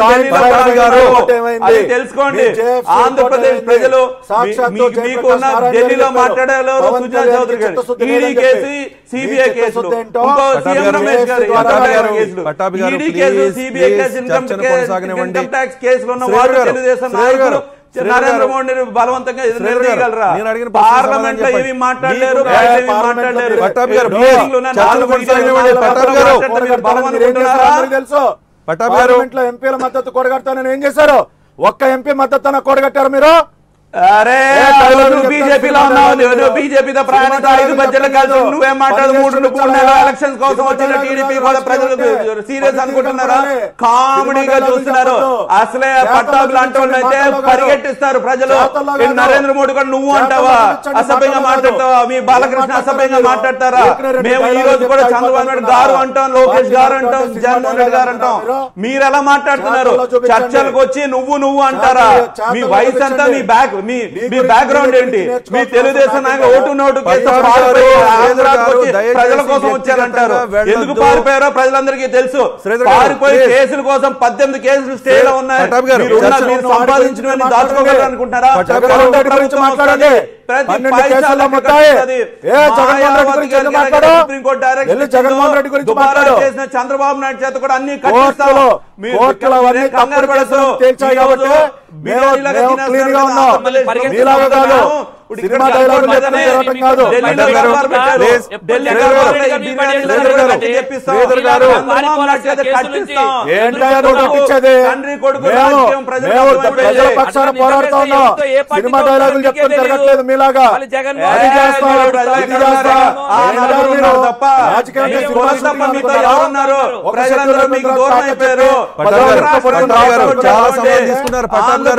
అది తెలుసుకోండి. ఆంధ్రప్రదేశ్ ప్రజలు మీకున్న ఢిల్లీలో మాట్లాడారు సుజనా చౌదరి గారు, ఈడీ కేసు, సిబిఐ కేసులు, ఇంకో సీఎం రమేష్ గారు కేసులు, ED case, CBI case, income tax కేసులు ఉన్న వారు తెలుగుదేశం నాయకులు నరేంద్ర మోడీని బలవంతంగా ఎదుర్కోగలరా? పార్లమెంట్ లో ఏమి మాట్లాడలేరు, పార్లమెంట్ లో ఎంపీల మద్దతు కొడగడతానని ఏం చేశారు? ఒక్క ఎంపీ మద్దతు కొడగట్టారు మీరు? అరే బీజేపీలో ఉన్నావు, బీజేపీతో ప్రయాణించి 5 బడ్జెట్లు కలిసి నువ్వేం మాట్లాడు? 3 నెలల ఎలక్షన్స్ కోసం వచ్చిన టీడీపీ కూడా ప్రజలు సీరియస్ అనుకుంటున్నారా? కామెడీగా చూస్తున్నారు. అసలే పట్టాభులు అంటోళ్ళైతే పరిగెట్టిస్తారు ప్రజలు. నరేంద్ర మోడీ కూడా నువ్వు అంటావా? అసభ్యంగా మాట్లాడతావా? మీ బాలకృష్ణ అసభ్యంగా మాట్లాడతారా? మేము ఈ రోజు కూడా చంద్రబాబు నాయుడు గారు అంటాం, లోకేష్ గారు అంటాం, జగన్మోహన్ రెడ్డి గారు అంటాం. మీరు ఎలా మాట్లాడుతున్నారు? చర్చలకు వచ్చి నువ్వు అంటారా? మీ వయసు అంతా, మీ బ్యాక్గ్రౌండ్ ఏంటి? మీ తెలుగుదేశం నాయకులు ఓటు నోటు కేసు ప్రజల కోసం వచ్చారంటారు. ఎందుకు పారిపోయారో ప్రజలందరికీ తెలుసు. పారిపోయి కేసుల కోసం 18 కేసులు స్టేలో ఉన్నాయి. మీరు సంపాదించినవన్నీ దాచుకోగలరు అనుకుంటారా? మాట్లాడండి. చంద్రబాబు నాయుడు చేత కూడా అన్ని కట్టిస్తాము. తండ్రి కొడుకు ప్రజల పక్షాన పోరాడుతా ఉన్నాం. సినిమా డైలాగులు చెప్తుని తిరగట్లేదు మీలాగా. చాలా సమయం తీసుకున్నారు. పట్టాభి గారు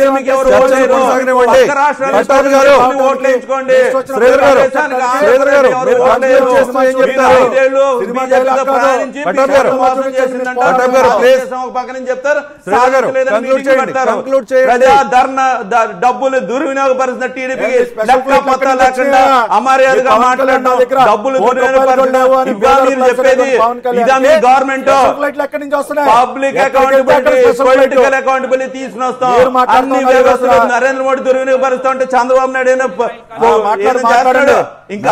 డబ్బులు దుర్వినియోగపరుస్తున్న టీడీపీకి లెక్క మొత్తం లేకుండా అమర్యాదగా మాట్లాడడం, డబ్బులు దుర్వినియోగపరచడం చెప్పేది ఇదా మీ government? Public accountability, political accountability తీసుకుని వస్తాం. అన్ని వ్యవస్థలు నరేంద్ర మోడీ దుర్వినియోగపరుస్తా ఉంటే చంద్రబాబు నాయుడు చేస్తాడు. ఇంకా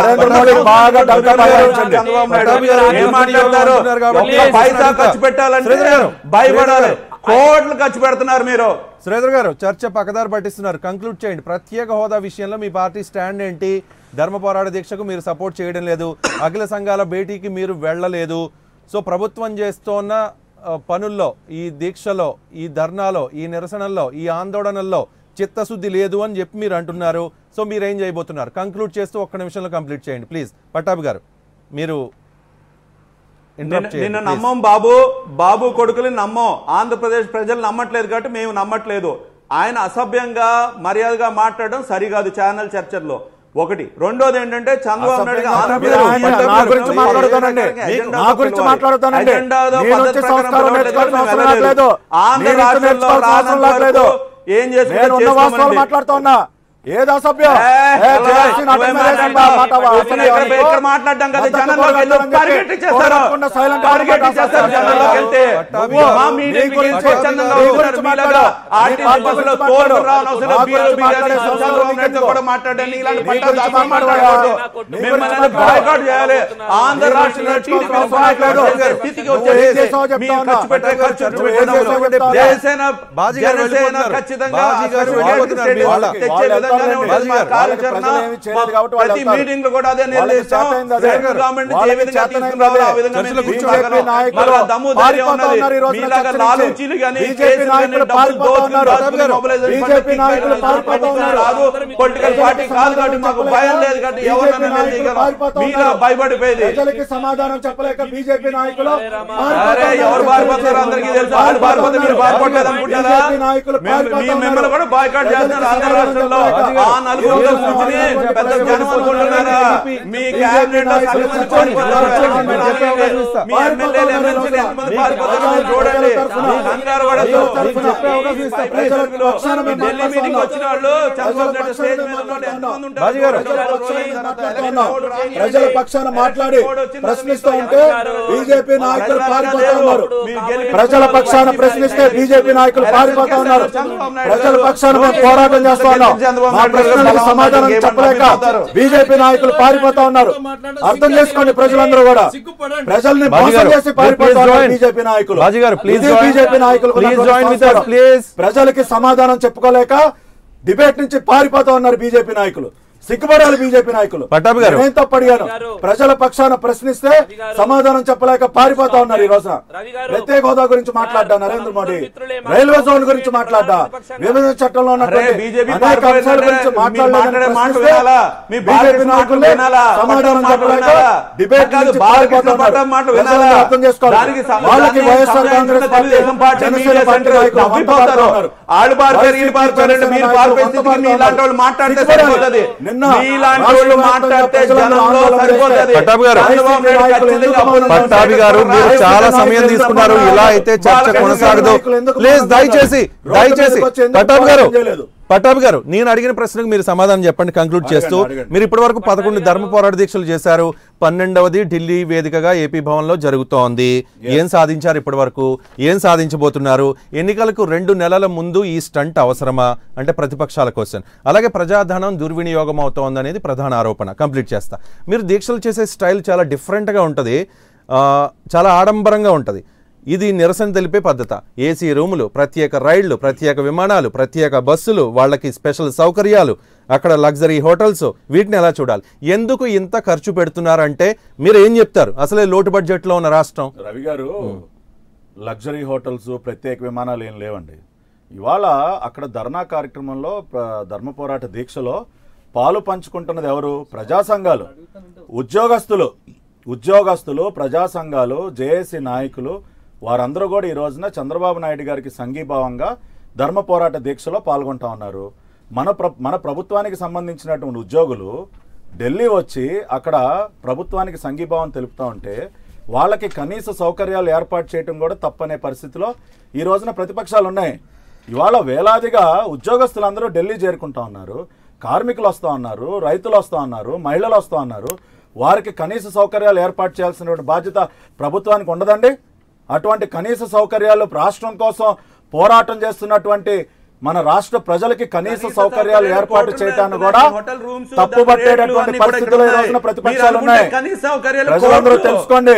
ఏం మాట్లాడతారు? పైసా ఖర్చు పెట్టాలంటే భయపడాలి. కోట్లు ఖర్చు పెడుతున్నారు మీరు. శ్రీధర్ గారు చర్చ పక్కదారి పట్టిస్తున్నారు. కంక్లూడ్ చేయండి. ప్రత్యేక హోదా విషయంలో మీ పార్టీ స్టాండ్ ఏంటి? ధర్మ పోరాట దీక్షకు మీరు సపోర్ట్ చేయడం లేదు, అఖిల సంఘాల భేటీకి మీరు వెళ్ళలేదు. సో ప్రభుత్వం చేస్తున్న పనుల్లో, ఈ దీక్షలో, ఈ ధర్నాలో, ఈ నిరసనల్లో, ఈ ఆందోళనల్లో చిత్తశుద్ధి లేదు అని చెప్పి మీరు అంటున్నారు. సో మీరేం చేయబోతున్నారు? కంక్లూడ్ చేస్తూ ఒక్క నిమిషంలో కంప్లీట్ చేయండి ప్లీజ్. పట్టాభి గారు మీరు నిన్ను నమ్మం బాబు కొడుకుని నమ్మం. ఆంధ్రప్రదేశ్ ప్రజలు నమ్మట్లేదు కాబట్టి మేము నమ్మట్లేదు. ఆయన అసభ్యంగా మర్యాదగా మాట్లాడడం సరికాదు ఛానల్ చర్చల్లో. ఒకటి. రెండోది ఏంటంటే చంద్రబాబు నాయుడు ఆంధ్ర రాష్ట్రంలో రాలేదు ఏం చేస్తున్నా మాట్లాడుతా ఉన్నా. ఏది అసభ్యం మాట్లాడడం కదా జనంలో టార్గెట్ చేస్తారు. మాట్లాడండి ఇలాంటి బాయ్కాట్ చేయాలి. ఆంధ్ర రాష్ట్రంలో స్థితికి వచ్చేసి ఖర్చు పెట్టే ఖర్చు జనసేన ఖచ్చితంగా ప్రతి మీటింగ్ లో కూడా అదే నిర్ణయిస్తాం. గవర్నమెంట్ ఏ విధంగా తీసుకురావాలో ఆ విధంగా దమ్ము ధైర్యం ఉన్నది. మీలాగా లాలూచీలు కానీ రాదు. పొలిటికల్ పార్టీ కాదు కాబట్టి మాకు భయం లేదు కాబట్టి ఎవరు భయపడిపోయేది. సమాధానం చెప్పలేక బీజేపీ నాయకులు ఎవరు బారిపోతారో అందరికీ తెలుసు. వాళ్ళు బారిపోతే మీరు బారిపోలేదు అనుకుంటారా? మిమ్మల్ని కూడా బాయ్కాట్ చేస్తున్నారు ఆంధ్ర రాష్ట్రంలో. ఆ నలుగురు పెద్ద జనపోతున్నారా? మీ క్యాబినెట్ మీ ఎమ్మెల్యేలు ఎమ్మెల్సీలు ఎంతమంది బారిపోతారో చూడండి. కంగారు పడద్దు. ఢిల్లీ మీటింగ్ వచ్చిన వాళ్ళు చంద్రబాబు నాయుడు స్టేజ్ మీద ఎంతమంది ఉంటారు? ప్రజల పక్షాన మాట్లాడి ప్రశ్నిస్తూ ఉంటే బీజేపీ నాయకులు పారిపోతా ఉన్నారు. ప్రజల పక్షాన ప్రశ్నిస్తే బీజేపీ నాయకులు పారిపోతా ఉన్నారు. ప్రజల పక్షాన మేము పోరాటం చేస్తా ఉన్నాం. మా ప్రశ్నలకు సమాధానం చెప్పలేక బీజేపీ నాయకులు పారిపోతా ఉన్నారు. అర్థం చేసుకోండి ప్రజలందరూ కూడా. ప్రజల్ని మోసం చేసి పారిపోతా ఉన్నారు బీజేపీ నాయకులు. బీజేపీ నాయకులు ప్రజలకి సమాధానం చెప్పుకోలేక డిబేట్ నుంచి పారిపోతా ఉన్నారు బీజేపీ నాయకులు. సిగ్గుపడాలి బీజేపీ నాయకులు. నేను తప్పు అడిగాను. ప్రజల పక్షాన ప్రశ్నిస్తే సమాధానం చెప్పలేక పారిపోతా ఉన్నారు. ఈ రోజున ప్రత్యేక హోదా గురించి మాట్లాడ్డా నరేంద్ర మోడీ, రైల్వే జోన్ గురించి మాట్లాడ్డా, విభజన చట్టంలో ఉన్నటువంటి అనేక అంశాల గురించి బీజేపీ నాయకులు సమాధానం చెప్పలేక డిబేట్ నుంచి పారిపోతా ఉన్నారు. అర్థం చేసుకోవాలి. వాళ్ళకి YSR Congress party, Janasena party నాయకులు మాట్లాడితే పట్టాభి గారు మీరు చాలా సమయం తీసుకున్నారు. ఇలా అయితే చర్చ కొనసాగదు. ప్లీజ్ దయచేసి పట్టాభి గారు నేను అడిగిన ప్రశ్నకు మీరు సమాధానం చెప్పండి. కంక్లూడ్ చేస్తూ మీరు ఇప్పటి వరకు 11 ధర్మ పోరాట దీక్షలు చేశారు. 12వది ఢిల్లీ వేదికగా ఏపీ భవన్ లో జరుగుతోంది. ఏం సాధించారు ఇప్పటి వరకు? ఏం సాధించబోతున్నారు? ఎన్నికలకు 2 నెలల ముందు ఈ స్టంట్ అవసరమా అంటే ప్రతిపక్షాల క్వశ్చన్. అలాగే ప్రజాధనం దుర్వినియోగం అవుతోంది అనేది ప్రధాన ఆరోపణ. కంప్లీట్ చేస్తా. మీరు దీక్షలు చేసే స్టైల్ చాలా డిఫరెంట్గా ఉంటుంది, చాలా ఆడంబరంగా ఉంటుంది. ఇది నిరసన తెలిపే పద్ధత. ఏసీ రూములు, ప్రత్యేక రైళ్లు, ప్రత్యేక విమానాలు, ప్రత్యేక బస్సులు, వాళ్ళకి స్పెషల్ సౌకర్యాలు, అక్కడ లగ్జరీ హోటల్స్, వీటిని ఎలా చూడాలి? ఎందుకు ఇంత ఖర్చు పెడుతున్నారంటే మీరు ఏం చెప్తారు? అసలే లోటు బడ్జెట్లో ఉన్న రాష్ట్రం. రవి గారు, లగ్జరీ హోటల్స్, ప్రత్యేక విమానాలు ఏం లేవండి. ఇవాళ అక్కడ ధర్నా కార్యక్రమంలో, ధర్మ పోరాట దీక్షలో పాలు పంచుకుంటున్నది ఎవరు? ప్రజా సంఘాలు, ఉద్యోగస్తులు, ప్రజా సంఘాలు, జేఏసీ నాయకులు, వారందరూ కూడా ఈ రోజున చంద్రబాబు నాయుడు గారికి సంఘీభావంగా ధర్మ పోరాట దీక్షలో పాల్గొంటా ఉన్నారు. మన ప్రభుత్వానికి సంబంధించినటువంటి ఉద్యోగులు ఢిల్లీ వచ్చి అక్కడ ప్రభుత్వానికి సంఘీభావం తెలుపుతూ ఉంటే వాళ్ళకి కనీస సౌకర్యాలు ఏర్పాటు చేయడం కూడా తప్పనే పరిస్థితిలో ఈ రోజున ప్రతిపక్షాలు ఉన్నాయి. ఇవాళ వేలాదిగా ఉద్యోగస్తులందరూ ఢిల్లీ చేరుకుంటా ఉన్నారు. కార్మికులు వస్తూ ఉన్నారు, రైతులు వస్తూ ఉన్నారు, మహిళలు వస్తూ ఉన్నారు. వారికి కనీస సౌకర్యాలు ఏర్పాటు చేయాల్సినటువంటి బాధ్యత ప్రభుత్వానికి ఉండదండి? అటువంటి కనీస సౌకర్యాలు రాష్ట్రం కోసం పోరాటం చేస్తున్నటువంటి మన రాష్ట్ర ప్రజలకి కనీస సౌకర్యాలు ఏర్పాటు చేయటాన్ని కూడా తప్పుపట్టేటటువంటి పరిస్థితుల్లో ఈ రోజున ప్రతిపక్షాలు ఉన్నాయి. ప్రజలందరూ తెలుసుకోండి.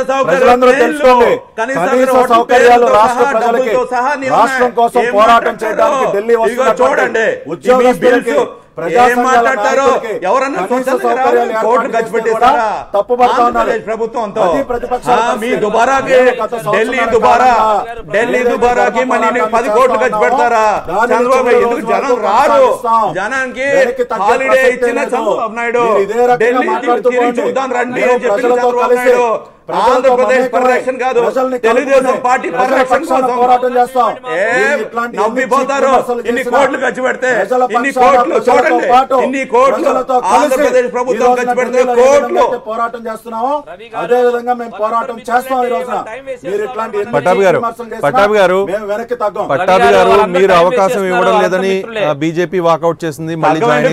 కనీస సౌకర్యాలు రాష్ట్ర ప్రజలకి, రాష్ట్రం కోసం పోరాటం చేయడానికి ఢిల్లీ వస్తున్నటువంటి ఉద్యోగస్తులకి, మాట్లాడతారో ఎవరన్నా కోట్లు ఖర్చు పెట్టేస్తారా? ప్రభుత్వంతో మీ దుబారాకి ఢిల్లీ దుబారాకి మళ్ళీ 10 కోట్లు ఖర్చు పెడతారా? చంద్రబాబు ఎందుకు జనం రారు? జనానికి హాలిడే ఇచ్చిన చంద్రబాబు నాయుడు ఢిల్లీ చూద్దాం రండి అని చెప్పిన చంద్రబాబు నాయుడు ఆంధ్రప్రదేశ్ పరిరక్షణ కాదు, తెలుగుదేశం పార్టీ పరిరక్షణ కోసం పోరాటం చేస్తాం. నవ్విపోతారు. ఇన్ని కోట్లు ఖర్చు పెడితే, ఇన్ని కోట్లు చూడండి, ఇన్ని కోట్లు ఆంధ్రప్రదేశ్ ప్రభుత్వం ఖర్చు పెడితే కోట్లు పోరాటం చేస్తున్నాము. అదే విధంగా మేము పోరాటం చేస్తాం. ఈ రోజున మీరు ఇట్లాంటి పట్టాభి గారు వెనక్కి తగ్గం. పట్టాభి గారు మీరు అవకాశం ఇవ్వడం లేదని బీజేపీ వాకౌట్ చేసింది. మళ్ళీ జాయిన్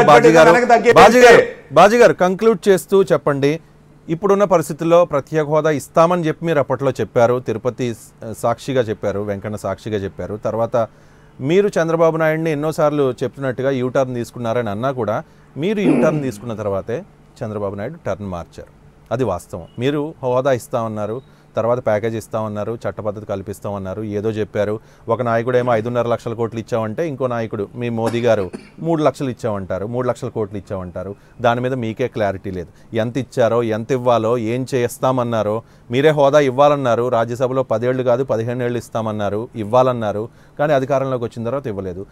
అయ్యారు. బాజీ గారు కంక్లూడ్ చేస్తూ చెప్పండి, ఇప్పుడున్న పరిస్థితుల్లో ప్రత్యేక హోదా ఇస్తామని చెప్పి మీరు అప్పట్లో చెప్పారు, తిరుపతి సాక్షిగా చెప్పారు, వెంకన్న సాక్షిగా చెప్పారు. తర్వాత మీరు చంద్రబాబు నాయుడిని ఎన్నోసార్లు చెప్తున్నట్టుగా యూటర్న్ తీసుకున్నారని అన్నా కూడా మీరు యూటర్న్ తీసుకున్న తర్వాతే చంద్రబాబు నాయుడు టర్న్ మార్చారు. అది వాస్తవం. మీరు హోదా ఇస్తామన్నారు, తర్వాత ప్యాకేజ్ ఇస్తామన్నారు, చట్టపద్ధతి కల్పిస్తామన్నారు, ఏదో చెప్పారు. ఒక నాయకుడు ఏమో 5.5 లక్షల కోట్లు ఇచ్చామంటే ఇంకో నాయకుడు మీ మోదీ గారు 3 లక్షలు ఇచ్చామంటారు, 3 లక్షల కోట్లు ఇచ్చామంటారు. దాని మీద మీకే క్లారిటీ లేదు. ఎంత ఇచ్చారో, ఎంత ఇవ్వాలో, ఏం చేస్తామన్నారో. మీరే హోదా ఇవ్వాలన్నారు, రాజ్యసభలో 10 ఏళ్ళు కాదు 15 ఏళ్ళు ఇస్తామన్నారు, ఇవ్వాలన్నారు. కానీ అధికారంలోకి వచ్చిన తర్వాత ఇవ్వలేదు.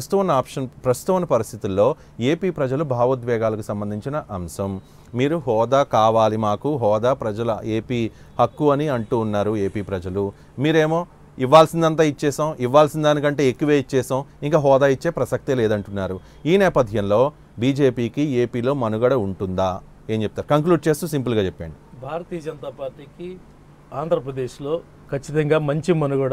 ప్రస్తుతం ఉన్న పరిస్థితుల్లో ఏపీ ప్రజలు భావోద్వేగాలకు సంబంధించిన అంశం. మీరు హోదా కావాలి, మాకు హోదా ప్రజల ఏపీ హక్కు అని అంటూ ఉన్నారు ఏపీ ప్రజలు. మీరేమో ఇవ్వాల్సిందంతా ఇచ్చేసాం, ఇవ్వాల్సిన దానికంటే ఎక్కువే ఇచ్చేసాం, ఇంకా హోదా ఇచ్చే ప్రసక్తే లేదంటున్నారు. ఈ నేపథ్యంలో బీజేపీకి ఏపీలో మనుగడ ఉంటుందా? ఏం చెప్తారు? కంక్లూడ్ చేస్తూ సింపుల్గా చెప్పండి. భారతీయ జనతా పార్టీకి ఆంధ్రప్రదేశ్లో ఖచ్చితంగా మంచి మనుగడ,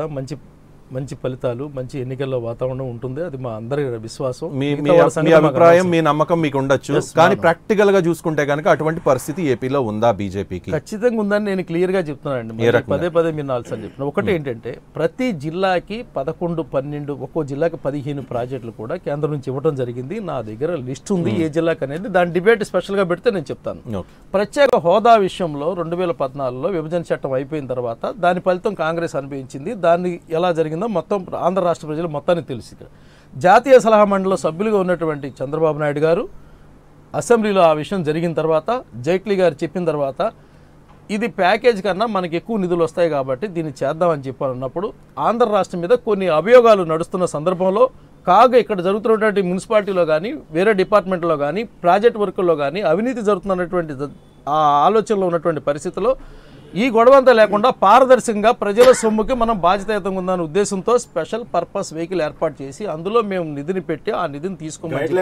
మంచి ఫలితాలు, మంచి ఎన్నికల్లో వాతావరణం ఉంటుంది. అది మా అందరి విశ్వాసం. మీ అభిప్రాయం, మీ నమ్మకం మీకు ఉండొచ్చు, కానీ ప్రాక్టికల్ గా చూసుకుంటే కనుక అటువంటి పరిస్థితి ఏపీలో ఉందా? బీజేపీకి ఖచ్చితంగా ఉందని నేను క్లియర్ గా చెప్తున్నానండి. పదే మీరు 4 సార్లు చెప్పిన ఒకటి ఏంటంటే, ప్రతి జిల్లాకి 11, 12, ఒక్కో జిల్లాకి 15 ప్రాజెక్టులు కూడా కేంద్రం నుంచి ఇవ్వడం జరిగింది. నా దగ్గర లిస్ట్ ఉంది ఏ జిల్లాకి అనేది. దాని డిబేట్ స్పెషల్ గా పెడితే నేను చెప్తాను. ప్రత్యేక హోదా విషయంలో 2014లో విభజన చట్టం అయిపోయిన తర్వాత దాని ఫలితం కాంగ్రెస్ అనుభవించింది. దాన్ని ఎలా జరిగింది మొత్తం ఆంధ్ర రాష్ట్ర ప్రజలు మొత్తానికి తెలుసు. జాతీయ సలహా మండలిలో సభ్యులుగా ఉన్నటువంటి చంద్రబాబు నాయుడు గారు అసెంబ్లీలో ఆ విషయం జరిగిన తర్వాత జైట్లీ గారు చెప్పిన తర్వాత ఇది ప్యాకేజ్ కన్నా మనకి ఎక్కువ నిధులు వస్తాయి కాబట్టి దీన్ని చేద్దామని చెప్పాలన్నప్పుడు ఆంధ్ర రాష్ట్రం మీద కొన్ని అభియోగాలు నడుస్తున్న సందర్భంలో కాగా ఇక్కడ జరుగుతున్నటువంటి మున్సిపాలిటీలో కానీ, వేరే డిపార్ట్మెంట్లో కానీ, ప్రాజెక్ట్ వర్కుల్లో కానీ అవినీతి జరుగుతున్నటువంటి ఆ ఆలోచనలో ఉన్నటువంటి పరిస్థితుల్లో ఈ గొడవంతా లేకుండా పారదర్శకంగా ప్రజల సొమ్ముకి మనం బాధ్యతాయుతంగా ఉందనే ఉద్దేశంతో స్పెషల్ పర్పస్ వెహికల్ ఏర్పాటు చేసి అందులో మేము నిధిని పెట్టి ఆ నిధిని తీసుకోమని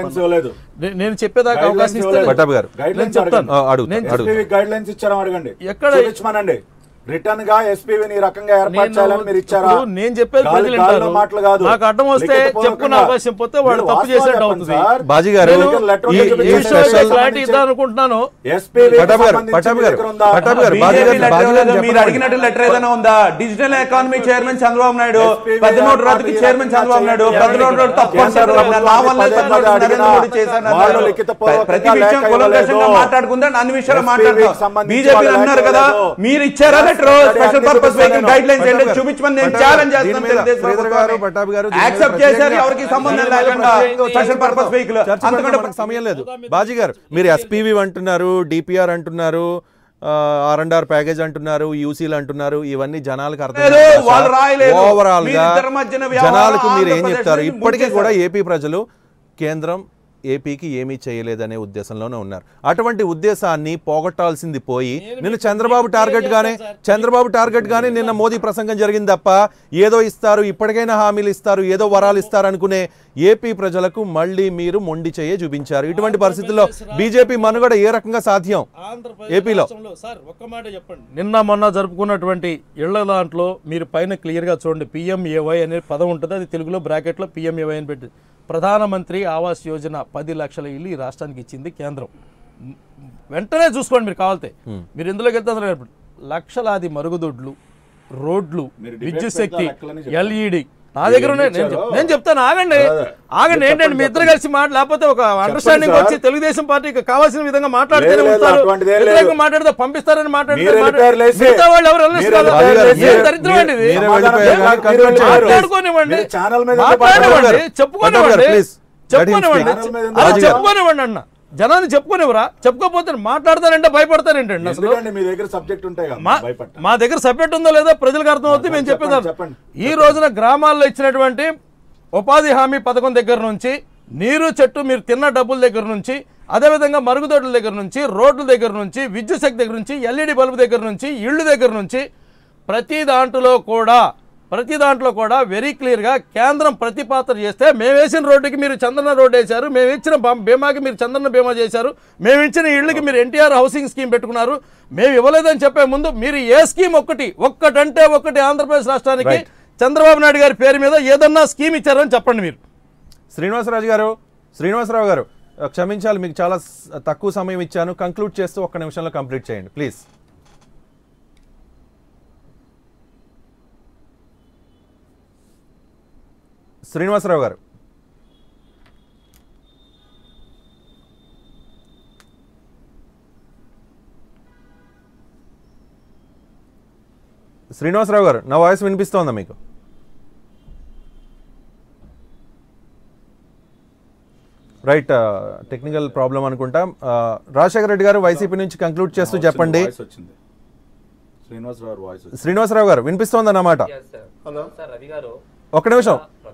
నేను చెప్పేదాకా అవకాశం ఇస్తాను. ఎక్కడ రిటర్న్ గా ఎస్పీని రకంగా ఏర్పాటు చేయాలని మీరు ఇచ్చారా? నేను చెప్పేది మాటలు కాదు. నాకు అడ్డం వస్తే చెప్పుకునే అవకాశం పోతే వాడు తప్పు చేసినట్టు అవుతుంది. బాజీ గారు క్లారిటీ ఇద్దామనుకుంటున్నాను. మీరు అడిగినట్టు లెటర్ ఏదైనా ఉందా? Digital economy chairman Chandrababu Naidu, పెద్ద నోటు రద్దుకి చైర్మన్ చంద్రబాబు నాయుడు, పెద్ద నోటు రద్దు తప్పు ప్రతి విషయం కులంకషంగా మాట్లాడుకుందా అన్ని విషయాలు మాట్లాడతాం. బీజేపీ అన్నారు కదా, మీరు ఇచ్చారా special purpose vehicle guidelines ఏంటో చూపించమని నేను ఛాలెంజ్ చేస్తున్నాను. యాక్సెప్ట్ చేశారు, ఎవరికి సంబంధం లేకుండా స్పెషల్ పర్పస్ వెహికల్. అంతకంటే సమయం లేదు. బాజీ గారు మీరు ఎస్పీవి అంటున్నారు, డిపిఆర్ అంటున్నారు, R&R ప్యాకేజ్ అంటున్నారు, యూసీలు అంటున్నారు. ఇవన్నీ జనాలకు అర్థం ఓవరాల్ గా జనాలకు మీరు ఏం చెప్తారు? ఇప్పటికీ కూడా ఏపీ ప్రజలు కేంద్రం ఏపీకి ఏమీ చేయలేదనే ఉద్దేశంలోనే ఉన్నారు. అటువంటి ఉద్దేశాన్ని పోగొట్టాల్సింది పోయి నిన్న చంద్రబాబు టార్గెట్ గానే నిన్న మోదీ ప్రసంగం జరిగింది తప్ప ఏదో ఇస్తారు, ఇప్పటికైనా హామీలు ఇస్తారు, ఏదో వరాలు ఇస్తారు అనుకునే ఏపీ ప్రజలకు మళ్ళీ మీరు మొండి చేయ చూపించారు. ఇటువంటి పరిస్థితుల్లో బీజేపీ మనుగడ ఏ రకంగా సాధ్యం ఏపీలో? ఒక్క మాట చెప్పండి. నిన్న మొన్న జరుపుకున్నటువంటి ఇళ్ల దాంట్లో మీరు పైన క్లియర్ గా చూడండి, PMAY అనే పదం ఉంటుంది. అది తెలుగులో బ్రాకెట్లో PMAY అని పెట్టి ప్రధానమంత్రి ఆవాస్ యోజన 10 లక్షల ఇల్లు ఈ రాష్ట్రానికి ఇచ్చింది కేంద్రం. వెంటనే చూసుకోండి మీరు కావాలితే. మీరు ఎందులోకి వెళ్తే లక్షలాది మరుగుదొడ్లు, రోడ్లు, విద్యుత్ శక్తి, LED నా దగ్గర నేను చెప్తాను. ఆగండి ఏంటంటే మీ ఇద్దరు కలిసి లేకపోతే ఒక అండర్స్టాండింగ్ వచ్చి తెలుగుదేశం పార్టీకి కావాల్సిన విధంగా మాట్లాడితే మాట్లాడితే పంపిస్తారని చెప్పుకోనివ్వండి అన్న. జనాన్ని చెప్పుకోనివరా? చెప్పుకోకపోతే మాట్లాడతారంటే భయపడతారేంటండి? అసలు మా దగ్గర సబ్జెక్ట్ ఉందో లేదో ప్రజలకు అర్థం అవుతుంది. మేము చెప్పేదాం. ఈ రోజున గ్రామాల్లో ఇచ్చినటువంటి ఉపాధి హామీ పథకం దగ్గర నుంచి నీరు చెట్టు మీరు తిన్న డబ్బుల దగ్గర నుంచి, అదేవిధంగా మరుగుదొడ్ల దగ్గర నుంచి, రోడ్ల దగ్గర నుంచి, విద్యుత్ శక్తి దగ్గర నుంచి, ఎల్ఈడి బల్బు దగ్గర నుంచి, ఇళ్ళు దగ్గర నుంచి ప్రతి దాంట్లో కూడా వెరీ క్లియర్గా కేంద్రం ప్రతిపాదన చేస్తే మేము వేసిన రోడ్డుకి మీరు చంద్రన్న రోడ్డు వేశారు, మేము ఇచ్చిన బీమాకి మీరు చంద్రన్న బీమా చేశారు, మేము ఇచ్చిన ఇళ్ళకి మీరు ఎన్టీఆర్ హౌసింగ్ స్కీమ్ పెట్టుకున్నారు. మేము ఇవ్వలేదని చెప్పే ముందు మీరు ఏ స్కీమ్ ఒక్కటంటే ఒకటి ఆంధ్రప్రదేశ్ రాష్ట్రానికి చంద్రబాబు నాయుడు గారి పేరు మీద ఏదన్నా స్కీమ్ ఇచ్చారని చెప్పండి మీరు. శ్రీనివాసరావు గారు క్షమించాలి, మీకు చాలా తక్కువ సమయం ఇచ్చాను. కంక్లూడ్ చేస్తూ ఒక్క నిమిషంలో కంప్లీట్ చేయండి ప్లీజ్. శ్రీనివాసరావు గారు. శ్రీనివాసరావు గారు, నా వాయిస్ వినిపిస్తోందా మీకు? రైట్, టెక్నికల్ ప్రాబ్లం అనుకుంటా. రాజశేఖర రెడ్డి గారు వైసీపీ నుంచి కంక్లూడ్ చేస్తూ చెప్పండి. శ్రీనివాసరావు గారు వినిపిస్తోందన్నమాట. ఒక్క నిమిషం.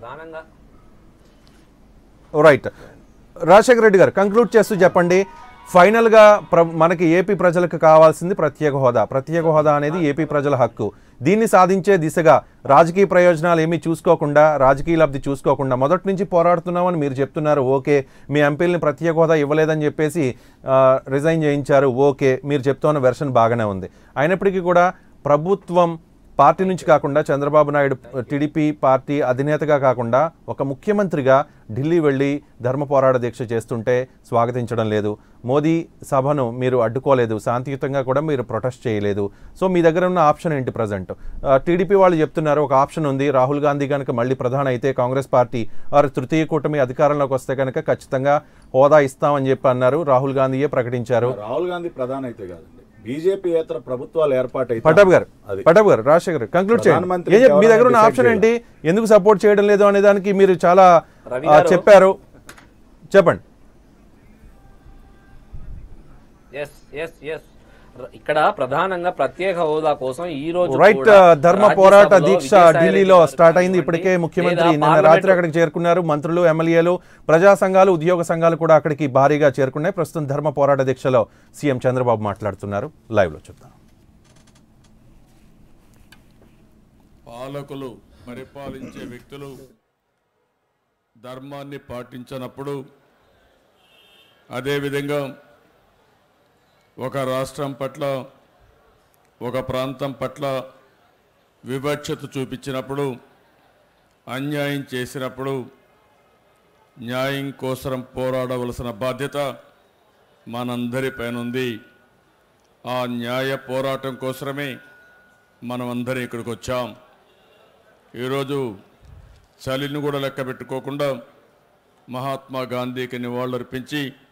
రైట్, రాజశేఖర రెడ్డి గారు కంక్లూడ్ చేస్తూ చెప్పండి. ఫైనల్గా మనకి ఏపీ ప్రజలకు కావాల్సింది ప్రత్యేక హోదా. ప్రత్యేక హోదా అనేది ఏపీ ప్రజల హక్కు. దీన్ని సాధించే దిశగా రాజకీయ ప్రయోజనాలు ఏమీ చూసుకోకుండా, రాజకీయ లబ్ధి చూసుకోకుండా మొదటి నుంచి పోరాడుతున్నామని మీరు చెప్తున్నారు. ఓకే, మీ ఎంపీలని ప్రత్యేక హోదా ఇవ్వలేదని చెప్పేసి రిజైన్ చేయించారు. ఓకే, మీరు చెప్తున్న వెర్షన్ బాగానే ఉంది. అయినప్పటికీ కూడా ప్రభుత్వం పార్టీ నుంచి కాకుండా, చంద్రబాబు నాయుడు టీడీపీ పార్టీ అధినేతగా కాకుండా ఒక ముఖ్యమంత్రిగా ఢిల్లీ వెళ్ళి ధర్మ పోరాట దీక్ష చేస్తుంటే స్వాగతించడం లేదు. మోదీ సభను మీరు అడ్డుకోలేదు, శాంతియుతంగా కూడా మీరు ప్రొటెస్ట్ చేయలేదు. సో మీ దగ్గర ఉన్న ఆప్షన్ ఏంటి ప్రజెంట్? టీడీపీ వాళ్ళు చెప్తున్నారు ఒక ఆప్షన్ ఉంది, రాహుల్ గాంధీ కనుక మళ్ళీ ప్రధాని అయితే కాంగ్రెస్ పార్టీ వారు తృతీయ కూటమి అధికారంలోకి వస్తే కనుక ఖచ్చితంగా హోదా ఇస్తామని చెప్పి అన్నారు. రాహుల్ గాంధీయే ప్రకటించారు. రాహుల్ గాంధీ ప్రధాని అయితే కాదండి, బీజేపీ ఏతర ప్రభుత్వాలు ఏర్పాటు. పటాబ్ గారు రాజశేఖర్ కంక్లూడ్ చేయండి. మీ దగ్గర ఉన్న ఆప్షన్ ఏంటి? ఎందుకు సపోర్ట్ చేయడం లేదు అనే దానికి మీరు చాలా చెప్పారు, చెప్పండి. ఇక్కడ ప్రధానంగా ప్రత్యేక హోదా కోసం ఈ రోజు రైట్ ధర్మ పోరాట దీక్ష ఢిల్లీలో స్టార్ట్ అయింది. ఇప్పటికే ముఖ్యమంత్రి నిన్న రాత్రి అక్కడికి చేరుకున్నారు. మంత్రులు, ఎమ్మెల్యేలు, ప్రజా సంఘాలు, ఉద్యోగ సంఘాలు కూడా అక్కడికి భారీగా చేరుకున్నాయి. ప్రస్తుతం ధర్మ పోరాట దీక్షలో సీఎం చంద్రబాబు మాట్లాడుతున్నారు. లైవ్ లో చూద్దాం. పాలకులు, పరిపాలించే వ్యక్తులు ధర్మాన్ని పాటించినప్పుడు, అదేవిధంగా ఒక రాష్ట్రం పట్ల, ఒక ప్రాంతం పట్ల వివక్షత చూపించినప్పుడు, అన్యాయం చేసినప్పుడు న్యాయం కోసం పోరాడవలసిన బాధ్యత మనందరిపైన ఉంది. ఆ న్యాయ పోరాటం కోసమే మనమందరం ఇక్కడికి వచ్చాం. ఈరోజు చలిని కూడా లెక్క పెట్టుకోకుండా మహాత్మా గాంధీకి నివాళులర్పించి